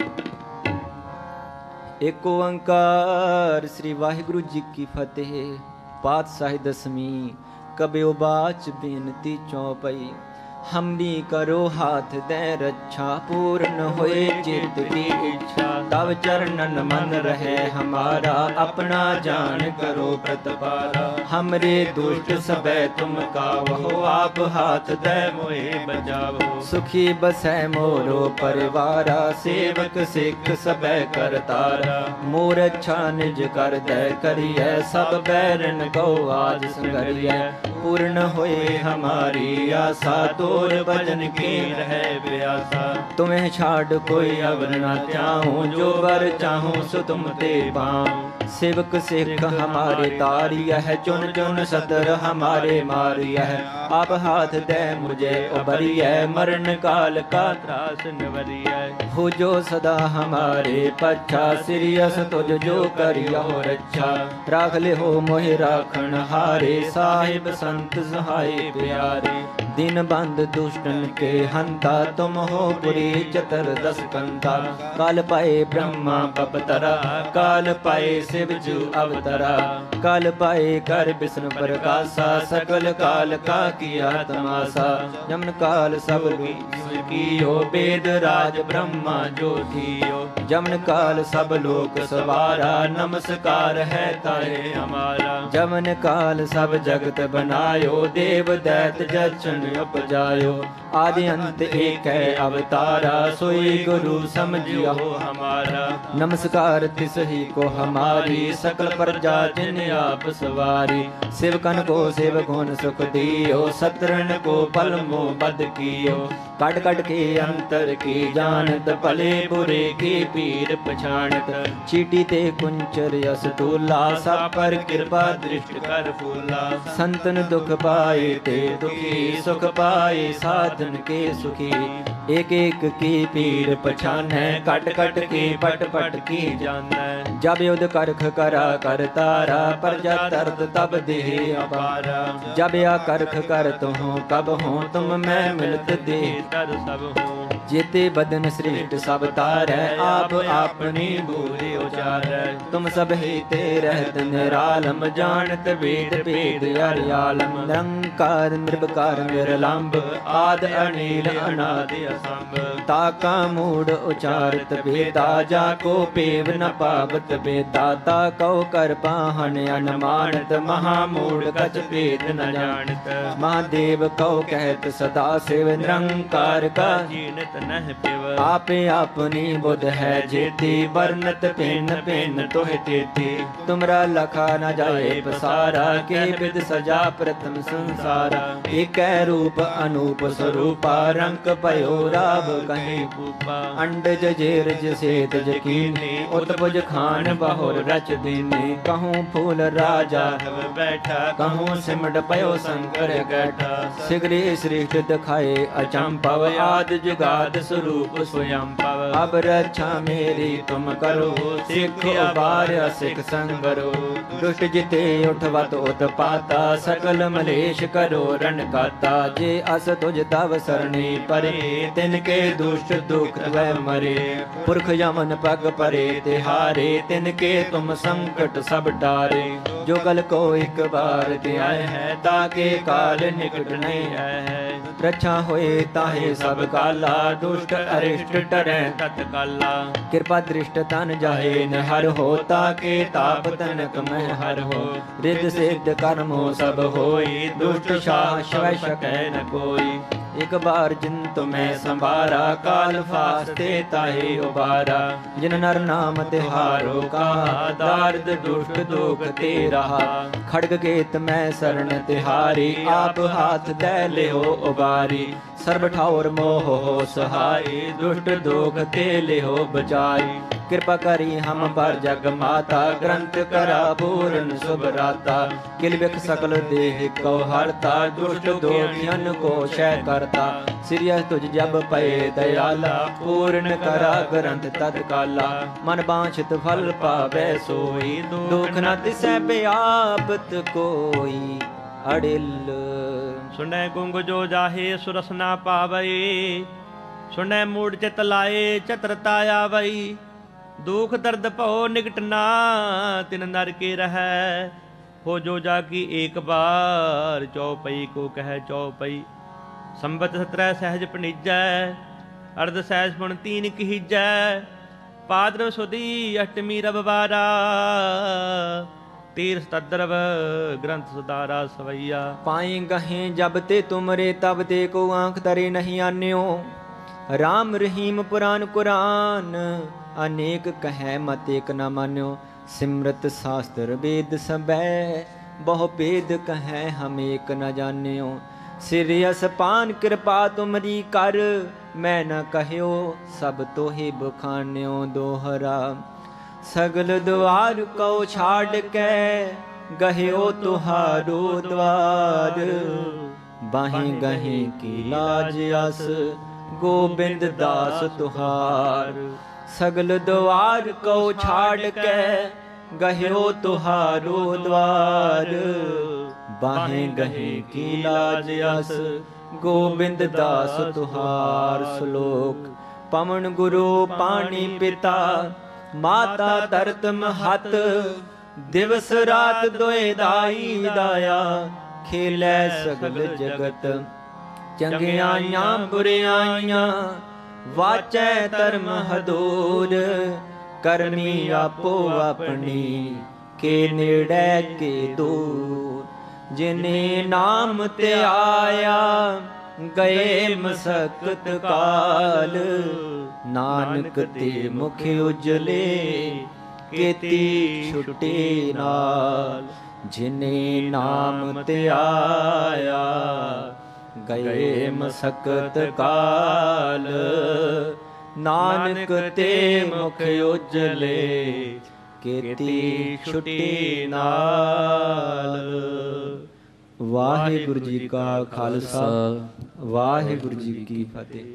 एक ओंकार श्री वाहिगुरु जी की फतेह। पातशाही दसवीं कबे बाच बेनती चौपई हमनी करो हाथ दे रक्षा पूर्ण होए चित की इच्छा तब चरणन मन रहे हमारा अपना जान करो प्रतिपाला हमरे दुष्ट सबे तुम कावहो आप हाथ दे मोहे बजावो सुखी बसै मोरो परिवारा सेवक सिख सबे करतारा मोर अच्छा निज कर दे करिए सब बैरन को आज संगरिए पूर्ण होए हमारी आशा तोर भजन की रहे प्यासा तुम्हें छाड़ कोई अवर न त्याहूं जो बर चाहूं सो तुम ते पाऊं सेवक सिख हमारे तारिया है चुन चुन सतर हमारे मारिया है आप हाथ दे मुझे उबरिया मरण काल का त्रास निवरिया हो जो सदा हमारे पच्छा सिरियस तुझ जो करिया हो रक्षा राख ले हो मोहि राखण हारे साहिब संत सहाय प्यारे दिन बंद दुष्टन के हंता, तुम हो पुरी चतुर्दश कंता। काल पाए ब्रह्मा पपतरा, काल पाए शिव जू अवतरा। काल पाए कर विष्णु प्रकाशा, सकल काल का किया तमाशा। जमन काल सब कियो, वेद राज ब्रह्मा जो थियो। जमन काल सब लोक सवारा, नमस्कार है तारे हमारा। जमन काल सब जगत बनायो, देव दैत जचन उपजायो। आदि अंत एक है अवतारा, सोई गुरु समझियो हमारा। नमस्कार तिस ही को हमारी, सकल प्रजा जिन आप सवारी। शिवकन को शिव गुण सुख दियो, शत्रुन को पल मोह बद कियो। कट कट के अंतर की जानत, भले बुरे की पीर पछाणत। चीटी ते कुंचर यस तूला, सब पर कृपा दृष्टि कर फूला। संतन दुख पाए ते दुखी, सुख पाए साधन के सुखी। एक एक की पीर पछानै, कट कट के पट पट की जानै। जब युद्ध करख करा कर तारा, प्रजा तरत तब देह अपारा। जब या करख कर तुम कब हो, तुम मैं मिलत देह कर सब हो। जेते बदन श्रेष्ठ सब तारै, आप आपनी भूले उचारै। तुम सब हेते रहत निरालम, जानत वेद भेद अर्यालम। निरंकार निर्विकार निरलंब, आद अनिल अनादि असंभ। ताका मूढ़ उचारत बेदा, जाको पेव न पावत बेदा। ताको कर पाहन अनमानत, महामूढ़ कछ भेद न जानत। महादेव कौ कहत सदा शिव, निरंकार का जीनत नह पिव। आपे अपनी बुध है जेती, वर्णत पेन पेन तोह तेती। तुमरा लखा न जाए पसारा, के विद सजा प्रथम संसारा। एक रूप अनूप स्वरूपा, रंग पयो राव कहीं पूपा। अंडज जेरज सेत जकीने, उत्पुज खान बहुर रच दीने। कहूँ फूल राजा बैठा, कहूँ सिमट पयो शंकर गैठा। सिगरे श्रेष्ठ दिखाए अचंपव, आद जुगाद स्वरूप स्वयं पव। अब रक्षा मेरी तुम करो, सिख उबार सिख संगरो। दुष्ट जिते उठवत उत्पाता, सकल मलेश करो रण काता। जे अस तुझ तव सरणी परे, तिनके दुष्ट दुख वह मरे। पुरख यमन पग परे तिहारे, तिनके तुम संकट सब टारे। जो कल को एक बार त्याय है, ताके काल निकट नहीं है। रक्षा होए ताहे सब काला, दुष्ट अरिष्ट टरै तत्काला। कृपा दृष्ट तन जाहे न हर हो, ताके ताप तनक मह हर हो। रिद्ध सिद्ध कर्म हो सब होई, दुष्ट शाह शवै सकै न कोई। एक बार जिन तुम्हें संभारा, काल फास्ते ताहे उबारा। जिन नर नाम तिहारो कहा, दार्द दुष्ट दुख ते रहा। खड़ग केत मैं शरण तिहारी, आप हाथ दे ले हो उबारी। सर्व ठाउर मोह हो सहाय, दुष्ट दुख ते ले हो बचाई। कृपा करी हम पर जग माता, ग्रंथ करा पूर्ण शुभ राता। किल बिख सकल देह को हरता, दुष्ट दोखियन को क्षय करता। सिरियस तुझ जब पए दयाला, पूर्ण करा ग्रंथ तत्काला। मन बांछित फल पावै सोई, दुख न तिसै व्यापत कोई। अड़िल सुनै गुंग जो जाहे सुरस ना पावई, सुनै मूढ़ चित लाए चतुरता आवई। दुख दर्द भो निकट ना तिन नर के रहै, हो जो जाकी एक बार। चौपई को कह चौपई, संबत सत्रह सहज पनिजै। अर्ध सहज पुन तीन कहिजै, पाद्रव सुदी अष्टमी रविवारा। तीर्थ तद्रव ग्रंथ सुधारा सवैया। पाई गहे जब ते तुमरे, तब ते को आंख तरे नहीं आन्यो। राम रहीम पुराण कुरान, अनेक कहे मत एक न मान्यो। सिमरत शास्त्र वेद सबै, बहु भेद कहे हम एक न जान्यो। सिरियस पान कृपा तुमरी कर, मैं न कहयो सब तोहि बखान्यो दोहरा। सगल द्वार को छाड़ के, गह्यो तुहारो द्वार। बाहीं गहीं की लाज अस, गोबिंद दास तुहार। सगल द्वार को छाड़ के, गह्यो तुहारो द्वार। बाहें गहे की लाज अस, ਗੋਬਿੰਦ ਦਾਸ ਤੁਹਾਰ ਸ਼ਲੋਕ। ਪਵਨ ਗੁਰੂ ਪਾਣੀ ਪਿਤਾ ਮਾਤਾ ਧਰਤ ਮਹਤ, ਦਿਵਸ ਰਾਤ ਦੋਏ ਦਾਈ ਦਾਇਆ, ਖੇਲੇ ਸਗਲ ਜਗਤ ਚੰਗਿਆਈਆਂ ਬੁਰਿਆਈਆਂ, ਵਾਚੈ ਧਰਮ ਹਦੂਰ, ਕਰਮੀ ਆਪੋ ਆਪਣੀ, ਕੇ ਨੇੜੇ ਕੇ ਦੂਰ। ਜਿਨੇ ਨਾਮ ਧਿਆਇਆ ਗਏ ਮਸਕਤ ਕਾਲ, ਨਾਨਕ ਤੇ ਮੁਖ ਉਜਲੇ ਕੀਤੀ ਛੁੱਟੀ ਨਾਲ। ਜਿਨੇ ਨਾਮ ਧਿਆਇਆ ਗਏ ਮਸਕਤ ਕਾਲ, ਨਾਨਕ ਤੇ ਮੁਖ ਉਜਲੇ ਕੀਤੀ ਛੁੱਟੀ ਨਾਲ। ਵਾਹਿਗੁਰੂ ਜੀ ਕਾ ਖਾਲਸਾ, ਵਾਹਿਗੁਰੂ ਜੀ ਕੀ ਫਤਿਹ।